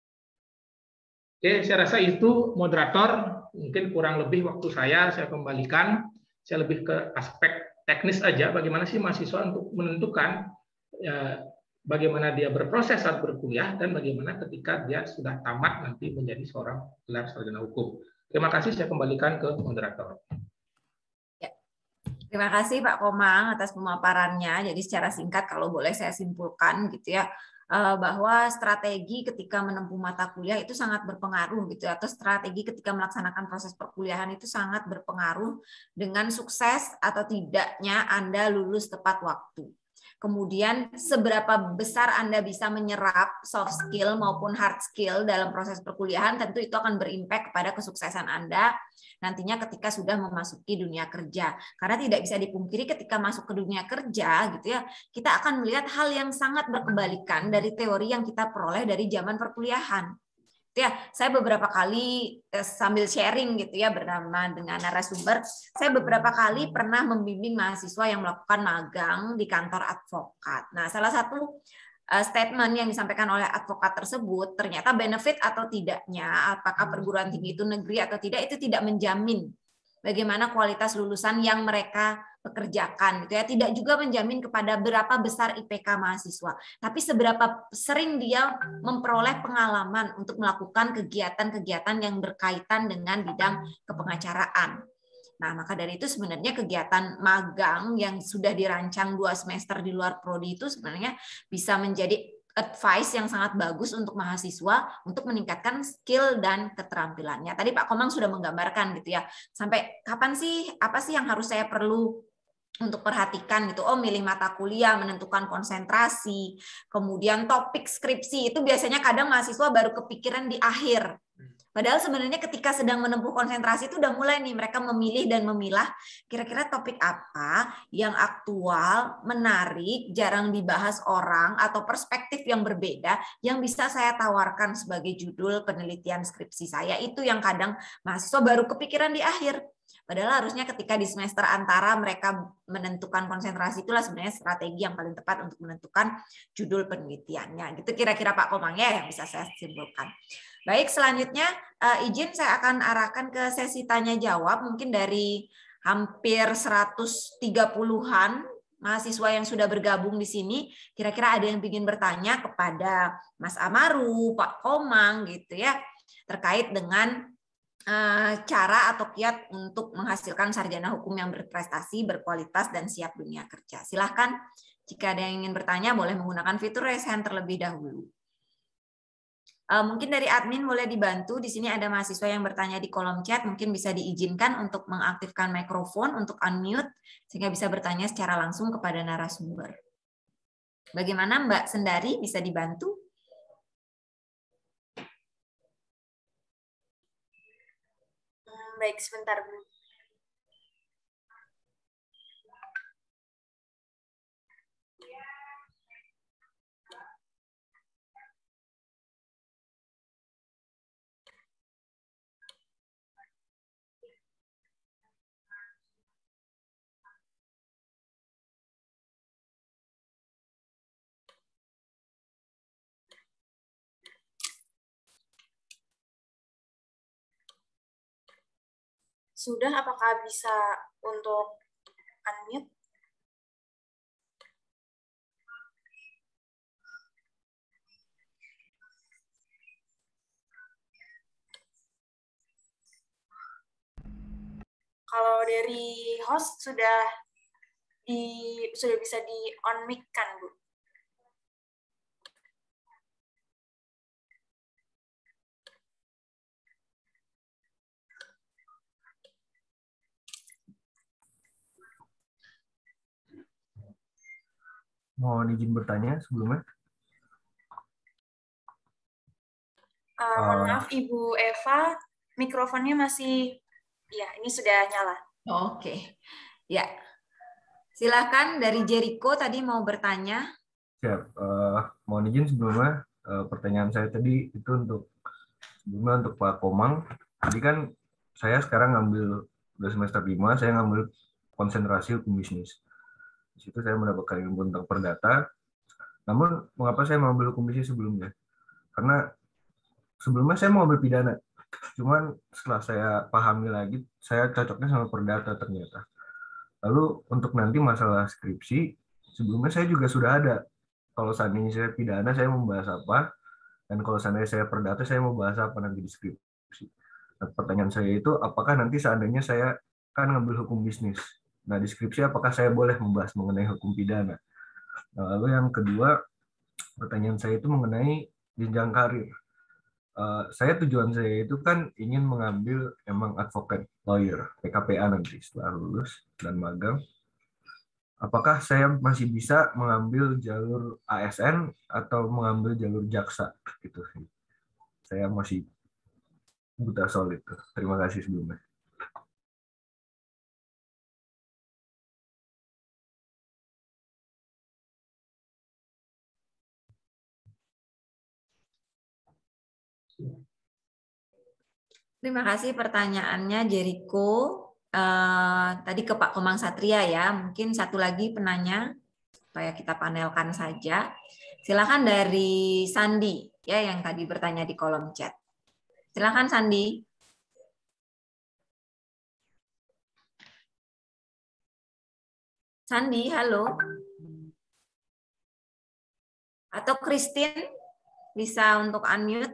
Oke, saya rasa itu moderator. Mungkin kurang lebih waktu saya, saya kembalikan. Saya lebih ke aspek teknis aja, bagaimana sih mahasiswa untuk menentukan ya, bagaimana dia berproses saat berkuliah dan bagaimana ketika dia sudah tamat nanti menjadi seorang gelar sarjana hukum. Terima kasih, saya kembalikan ke moderator. Ya. Terima kasih Pak Komang atas pemaparannya. Jadi secara singkat kalau boleh saya simpulkan gitu ya, bahwa strategi ketika menempuh mata kuliah itu sangat berpengaruh gitu, atau strategi ketika melaksanakan proses perkuliahan itu sangat berpengaruh dengan sukses atau tidaknya Anda lulus tepat waktu. Kemudian seberapa besar Anda bisa menyerap soft skill maupun hard skill dalam proses perkuliahan, tentu itu akan berimpact kepada kesuksesan Anda nantinya ketika sudah memasuki dunia kerja. Karena tidak bisa dipungkiri ketika masuk ke dunia kerja gitu ya, kita akan melihat hal yang sangat berkebalikan dari teori yang kita peroleh dari zaman perkuliahan. Ya, saya beberapa kali sambil sharing gitu ya bernama dengan narasumber, saya beberapa kali pernah membimbing mahasiswa yang melakukan magang di kantor advokat. Nah, salah satu statement yang disampaikan oleh advokat tersebut, ternyata benefit atau tidaknya, apakah perguruan tinggi itu negeri atau tidak, itu tidak menjamin bagaimana kualitas lulusan yang mereka pekerjakan, gitu ya. Tidak juga menjamin kepada berapa besar I P K mahasiswa, tapi seberapa sering dia memperoleh pengalaman untuk melakukan kegiatan-kegiatan yang berkaitan dengan bidang kepengacaraan. Nah, maka dari itu sebenarnya kegiatan magang yang sudah dirancang dua semester di luar prodi itu sebenarnya bisa menjadi advice yang sangat bagus untuk mahasiswa untuk meningkatkan skill dan keterampilannya. Tadi Pak Komang sudah menggambarkan gitu ya, sampai kapan sih, apa sih yang harus saya perlu untuk perhatikan gitu. Oh, milih mata kuliah, menentukan konsentrasi, kemudian topik skripsi, itu biasanya kadang mahasiswa baru kepikiran di akhir. Padahal sebenarnya ketika sedang menempuh konsentrasi itu udah mulai nih mereka memilih dan memilah kira-kira topik apa yang aktual, menarik, jarang dibahas orang, atau perspektif yang berbeda yang bisa saya tawarkan sebagai judul penelitian skripsi saya. Itu yang kadang mahasiswa baru kepikiran di akhir. Padahal harusnya ketika di semester antara mereka menentukan konsentrasi, itulah sebenarnya strategi yang paling tepat untuk menentukan judul penelitiannya. Gitu kira-kira Pak Komang ya yang bisa saya simpulkan. Baik, selanjutnya uh, izin saya akan arahkan ke sesi tanya jawab mungkin dari hampir seratus tiga puluhan mahasiswa yang sudah bergabung di sini. Kira-kira ada yang ingin bertanya kepada Mas Amaru, Pak Komang gitu ya, terkait dengan uh, cara atau kiat untuk menghasilkan sarjana hukum yang berprestasi, berkualitas dan siap dunia kerja. Silahkan jika ada yang ingin bertanya boleh menggunakan fitur raise hand terlebih dahulu. Uh, mungkin dari admin boleh dibantu. Di sini ada mahasiswa yang bertanya di kolom chat, mungkin bisa diizinkan untuk mengaktifkan mikrofon untuk unmute sehingga bisa bertanya secara langsung kepada narasumber. Bagaimana Mbak Sendari, bisa dibantu? Hmm, baik, sebentar Bu. Sudah, apakah bisa untuk unmute? Kalau dari host sudah di sudah bisa di on mic kan, Bu? Mohon izin bertanya sebelumnya. Uh, mohon maaf Ibu Eva, mikrofonnya masih, ya ini sudah nyala. Oke, ya. Silahkan dari Jericho tadi mau bertanya. Siap. Uh, mohon izin sebelumnya, uh, pertanyaan saya tadi itu untuk sebelumnya untuk Pak Komang. Tadi kan saya sekarang ngambil udah semester lima, saya ngambil konsentrasi hukum bisnis. Di situ saya mendapatkan ilmu tentang perdata. Namun mengapa saya mengambil hukum bisnis sebelumnya? Karena sebelumnya saya mau ambil pidana. Cuman setelah saya pahami lagi, saya cocoknya sama perdata ternyata. Lalu untuk nanti masalah skripsi, sebelumnya saya juga sudah ada. Kalau seandainya saya pidana, saya membahas apa. Dan kalau seandainya saya perdata, saya mau bahas apa nanti di skripsi. Nah, pertanyaan saya itu, apakah nanti seandainya saya kan ngambil hukum bisnis? Nah, di skripsi apakah saya boleh membahas mengenai hukum pidana? Nah, lalu yang kedua, pertanyaan saya itu mengenai jenjang karir. Uh, saya tujuan saya itu kan ingin mengambil emang advokat lawyer P K P A nanti setelah lulus dan magang. Apakah saya masih bisa mengambil jalur A S N atau mengambil jalur jaksa gitu? Saya masih buta soal itu. Terima kasih sebelumnya. Terima kasih pertanyaannya Jericho. Uh, tadi ke Pak Komang Satria ya. Mungkin satu lagi penanya supaya kita panelkan saja. Silakan dari Sandi ya yang tadi bertanya di kolom chat. Silakan Sandi. Sandi, halo. Atau Christine bisa untuk unmute.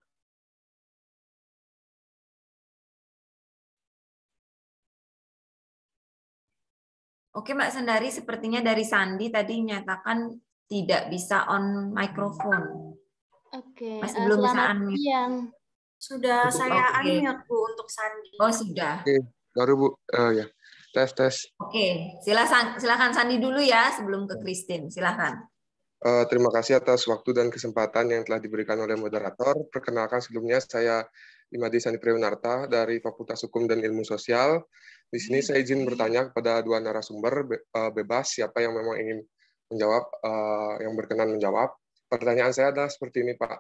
Oke, Mbak Sendari, sepertinya dari Sandi tadi menyatakan tidak bisa on microphone. Oke, Masih uh, belum bisa selamat unmute. siang. Sudah saya Oke. unmute, Bu, untuk Sandi. Oh, sudah. Oke, baru Bu. Uh, ya. Tes, tes. Oke, silakan, silakan Sandi dulu ya sebelum ke Christine. Silakan. Uh, terima kasih atas waktu dan kesempatan yang telah diberikan oleh moderator. Perkenalkan sebelumnya, saya Imadi Sandi Priyunarta dari Fakultas Hukum dan Ilmu Sosial. Di sini saya izin bertanya kepada dua narasumber, bebas siapa yang memang ingin menjawab, yang berkenan menjawab. Pertanyaan saya adalah seperti ini, Pak.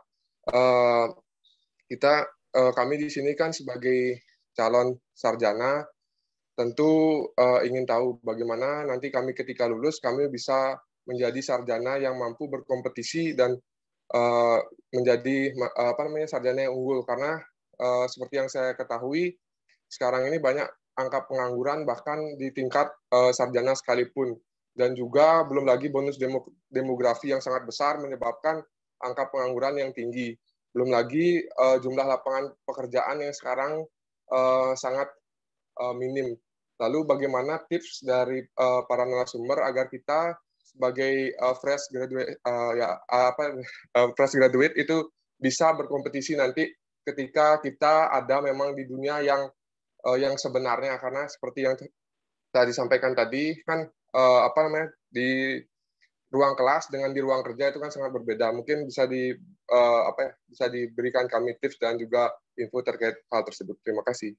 Kita, kami di sini kan sebagai calon sarjana, tentu ingin tahu bagaimana nanti kami ketika lulus, kami bisa menjadi sarjana yang mampu berkompetisi dan menjadi apa namanya sarjana yang unggul. Karena seperti yang saya ketahui, sekarang ini banyak angka pengangguran bahkan di tingkat uh, sarjana sekalipun, dan juga belum lagi bonus demo, demografi yang sangat besar menyebabkan angka pengangguran yang tinggi, belum lagi uh, jumlah lapangan pekerjaan yang sekarang uh, sangat uh, minim. Lalu bagaimana tips dari uh, para narasumber agar kita sebagai uh, fresh graduate uh, ya apa uh, fresh graduate itu bisa berkompetisi nanti ketika kita ada memang di dunia yang uh, yang sebenarnya, karena seperti yang tadi disampaikan tadi kan uh, apa namanya di ruang kelas dengan di ruang kerja itu kan sangat berbeda. Mungkin bisa di uh, apa ya, bisa diberikan kami tips dan juga info terkait hal tersebut. Terima kasih.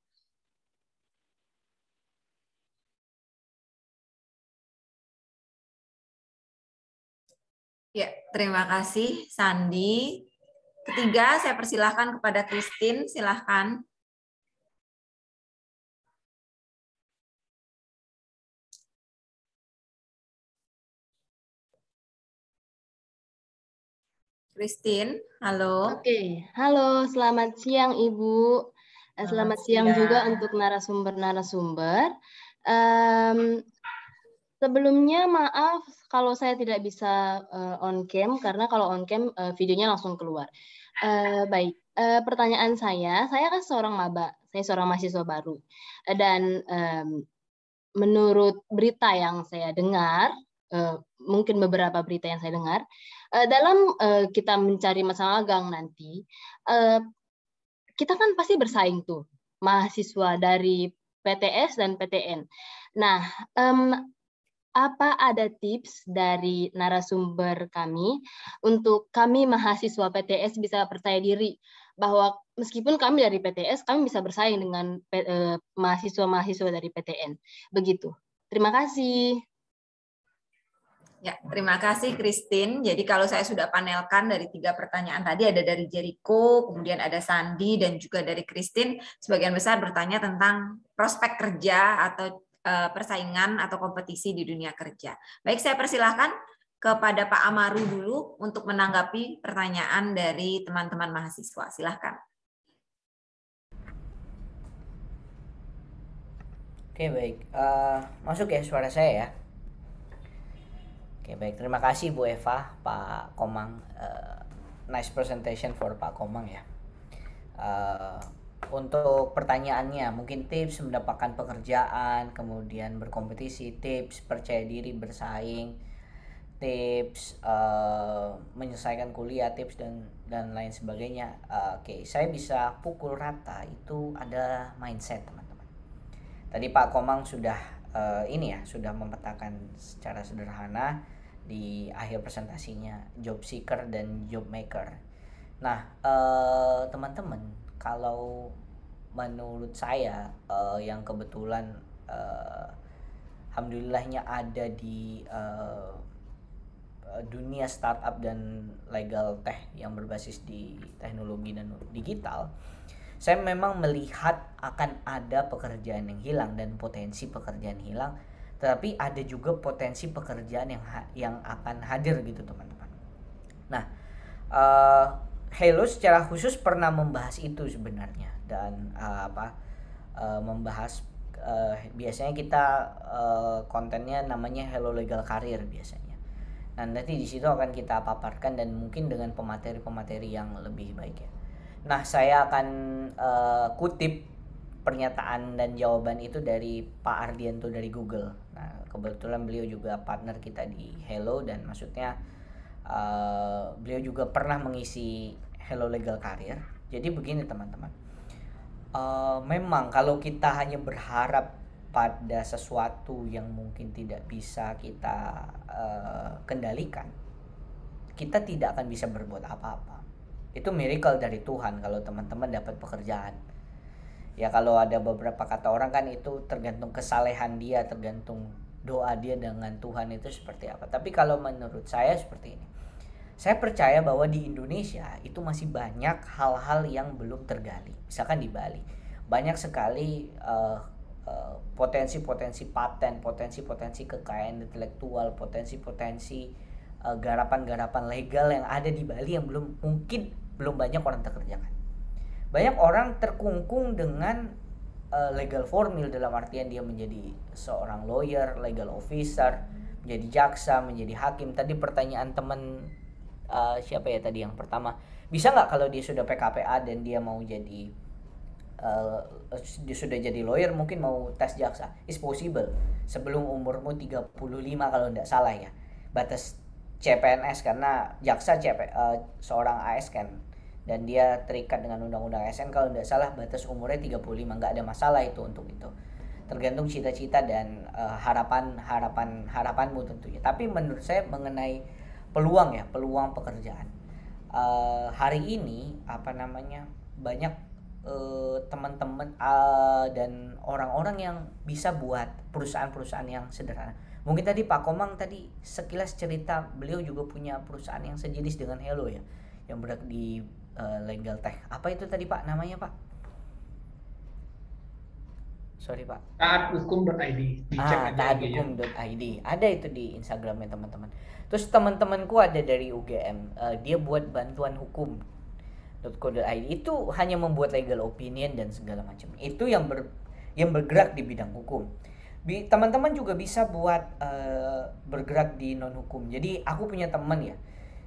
Ya, terima kasih Sandi. Ketiga, saya persilahkan kepada Christine, silahkan. Christine, halo. Oke, halo, selamat siang Ibu. Selamat, selamat siang, siang juga untuk narasumber-narasumber. Um, sebelumnya maaf kalau saya tidak bisa uh, on cam, karena kalau on cam uh, videonya langsung keluar. Uh, baik, uh, pertanyaan saya, saya kan seorang maba, saya seorang mahasiswa baru. Uh, dan um, menurut berita yang saya dengar, uh, mungkin beberapa berita yang saya dengar, uh, dalam uh, kita mencari masa magang nanti, uh, kita kan pasti bersaing tuh, mahasiswa dari P T S dan P T N. Nah, um, apa ada tips dari narasumber kami untuk kami mahasiswa P T S bisa percaya diri bahwa meskipun kami dari P T S, kami bisa bersaing dengan mahasiswa-mahasiswa dari P T N. Begitu. Terima kasih. Ya, terima kasih Christine. Jadi kalau saya sudah panelkan dari tiga pertanyaan tadi, ada dari Jericho, kemudian ada Sandi, dan juga dari Christine, sebagian besar bertanya tentang prospek kerja atau persaingan atau kompetisi di dunia kerja. Baik, saya persilahkan kepada Pak Amaru dulu untuk menanggapi pertanyaan dari teman-teman mahasiswa. Silahkan. Oke, baik. Uh, masuk ya suara saya ya. Oke, baik. Terima kasih Bu Eva, Pak Komang. Uh, nice presentation for Pak Komang ya. Uh, Untuk pertanyaannya, mungkin tips mendapatkan pekerjaan, kemudian berkompetisi, tips percaya diri bersaing, tips uh, menyelesaikan kuliah, tips dan dan lain sebagainya. Uh, Oke, okay. Saya bisa pukul rata itu ada mindset teman-teman. Tadi Pak Komang sudah uh, ini ya sudah memetakan secara sederhana di akhir presentasinya job seeker dan job maker. Nah, uh, teman-teman. Kalau menurut saya uh, yang kebetulan uh, alhamdulillahnya ada di uh, dunia startup dan legal tech yang berbasis di teknologi dan digital, saya memang melihat akan ada pekerjaan yang hilang dan potensi pekerjaan hilang, tetapi ada juga potensi pekerjaan yang ha- yang akan hadir gitu teman-teman. Nah, uh, Hello secara khusus pernah membahas itu sebenarnya dan uh, apa uh, membahas uh, biasanya kita uh, kontennya namanya Hello Legal Career biasanya. Nah, nanti di situ akan kita paparkan dan mungkin dengan pemateri-pemateri yang lebih baik ya. Nah, saya akan uh, kutip pernyataan dan jawaban itu dari Pak Ardianto dari Google. Nah, kebetulan beliau juga partner kita di Hello dan maksudnya Uh, beliau juga pernah mengisi Hello Legal Career. Jadi begini teman-teman, uh, memang kalau kita hanya berharap pada sesuatu yang mungkin tidak bisa kita uh, kendalikan, kita tidak akan bisa berbuat apa-apa. Itu miracle dari Tuhan kalau teman-teman dapat pekerjaan. Ya kalau ada beberapa kata orang kan itu tergantung kesalehan dia, tergantung doa dia dengan Tuhan itu seperti apa. Tapi kalau menurut saya seperti ini, saya percaya bahwa di Indonesia itu masih banyak hal-hal yang belum tergali. Misalkan di Bali, banyak sekali uh, uh, potensi-potensi paten, potensi-potensi kekayaan intelektual, potensi-potensi uh, garapan-garapan legal yang ada di Bali yang belum mungkin belum banyak orang terkerjakan. Banyak orang terkungkung dengan uh, legal formil dalam artian dia menjadi seorang lawyer, legal officer, menjadi jaksa, menjadi hakim. Tadi pertanyaan teman Uh, siapa ya tadi yang pertama, bisa nggak kalau dia sudah P K P A dan dia mau jadi uh, dia sudah jadi lawyer mungkin mau tes jaksa? Is possible sebelum umurmu tiga puluh lima kalau tidak salah ya, batas C P N S, karena jaksa C P, uh, seorang A S kan dan dia terikat dengan undang-undang A S N, kalau tidak salah batas umurnya tiga puluh lima, nggak ada masalah itu untuk itu. Tergantung cita-cita dan uh, harapan harapan harapanmu tentunya. Tapi menurut saya mengenai peluang ya, peluang pekerjaan. Uh, hari ini apa namanya banyak uh, teman-teman uh, dan orang-orang yang bisa buat perusahaan-perusahaan yang sederhana. Mungkin tadi Pak Komang tadi sekilas cerita beliau juga punya perusahaan yang sejenis dengan Hello ya, yang bergerak di uh, legal tech. Apa itu tadi Pak namanya Pak? Sorry Pak. taathukum dot i d. Dicek Ah, aja taathukum dot i d. Ada itu di Instagramnya teman-teman. Terus teman-temanku ada dari U G M. Uh, dia buat bantuan hukum .co dot i d. Itu hanya membuat legal opinion dan segala macam. Itu yang ber, yang bergerak di bidang hukum. Bi, teman-teman juga bisa buat uh, bergerak di non hukum. Jadi aku punya teman ya.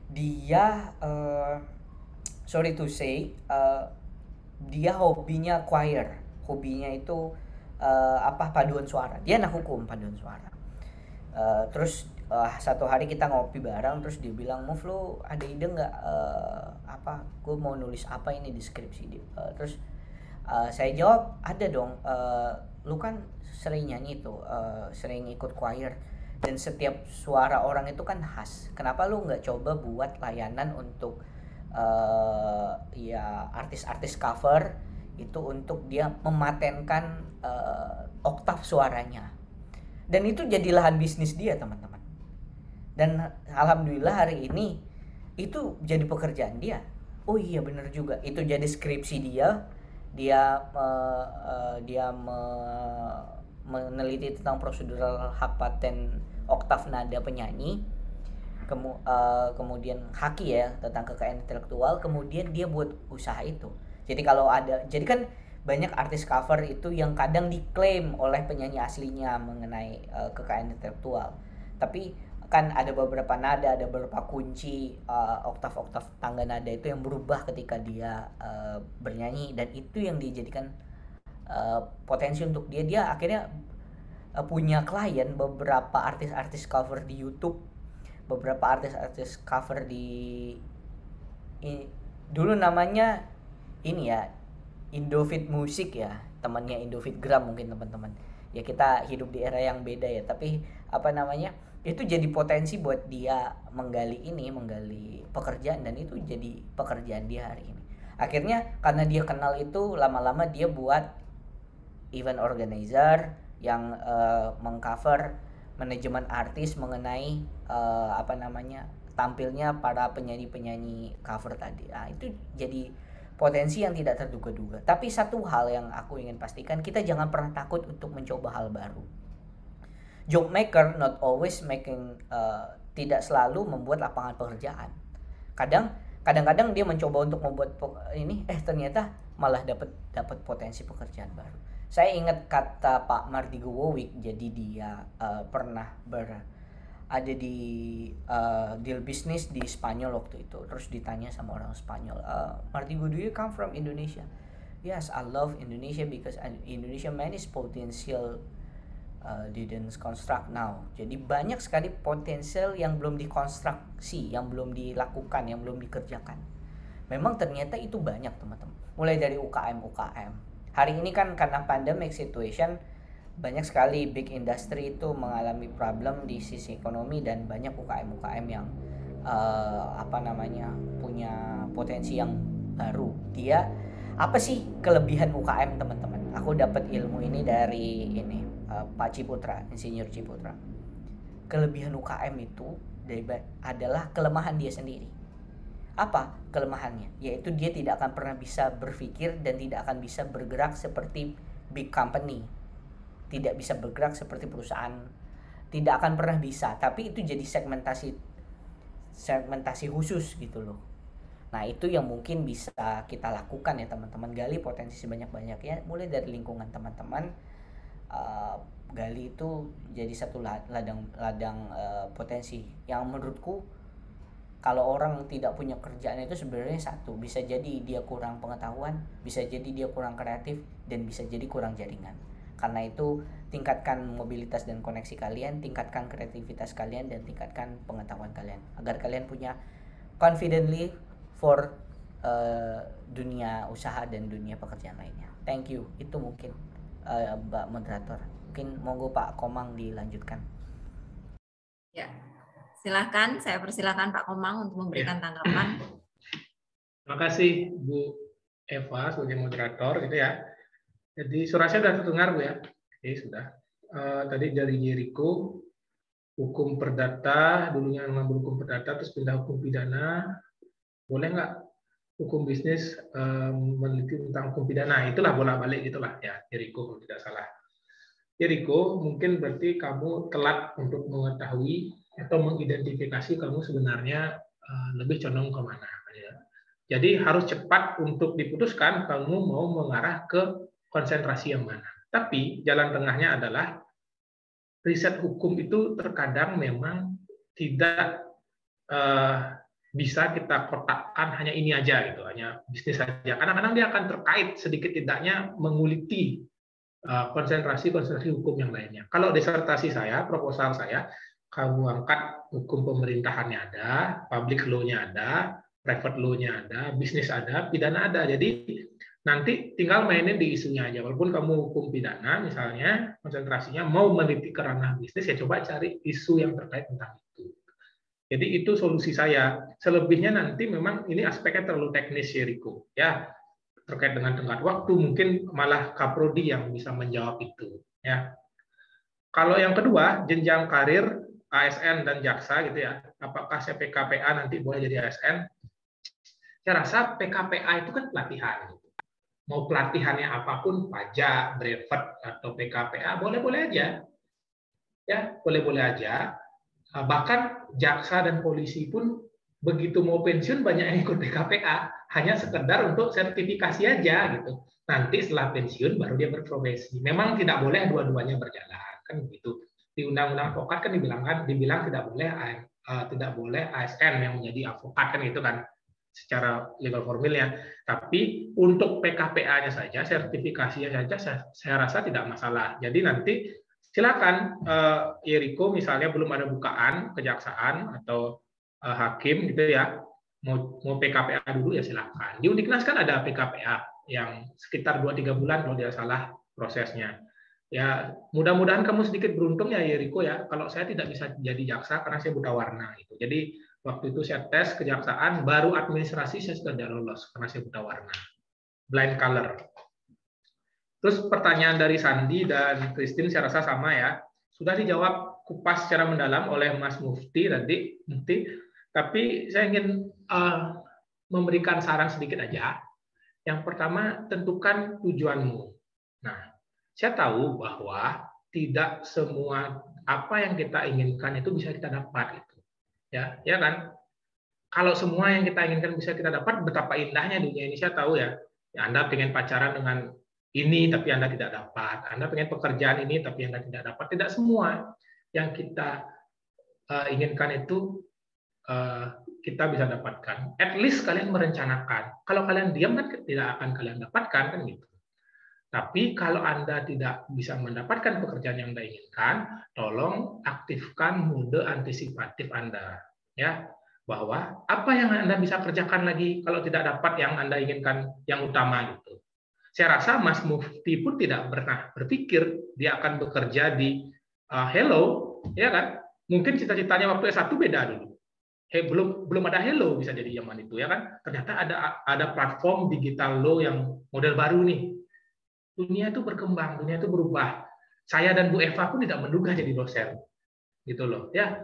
Dia uh, sorry to say, uh, dia hobinya choir. Hobinya itu Uh, apa paduan suara. Dia anak hukum paduan suara. Uh, terus uh, satu hari kita ngopi bareng, terus dia bilang, "Move, lu ada ide nggak uh, apa? Gue mau nulis apa ini deskripsi." Uh, terus uh, saya jawab, "Ada dong. Uh, lu kan sering nyanyi tuh, uh, sering ikut choir, dan setiap suara orang itu kan khas. Kenapa lu nggak coba buat layanan untuk uh, ya artis-artis cover itu untuk dia mematenkan uh, oktav suaranya." Dan itu jadi lahan bisnis dia teman-teman. Dan alhamdulillah hari ini itu jadi pekerjaan dia. Oh iya benar juga, itu jadi skripsi dia. Dia uh, uh, dia me- meneliti tentang prosedural hak paten oktav nada penyanyi. Kemu- uh, kemudian haki ya tentang kekayaan intelektual. Kemudian dia buat usaha itu. Jadi kalau ada, jadi kan banyak artis cover itu yang kadang diklaim oleh penyanyi aslinya mengenai uh, kekayaan intelektual. Tapi kan ada beberapa nada, ada beberapa kunci uh, oktav-oktav tangga nada itu yang berubah ketika dia uh, bernyanyi, dan itu yang dijadikan uh, potensi untuk dia. Dia akhirnya uh, punya klien beberapa artis-artis cover di YouTube, beberapa artis-artis cover di i, dulu namanya ini ya Indofit Music ya, temannya Indofit Gram mungkin teman-teman. Ya kita hidup di era yang beda ya, tapi apa namanya itu jadi potensi buat dia menggali ini, menggali pekerjaan, dan itu jadi pekerjaan dia hari ini. Akhirnya karena dia kenal itu, lama-lama dia buat event organizer yang uh, mengcover manajemen artis mengenai uh, apa namanya tampilnya para penyanyi-penyanyi cover tadi. Nah, itu jadi potensi yang tidak terduga-duga. Tapi satu hal yang aku ingin pastikan, kita jangan pernah takut untuk mencoba hal baru. Job maker not always making uh, tidak selalu membuat lapangan pekerjaan. Kadang kadang-kadang dia mencoba untuk membuat ini eh ternyata malah dapat dapat potensi pekerjaan baru. Saya ingat kata Pak Mardigo Wowik, jadi dia uh, pernah ber ada di uh, deal bisnis di Spanyol waktu itu. Terus ditanya sama orang Spanyol, uh, "Mardigo, do you come from Indonesia?" "Yes, I love Indonesia because Indonesia many potential uh, didn't construct now." Jadi banyak sekali potensial yang belum dikonstruksi, yang belum dilakukan, yang belum dikerjakan. Memang ternyata itu banyak teman-teman. Mulai dari U K M U K M. Hari ini kan karena pandemic situation, banyak sekali big industry itu mengalami problem di sisi ekonomi, dan banyak U K M U K M yang uh, apa namanya punya potensi yang baru. Dia apa sih kelebihan U K M teman-teman? Aku dapat ilmu ini dari ini uh, Pak Ciputra, Insinyur Ciputra. Kelebihan U K M itu adalah kelemahan dia sendiri. Apa kelemahannya? Yaitu dia tidak akan pernah bisa berpikir dan tidak akan bisa bergerak seperti big company. Tidak bisa bergerak seperti perusahaan, tidak akan pernah bisa. Tapi itu jadi segmentasi segmentasi khusus gitu loh. Nah itu yang mungkin bisa kita lakukan ya teman-teman, gali potensi sebanyak-banyaknya, mulai dari lingkungan teman-teman. Uh, gali itu jadi satu ladang ladang uh, potensi yang menurutku kalau orang tidak punya kerjaan itu sebenarnya satu, bisa jadi dia kurang pengetahuan, bisa jadi dia kurang kreatif, dan bisa jadi kurang jaringan. Karena itu tingkatkan mobilitas dan koneksi kalian, tingkatkan kreativitas kalian, dan tingkatkan pengetahuan kalian agar kalian punya confidently for uh, dunia usaha dan dunia pekerjaan lainnya. Thank you. Itu mungkin uh, Mbak Moderator. Mungkin monggo Pak Komang dilanjutkan. Ya, silakan. Saya persilakan Pak Komang untuk memberikan ya. tanggapan. Terima kasih Bu Eva sebagai moderator, gitu ya. Jadi suara saya sudah terdengar Bu ya. Oke, sudah. Uh, tadi dari Jericho, hukum perdata, dulunya mengambil hukum perdata, terus pindah hukum pidana. Boleh nggak hukum bisnis um, meneliti tentang hukum pidana? Itulah bolak-balik gitulah ya, Jericho kalau tidak salah. Jericho, mungkin berarti kamu telat untuk mengetahui atau mengidentifikasi kamu sebenarnya uh, lebih condong kemana. Ya. Jadi harus cepat untuk diputuskan kamu mau mengarah ke konsentrasi yang mana. Tapi jalan tengahnya adalah riset hukum itu terkadang memang tidak uh, bisa kita kotakkan hanya ini aja gitu, hanya bisnis saja. Kadang-kadang dia akan terkait sedikit tidaknya menguliti konsentrasi-konsentrasi hukum yang lainnya. Kalau disertasi saya, proposal saya, kamu angkat hukum pemerintahannya ada, public law-nya ada, private law-nya ada, bisnis ada, pidana ada. Jadi nanti tinggal mainin di isunya aja. Walaupun kamu hukum pidana, misalnya konsentrasinya mau meneliti ke ranah bisnis, ya coba cari isu yang terkait tentang itu. Jadi itu solusi saya. Selebihnya nanti memang ini aspeknya terlalu teknis, Jericho. Ya, terkait dengan tenggat waktu, mungkin malah Kaprodi yang bisa menjawab itu. Ya. Kalau yang kedua, jenjang karir A S N dan jaksa gitu ya. Apakah saya P K P A nanti boleh jadi A S N? Saya rasa P K P A itu kan pelatihan. Mau pelatihannya apapun, pajak, brevet, atau P K P A, boleh-boleh aja. Ya, boleh-boleh aja. Bahkan jaksa dan polisi pun begitu mau pensiun banyak yang ikut P K P A, hanya sekedar untuk sertifikasi aja gitu. Nanti setelah pensiun baru dia berprofesi. Memang tidak boleh dua-duanya berjalan, kan begitu. Di Undang-Undang Advokat kan dibilangkan dibilang tidak boleh uh, tidak boleh A S N yang menjadi advokat kan itu kan secara legal formilnya. Tapi untuk P K P A-nya saja, sertifikasinya saja, saya, saya rasa tidak masalah. Jadi nanti silakan uh, Jericho misalnya belum ada bukaan kejaksaan atau uh, hakim gitu ya, mau mau P K P A dulu ya silakan. Di Undiknas kan ada P K P A yang sekitar dua tiga bulan kalau tidak salah prosesnya. Ya, mudah-mudahan kamu sedikit beruntung ya Jericho ya. Kalau saya tidak bisa jadi jaksa karena saya buta warna gitu. Jadi waktu itu saya tes kejaksaan, baru administrasi saya sudah tidak lolos karena saya buta warna, blind color. Terus pertanyaan dari Sandi dan Christine saya rasa sama ya, sudah dijawab kupas secara mendalam oleh Mas Mufti tadi, Mufti. Tapi saya ingin uh, memberikan saran sedikit aja. Yang pertama, tentukan tujuanmu. Nah, saya tahu bahwa tidak semua apa yang kita inginkan itu bisa kita dapat. Gitu. Ya, ya kan? Kalau semua yang kita inginkan bisa kita dapat, betapa indahnya dunia ini. Saya tahu ya. Ya Anda pengen pacaran dengan ini, tapi Anda tidak dapat. Anda pengen pekerjaan ini, tapi Anda tidak dapat. Tidak semua yang kita uh, inginkan itu uh, kita bisa dapatkan. At least kalian merencanakan. Kalau kalian diam kan tidak akan kalian dapatkan kan gitu. Tapi kalau Anda tidak bisa mendapatkan pekerjaan yang Anda inginkan, tolong aktifkan mode antisipatif Anda. Ya, bahwa apa yang Anda bisa kerjakan lagi kalau tidak dapat yang Anda inginkan yang utama gitu. Saya rasa Mas Mufti pun tidak pernah berpikir dia akan bekerja di uh, Hello, ya kan? Mungkin cita-citanya waktu S satu beda dulu. Hey, belum belum ada Hello bisa jadi zaman itu ya kan? Ternyata ada ada platform digital law yang model baru nih. Dunia itu berkembang, dunia itu berubah. Saya dan Bu Eva pun tidak menduga jadi dosen, gitu loh, ya.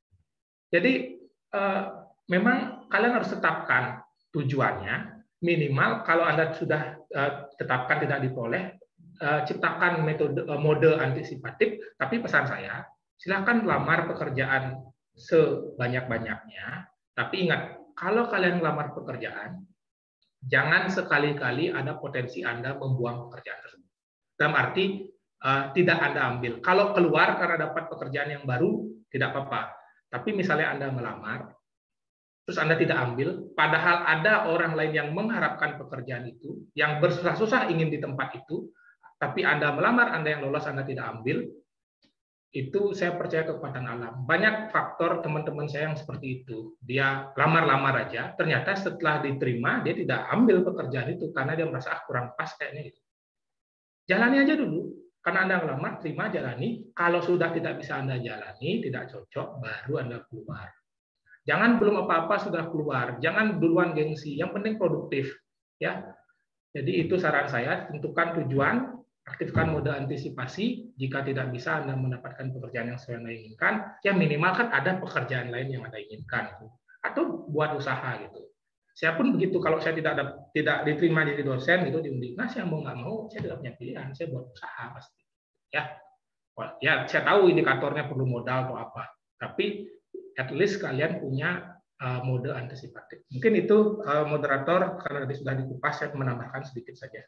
Jadi eh, memang kalian harus tetapkan tujuannya. Minimal kalau Anda sudah eh, tetapkan tidak diperoleh, eh, ciptakan metode eh, mode antisipatif. Tapi pesan saya, silakan lamar pekerjaan sebanyak-banyaknya. Tapi ingat, kalau kalian melamar pekerjaan, jangan sekali-kali ada potensi Anda membuang pekerjaan tersebut. Dalam arti uh, tidak Anda ambil. Kalau keluar karena dapat pekerjaan yang baru, tidak apa-apa. Tapi misalnya Anda melamar, terus Anda tidak ambil, padahal ada orang lain yang mengharapkan pekerjaan itu, yang bersusah-susah ingin di tempat itu, tapi Anda melamar, Anda yang lolos, Anda tidak ambil, itu saya percaya kekuatan alam. Banyak faktor teman-teman saya yang seperti itu. Dia lamar-lamar aja, ternyata setelah diterima dia tidak ambil pekerjaan itu karena dia merasa ah, kurang pas kayaknya gitu. Jalani aja dulu. Karena Anda melamar, terima, jalani. Kalau sudah tidak bisa Anda jalani, tidak cocok, baru Anda keluar. Jangan belum apa-apa sudah keluar. Jangan duluan gengsi. Yang penting produktif, ya. Jadi itu saran saya, tentukan tujuan, aktifkan mode antisipasi. Jika tidak bisa Anda mendapatkan pekerjaan yang sesuai Anda inginkan, ya minimal kan ada pekerjaan lain yang Anda inginkan. Atau buat usaha gitu. Saya pun begitu, kalau saya tidak ada, tidak diterima jadi dosen gitu di Undiknas, yang mau nggak mau, saya tidak punya pilihan, saya buat usaha pasti. Ya, ya saya tahu indikatornya perlu modal atau apa, tapi at least kalian punya uh, mode antisipatif. Mungkin itu uh, moderator, karena tadi sudah dikupas, saya menambahkan sedikit saja.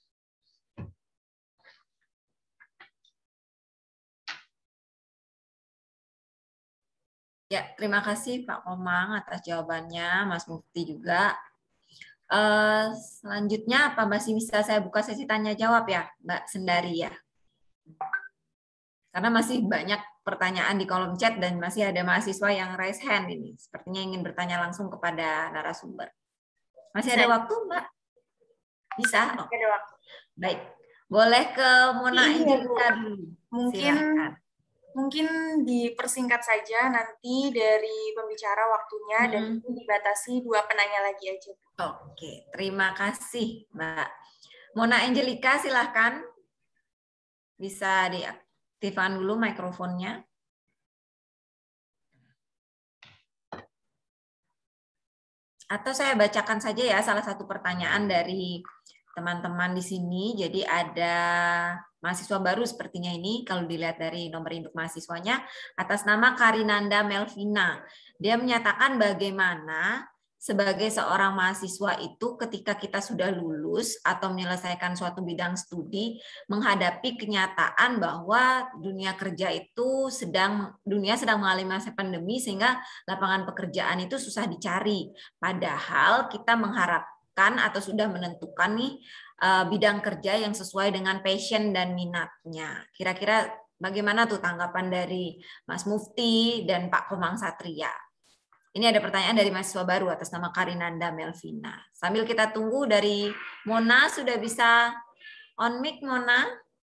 Ya, terima kasih Pak Komang atas jawabannya, Mas Mufti juga. Uh, selanjutnya apa masih bisa saya buka sesi tanya jawab ya, Mbak Sendari ya? Karena masih banyak pertanyaan di kolom chat dan masih ada mahasiswa yang raise hand ini. Sepertinya ingin bertanya langsung kepada narasumber. Masih ada waktu, Mbak? Bisa? Oh. Ada waktu. Baik. Boleh ke Mona Angelika dulu. Mungkin Silahkan. Mungkin dipersingkat saja nanti dari pembicara waktunya hmm. dan itu dibatasi dua penanya lagi aja. Oke, terima kasih Mbak. Mona Angelika silahkan. Bisa diaktifkan dulu mikrofonnya. Atau saya bacakan saja ya salah satu pertanyaan dari teman-teman di sini. Jadi ada mahasiswa baru sepertinya ini, kalau dilihat dari nomor induk mahasiswanya, atas nama Karinanda Melvina. Dia menyatakan bagaimana sebagai seorang mahasiswa itu ketika kita sudah lulus atau menyelesaikan suatu bidang studi, menghadapi kenyataan bahwa dunia kerja itu sedang, dunia sedang mengalami masa pandemi sehingga lapangan pekerjaan itu susah dicari. Padahal kita mengharapkan atau sudah menentukan nih bidang kerja yang sesuai dengan passion dan minatnya. Kira-kira bagaimana tuh tanggapan dari Mas Mufti dan Pak Komang Satria? Ini ada pertanyaan dari mahasiswa baru atas nama Karinanda Melvina. Sambil kita tunggu dari Mona, sudah bisa on mic Mona?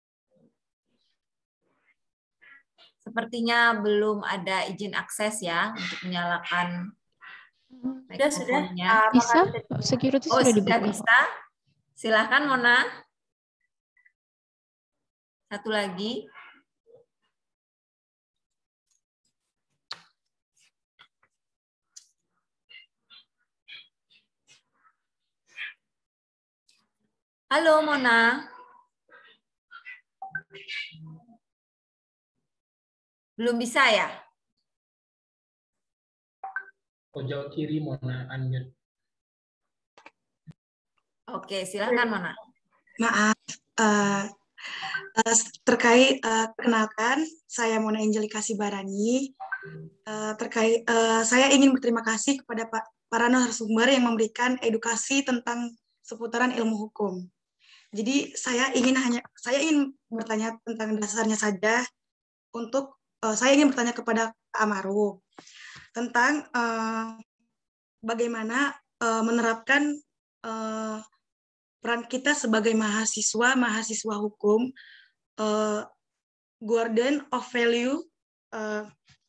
Sepertinya belum ada izin akses ya untuk menyalakan mikrofonnya. Bisa, security oh, sudah sudah dibuka. bisa. Silahkan Mona. Satu lagi. Halo Mona. Belum bisa ya? Pojok kiri Mona, unmute. Oke, silakan Mona. Maaf, uh, uh, terkait uh, perkenalkan, saya Mona Angelika Sibarani. Uh, terkait, uh, saya ingin berterima kasih kepada Pak para narasumber yang memberikan edukasi tentang seputaran ilmu hukum. Jadi saya ingin hanya saya ingin bertanya tentang dasarnya saja. Untuk uh, saya ingin bertanya kepada Pak Amaru tentang uh, bagaimana uh, menerapkan uh, peran kita sebagai mahasiswa, mahasiswa hukum, uh, guardian of value, uh,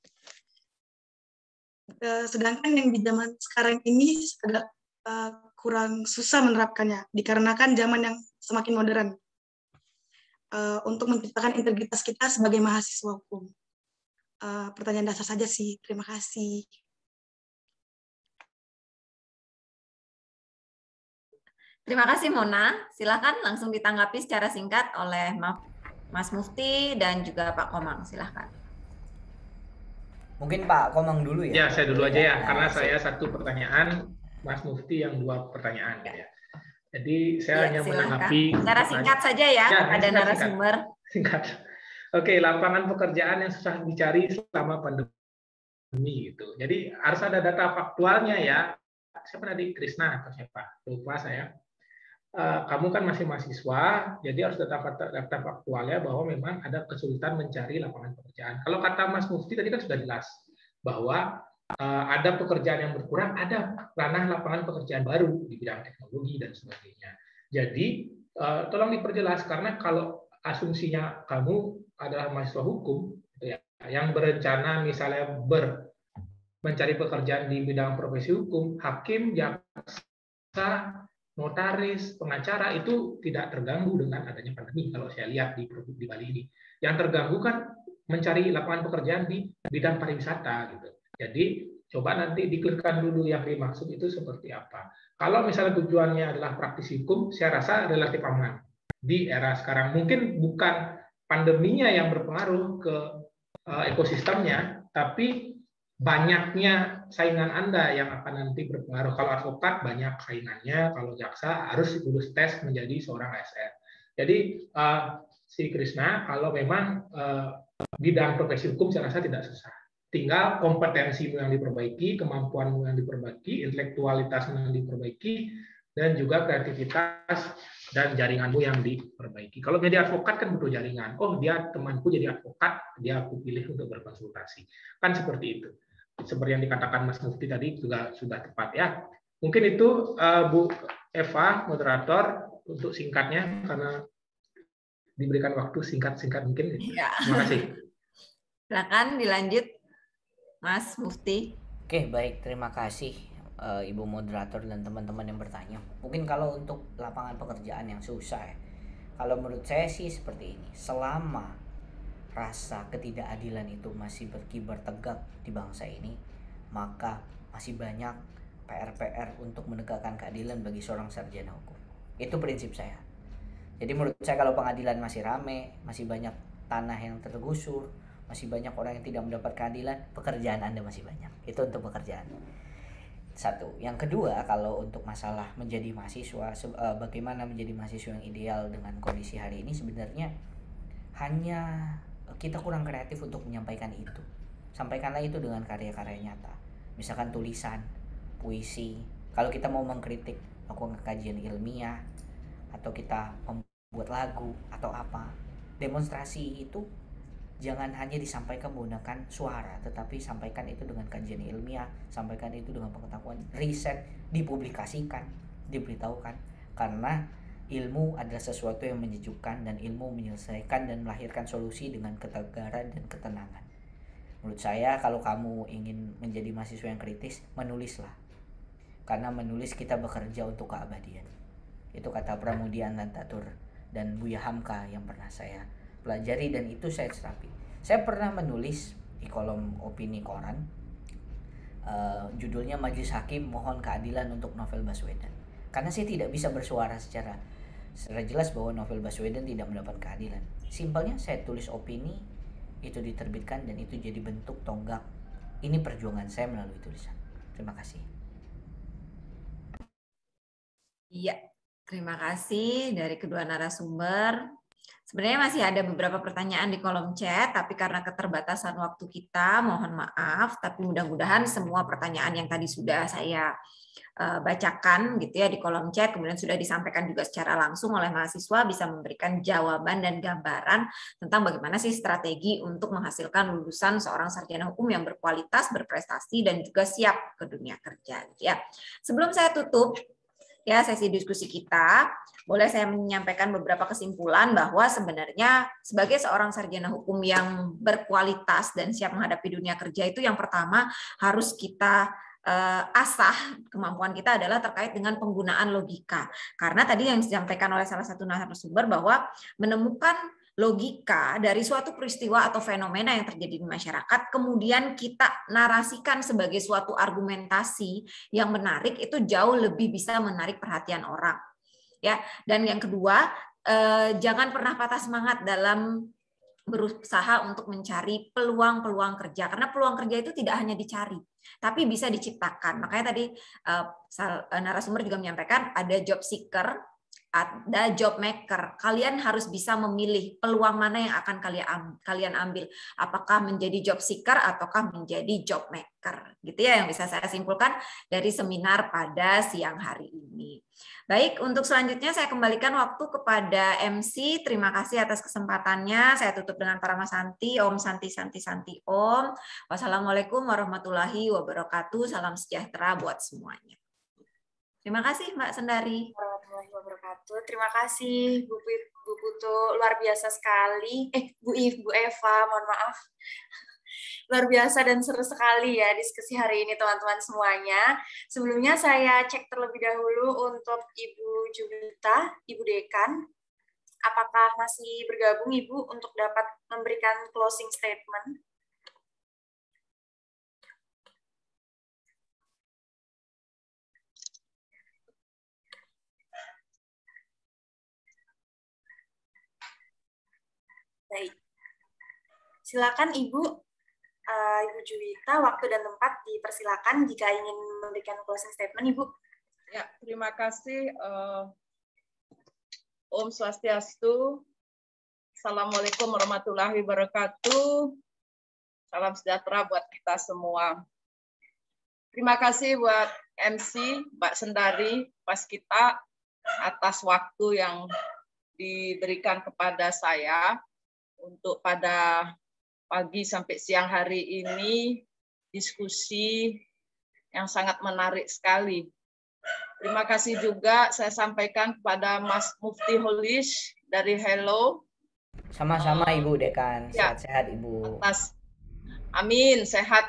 uh, sedangkan yang di zaman sekarang ini agak uh, kurang susah menerapkannya, dikarenakan zaman yang semakin modern, uh, untuk menciptakan integritas kita sebagai mahasiswa hukum. Uh, pertanyaan dasar saja sih, terima kasih. Terima kasih Mona. Silakan langsung ditanggapi secara singkat oleh Mas Mufti dan juga Pak Komang. Silakan. Mungkin Pak Komang dulu ya. Ya, saya dulu aja ya, karena saya satu pertanyaan, Mas Mufti yang dua pertanyaan ya. Jadi saya ya, hanya silakan menanggapi secara singkat saja ya, ya kepada narasumber. Singkat. Oke, lapangan pekerjaan yang susah dicari selama pandemi gitu. Jadi harus ada data faktualnya ya. Siapa tadi, Krisna atau siapa? Lupa saya. kamu kan masih mahasiswa, jadi harus data faktualnya bahwa memang ada kesulitan mencari lapangan pekerjaan. Kalau kata Mas Mufti tadi kan sudah jelas bahwa ada pekerjaan yang berkurang, ada ranah lapangan pekerjaan baru di bidang teknologi dan sebagainya. Jadi tolong diperjelas, karena kalau asumsinya kamu adalah mahasiswa hukum ya, yang berencana misalnya ber mencari pekerjaan di bidang profesi hukum, hakim, jaksa, notaris, pengacara itu tidak terganggu dengan adanya pandemi kalau saya lihat di di Bali ini. Yang terganggu kan mencari lapangan pekerjaan di bidang pariwisata gitu. Jadi coba nanti dikelirkan dulu yang dimaksud itu seperti apa. Kalau misalnya tujuannya adalah praktisi hukum, saya rasa relatif aman di era sekarang. Mungkin bukan pandeminya yang berpengaruh ke uh, ekosistemnya, tapi banyaknya saingan Anda yang akan nanti berpengaruh. Kalau advokat banyak saingannya, kalau jaksa harus lulus tes menjadi seorang A S N. Jadi uh, si Krishna, kalau memang uh, bidang profesi hukum saya rasa tidak susah. Tinggal kompetensimu yang diperbaiki, kemampuanmu yang diperbaiki, intelektualitasmu yang diperbaiki, dan juga kreativitas dan jaringanmu yang diperbaiki. Kalau menjadi advokat kan butuh jaringan. Oh, dia temanku jadi advokat, dia aku pilih untuk berkonsultasi. Kan seperti itu. Seperti yang dikatakan Mas Mufti tadi juga sudah tepat ya. Mungkin itu uh, Bu Eva, moderator, untuk singkatnya karena diberikan waktu singkat-singkat mungkin. Ya. Terima kasih. Silakan dilanjut, Mas Mufti. Oke, baik. Terima kasih uh, Ibu moderator dan teman-teman yang bertanya. Mungkin kalau untuk lapangan pekerjaan yang susah ya, kalau menurut saya sih seperti ini. Selama rasa ketidakadilan itu masih berkibar tegak di bangsa ini, maka masih banyak P R P R untuk menegakkan keadilan bagi seorang sarjana hukum. Itu prinsip saya. Jadi menurut saya kalau pengadilan masih rame, masih banyak tanah yang tergusur, masih banyak orang yang tidak mendapat keadilan, pekerjaan Anda masih banyak. Itu untuk pekerjaan. Satu. Yang kedua, kalau untuk masalah menjadi mahasiswa, bagaimana menjadi mahasiswa yang ideal dengan kondisi hari ini, sebenarnya hanya kita kurang kreatif untuk menyampaikan itu. Sampaikanlah itu dengan karya-karya nyata. Misalkan tulisan, puisi. Kalau kita mau mengkritik, melakukan kajian ilmiah, atau kita membuat lagu, atau apa. Demonstrasi itu jangan hanya disampaikan menggunakan suara, tetapi sampaikan itu dengan kajian ilmiah, sampaikan itu dengan pengetahuan, riset, dipublikasikan, diberitahukan. Karena ilmu adalah sesuatu yang menyejukkan, dan ilmu menyelesaikan dan melahirkan solusi dengan ketegaran dan ketenangan. Menurut saya kalau kamu ingin menjadi mahasiswa yang kritis, menulislah. Karena menulis kita bekerja untuk keabadian. Itu kata Pramudian Lantatur dan Buya Hamka yang pernah saya pelajari, dan itu saya serapi. Saya pernah menulis di kolom opini koran, uh, judulnya Majelis Hakim Mohon Keadilan untuk Novel Baswedan. Karena saya tidak bisa bersuara secara secara jelas bahwa Novel Baswedan tidak mendapat keadilan. Simpelnya saya tulis opini, itu diterbitkan, dan itu jadi bentuk tonggak. Ini perjuangan saya melalui tulisan. Terima kasih. Iya, terima kasih dari kedua narasumber. Sebenarnya masih ada beberapa pertanyaan di kolom chat, tapi karena keterbatasan waktu kita, mohon maaf. Tapi mudah-mudahan semua pertanyaan yang tadi sudah saya uh, bacakan gitu ya di kolom chat, kemudian sudah disampaikan juga secara langsung oleh mahasiswa, bisa memberikan jawaban dan gambaran tentang bagaimana sih strategi untuk menghasilkan lulusan seorang sarjana hukum yang berkualitas, berprestasi, dan juga siap ke dunia kerja. Gitu ya. Sebelum saya tutup ya sesi diskusi kita, boleh saya menyampaikan beberapa kesimpulan bahwa sebenarnya sebagai seorang sarjana hukum yang berkualitas dan siap menghadapi dunia kerja, itu yang pertama harus kita uh, asah kemampuan kita adalah terkait dengan penggunaan logika. Karena tadi yang disampaikan oleh salah satu narasumber bahwa menemukan logika dari suatu peristiwa atau fenomena yang terjadi di masyarakat, kemudian kita narasikan sebagai suatu argumentasi yang menarik, itu jauh lebih bisa menarik perhatian orang. Ya, dan yang kedua, eh, jangan pernah patah semangat dalam berusaha untuk mencari peluang-peluang kerja, karena peluang kerja itu tidak hanya dicari, tapi bisa diciptakan. Makanya tadi eh, narasumber juga menyampaikan ada job seeker, ada job maker. Kalian harus bisa memilih peluang mana yang akan kalian kalian ambil. Apakah menjadi job seeker ataukah menjadi job maker. Gitu ya yang bisa saya simpulkan dari seminar pada siang hari ini. Baik, untuk selanjutnya saya kembalikan waktu kepada M C. Terima kasih atas kesempatannya. Saya tutup dengan Parama Santi. Om Santi Santi Santi Om. Wassalamualaikum warahmatullahi wabarakatuh. Salam sejahtera buat semuanya. Terima kasih Mbak Sendari. Warahmatullahi wabarakatuh. Terima kasih Bu, Bu Putu, luar biasa sekali. Eh Bu If, Bu Eva, mohon maaf. Luar biasa dan seru sekali ya diskusi hari ini teman-teman semuanya. Sebelumnya saya cek terlebih dahulu untuk Ibu Juwita, Ibu Dekan. Apakah masih bergabung Ibu untuk dapat memberikan closing statement? Baik. Silakan Ibu, uh, Ibu Juwita, waktu dan tempat dipersilakan jika ingin memberikan closing statement, Ibu. Ya, terima kasih. Uh, Om Swastiastu. Assalamualaikum warahmatullahi wabarakatuh. Salam sejahtera buat kita semua. Terima kasih buat M C, Mbak Sendari, pas kita atas waktu yang diberikan kepada saya untuk pada pagi sampai siang hari ini diskusi yang sangat menarik sekali. Terima kasih juga saya sampaikan kepada Mas Mufti Holish dari Hello. Sama-sama uh, Ibu Dekan, ya, sehat-sehat Ibu. Atas, amin, sehat.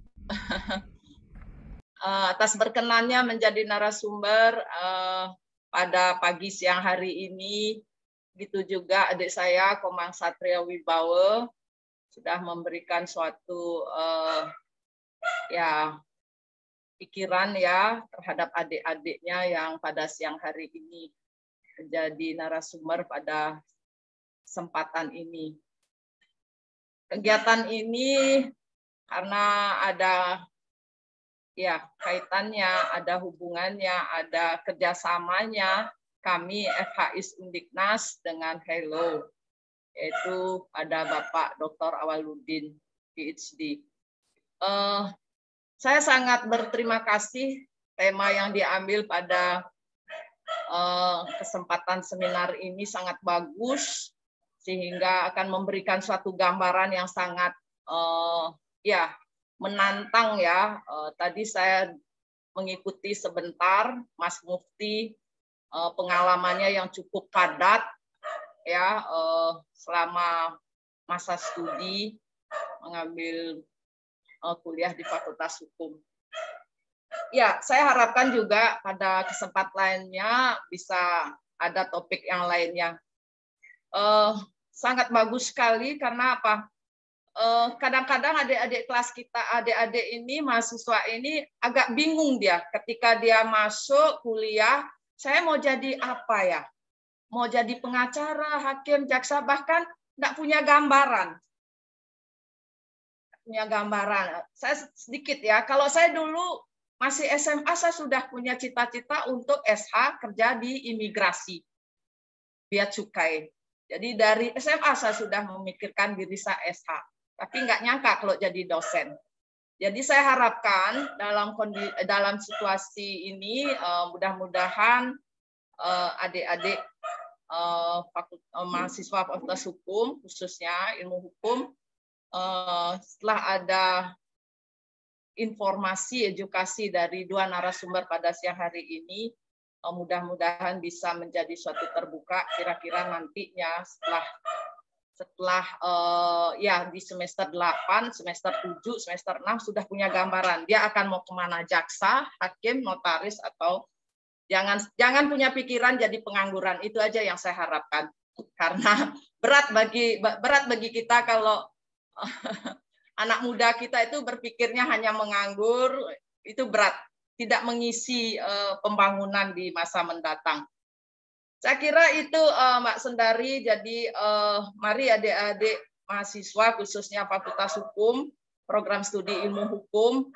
uh, atas berkenannya menjadi narasumber uh, pada pagi siang hari ini. Gitu juga adik saya Komang Satria Wibawa sudah memberikan suatu uh, ya pikiran ya terhadap adik-adiknya yang pada siang hari ini menjadi narasumber pada kesempatan ini. Kegiatan ini karena ada ya kaitannya, ada hubungannya, ada kerjasamanya kami F H I S Undiknas dengan Hello, yaitu ada Bapak Doktor Awaludin, P H D. Uh, saya sangat berterima kasih tema yang diambil pada uh, kesempatan seminar ini sangat bagus, sehingga akan memberikan suatu gambaran yang sangat uh, ya menantang ya. Uh, tadi saya mengikuti sebentar Mas Mufti, pengalamannya yang cukup padat ya eh, selama masa studi mengambil eh, kuliah di Fakultas Hukum. Ya, saya harapkan juga pada kesempatan lainnya bisa ada topik yang lainnya. Eh, sangat bagus sekali karena apa? Kadang-kadang eh, adik-adik kelas kita, adik-adik ini, mahasiswa ini agak bingung dia ketika dia masuk kuliah. Saya mau jadi apa ya? Mau jadi pengacara, hakim, jaksa, bahkan nggak punya gambaran. Punya gambaran. Saya sedikit ya, kalau saya dulu masih S M A, saya sudah punya cita-cita untuk S H kerja di imigrasi, bea cukai. Jadi dari S M A saya sudah memikirkan diri saya S H, tapi nggak nyangka kalau jadi dosen. Jadi saya harapkan dalam kondisi, dalam situasi ini uh, mudah-mudahan adik-adik uh, uh, uh, mahasiswa Fakultas Hukum khususnya ilmu hukum uh, setelah ada informasi edukasi dari dua narasumber pada siang hari ini, uh, mudah-mudahan bisa menjadi suatu terbuka kira-kira nantinya setelah setelah uh, ya di semester delapan, semester tujuh, semester enam sudah punya gambaran dia akan mau kemana, jaksa, hakim, notaris, atau jangan jangan punya pikiran jadi pengangguran. Itu aja yang saya harapkan, karena berat bagi berat bagi kita kalau anak muda kita itu berpikirnya hanya menganggur, itu berat, tidak mengisi uh, pembangunan di masa mendatang. Saya kira itu uh, Mbak Sendari, jadi uh, mari adik-adik mahasiswa khususnya Fakultas Hukum, program studi ilmu hukum,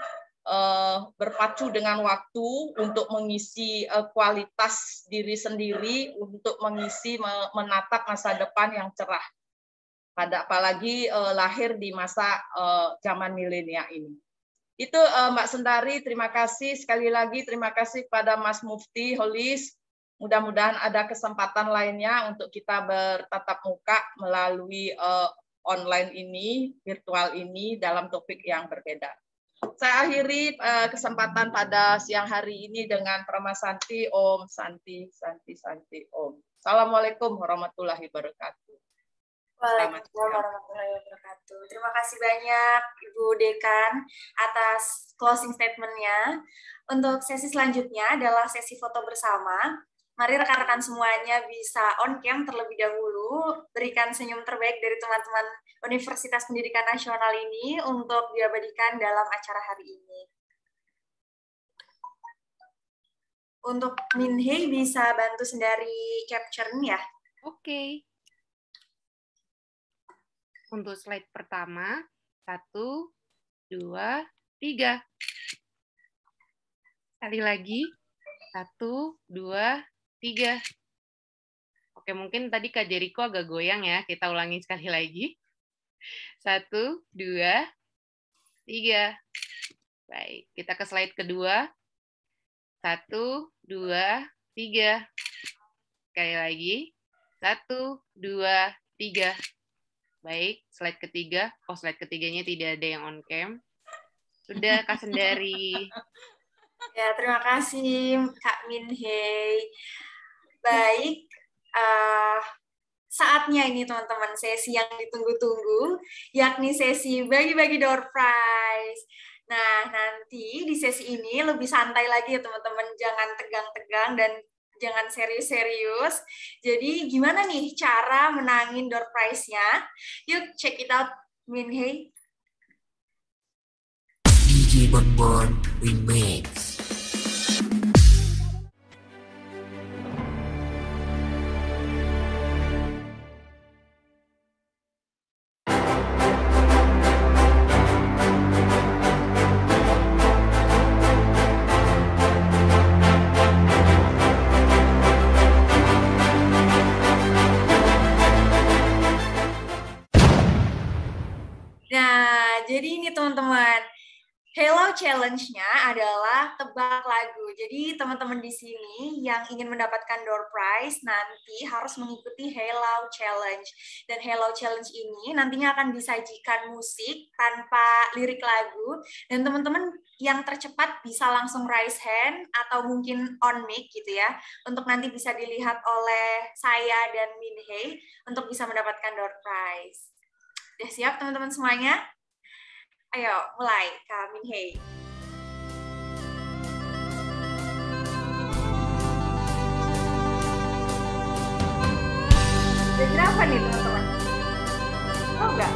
uh, berpacu dengan waktu untuk mengisi uh, kualitas diri sendiri, untuk mengisi menatap masa depan yang cerah. Pada apalagi uh, lahir di masa uh, zaman milenial ini. Itu uh, Mbak Sendari, terima kasih sekali lagi, terima kasih pada Mas Mufti Holis. Mudah-mudahan ada kesempatan lainnya untuk kita bertatap muka melalui uh, online ini, virtual ini dalam topik yang berbeda. Saya akhiri uh, kesempatan pada siang hari ini dengan Pramasanti Om Santi Santi Santi Om. Assalamualaikum warahmatullahi wabarakatuh. Waalaikumsalam warahmatullahi wabarakatuh. Terima kasih banyak Ibu Dekan atas closing statement-nya. Untuk sesi selanjutnya adalah sesi foto bersama. Mari rekan-rekan semuanya bisa on cam terlebih dahulu, berikan senyum terbaik dari teman-teman Universitas Pendidikan Nasional ini untuk diabadikan dalam acara hari ini. Untuk Min Hei bisa bantu Sendari capture-nya ya? Oke. Okay. Untuk slide pertama, satu, dua, tiga. Sekali lagi, satu, dua, tiga. Oke, mungkin tadi Kak Jeriko agak goyang ya. Kita ulangi sekali lagi. Satu, dua, tiga. Baik, kita ke slide kedua. Satu, dua, tiga. Sekali lagi. Satu, dua, tiga. Baik, slide ketiga. Oh, slide ketiganya tidak ada yang on cam. Sudah, Kak Sendari. Ya, terima kasih Kak Min Hei. Baik, uh, saatnya ini teman-teman sesi yang ditunggu-tunggu, yakni sesi bagi-bagi door prize. Nah, nanti di sesi ini lebih santai lagi ya teman-teman, jangan tegang-tegang dan jangan serius-serius. Jadi gimana nih cara menangin door prize-nya? Yuk check it out, Min Hei. D J Bonbon Remix. Nah, jadi ini teman-teman, Hello Challenge-nya adalah tebak lagu. Jadi teman-teman di sini yang ingin mendapatkan door prize nanti harus mengikuti Hello Challenge. Dan Hello Challenge ini nantinya akan disajikan musik tanpa lirik lagu. Dan teman-teman yang tercepat bisa langsung raise hand atau mungkin on mic gitu ya. Untuk nanti bisa dilihat oleh saya dan Min Hei untuk bisa mendapatkan door prize. Udah siap teman-teman semuanya? Ayo, mulai, Kak Min Hei. Udah berapa nih, teman-teman? Oh, enggak?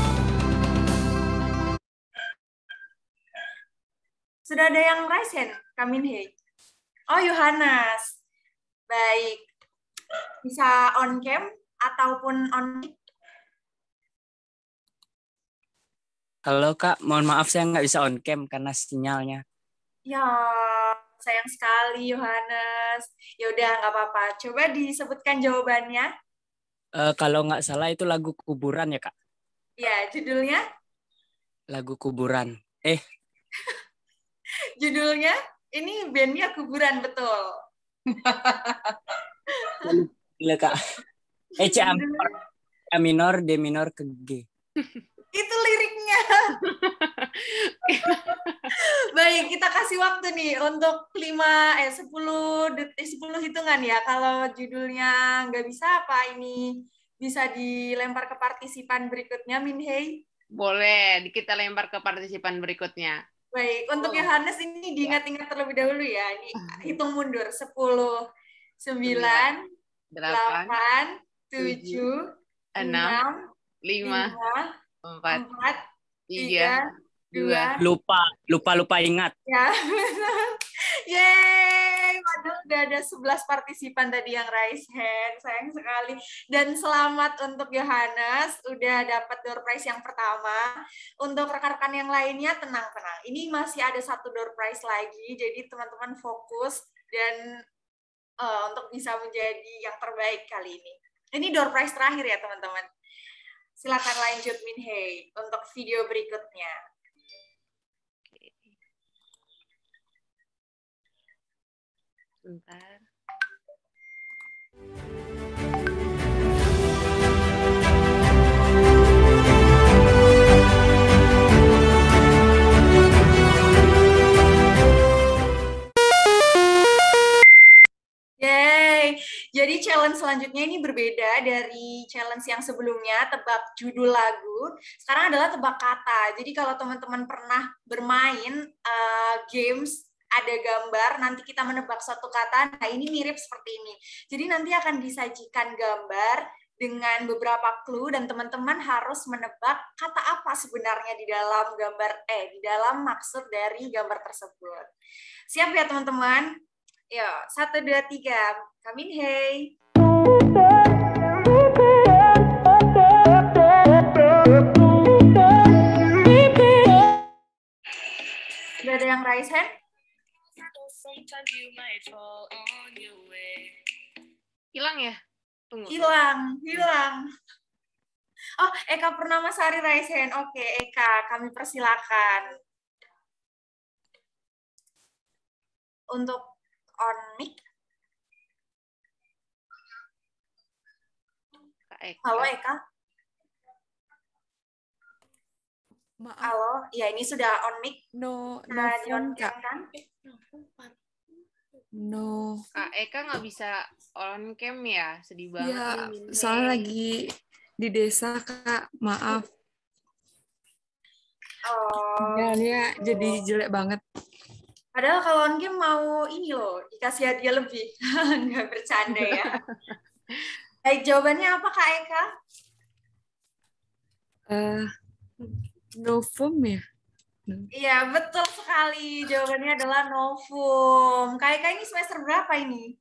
Sudah ada yang raise hand, Kak Min Hei? Oh, Yohanes. Baik. Bisa on cam ataupun on mic? Halo Kak, mohon maaf saya nggak bisa on cam karena sinyalnya. Ya, sayang sekali Yohanes. Ya udah nggak apa-apa. Coba disebutkan jawabannya. Uh, kalau nggak salah itu lagu kuburan ya Kak? Ya, judulnya? Lagu kuburan. Eh. Judulnya? Ini bandnya Kuburan, betul. Gila Kak. E C A minor, A minor, D minor ke G. Itu liriknya. Baik, kita kasih waktu nih untuk lima eh sepuluh detik sepuluh hitungan ya. Kalau judulnya nggak bisa apa ini bisa dilempar ke partisipan berikutnya, Min Hei? Boleh, kita lempar ke partisipan berikutnya. Baik, untuk Yohanes ini diingat-ingat terlebih dahulu ya. Ini hitung mundur sepuluh, sembilan, delapan, tujuh, enam, lima, Empat, empat, tiga, dua. Lupa, lupa, lupa ingat. Ya, yeay, Padahal udah ada sebelas partisipan tadi yang raise hand, sayang sekali. Dan selamat untuk Yohanes, udah dapat door prize yang pertama. Untuk rekan-rekan yang lainnya, tenang-tenang. Ini masih ada satu door prize lagi, jadi teman-teman fokus dan uh, untuk bisa menjadi yang terbaik kali ini. Ini door prize terakhir ya teman-teman. Silakan lanjut Minhei untuk video berikutnya. Bentar. Yeay, jadi challenge selanjutnya ini berbeda dari challenge yang sebelumnya, tebak judul lagu. Sekarang adalah tebak kata. Jadi kalau teman-teman pernah bermain uh, games, ada gambar, nanti kita menebak suatu kata, nah ini mirip seperti ini. Jadi nanti akan disajikan gambar dengan beberapa clue dan teman-teman harus menebak kata apa sebenarnya di dalam gambar, eh di dalam maksud dari gambar tersebut. Siap ya teman-teman? Yo, satu, dua, tiga. Kamin hey. Sudah ada yang raise hand? Hilang ya? Tunggu. Hilang, hilang. Oh, Eka Purnamasari raise hand. Oke, Eka, kami persilakan. Untuk on mic. Kak Eka. Halo Eka. Maaf. Halo, ya ini sudah on mic. No, no Nah, phone, Kak. kan? No. Kak Eka nggak bisa on cam ya? Sedih banget. Ya, nih, soalnya lagi di desa, Kak. Maaf. Oh. Jalannya jadi jelek banget. Padahal kalau on game mau ini loh, dikasih hadiah lebih. Nggak bercanda ya. Baik, jawabannya apa Kak Eka? Uh, Novum ya? Iya, betul sekali. Jawabannya adalah novum. Kak Eka ini semester berapa ini?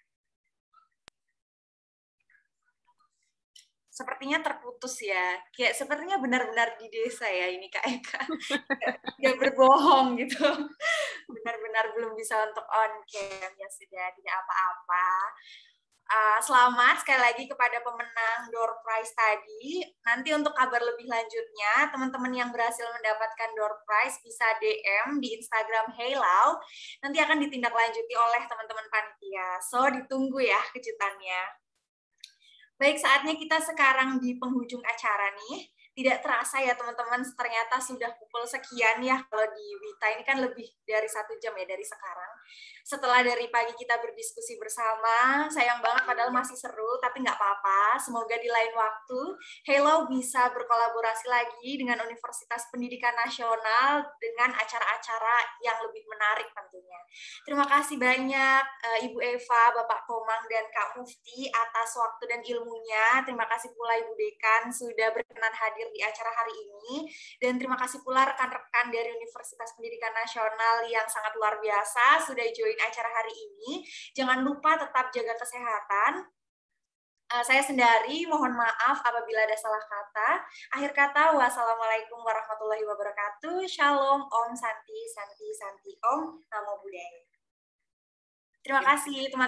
Sepertinya terputus ya. Kayak sepertinya benar-benar di desa ya ini Kak Eka. Nggak berbohong gitu. Benar-benar belum bisa untuk on cam. Ya sudah, tidak apa-apa. Uh, selamat sekali lagi kepada pemenang door prize tadi. Nanti untuk kabar lebih lanjutnya, teman-teman yang berhasil mendapatkan door prize bisa D M di Instagram Heylau. Nanti akan ditindaklanjuti oleh teman-teman panitia. So, ditunggu ya kejutannya. Baik, saatnya kita sekarang di penghujung acara nih. Tidak terasa ya teman-teman, ternyata sudah pukul sekian ya. Kalau di Wita ini kan lebih dari satu jam ya dari sekarang. Setelah dari pagi kita berdiskusi bersama, sayang banget padahal masih seru, tapi nggak apa-apa. Semoga di lain waktu, Heylau bisa berkolaborasi lagi dengan Universitas Pendidikan Nasional dengan acara-acara yang lebih menarik tentunya. Terima kasih banyak Ibu Eva, Bapak Komang, dan Kak Mufti atas waktu dan ilmunya. Terima kasih pula Ibu Dekan sudah berkenan hadir di acara hari ini, dan terima kasih pula rekan-rekan dari Universitas Pendidikan Nasional yang sangat luar biasa sudah join acara hari ini. Jangan lupa tetap jaga kesehatan. Uh, saya Sendari, mohon maaf apabila ada salah kata. Akhir kata, wassalamualaikum warahmatullahi wabarakatuh. Shalom, Om Santi, Santi, Santi, Om, Namo Buddhaya. Terima kasih teman-teman.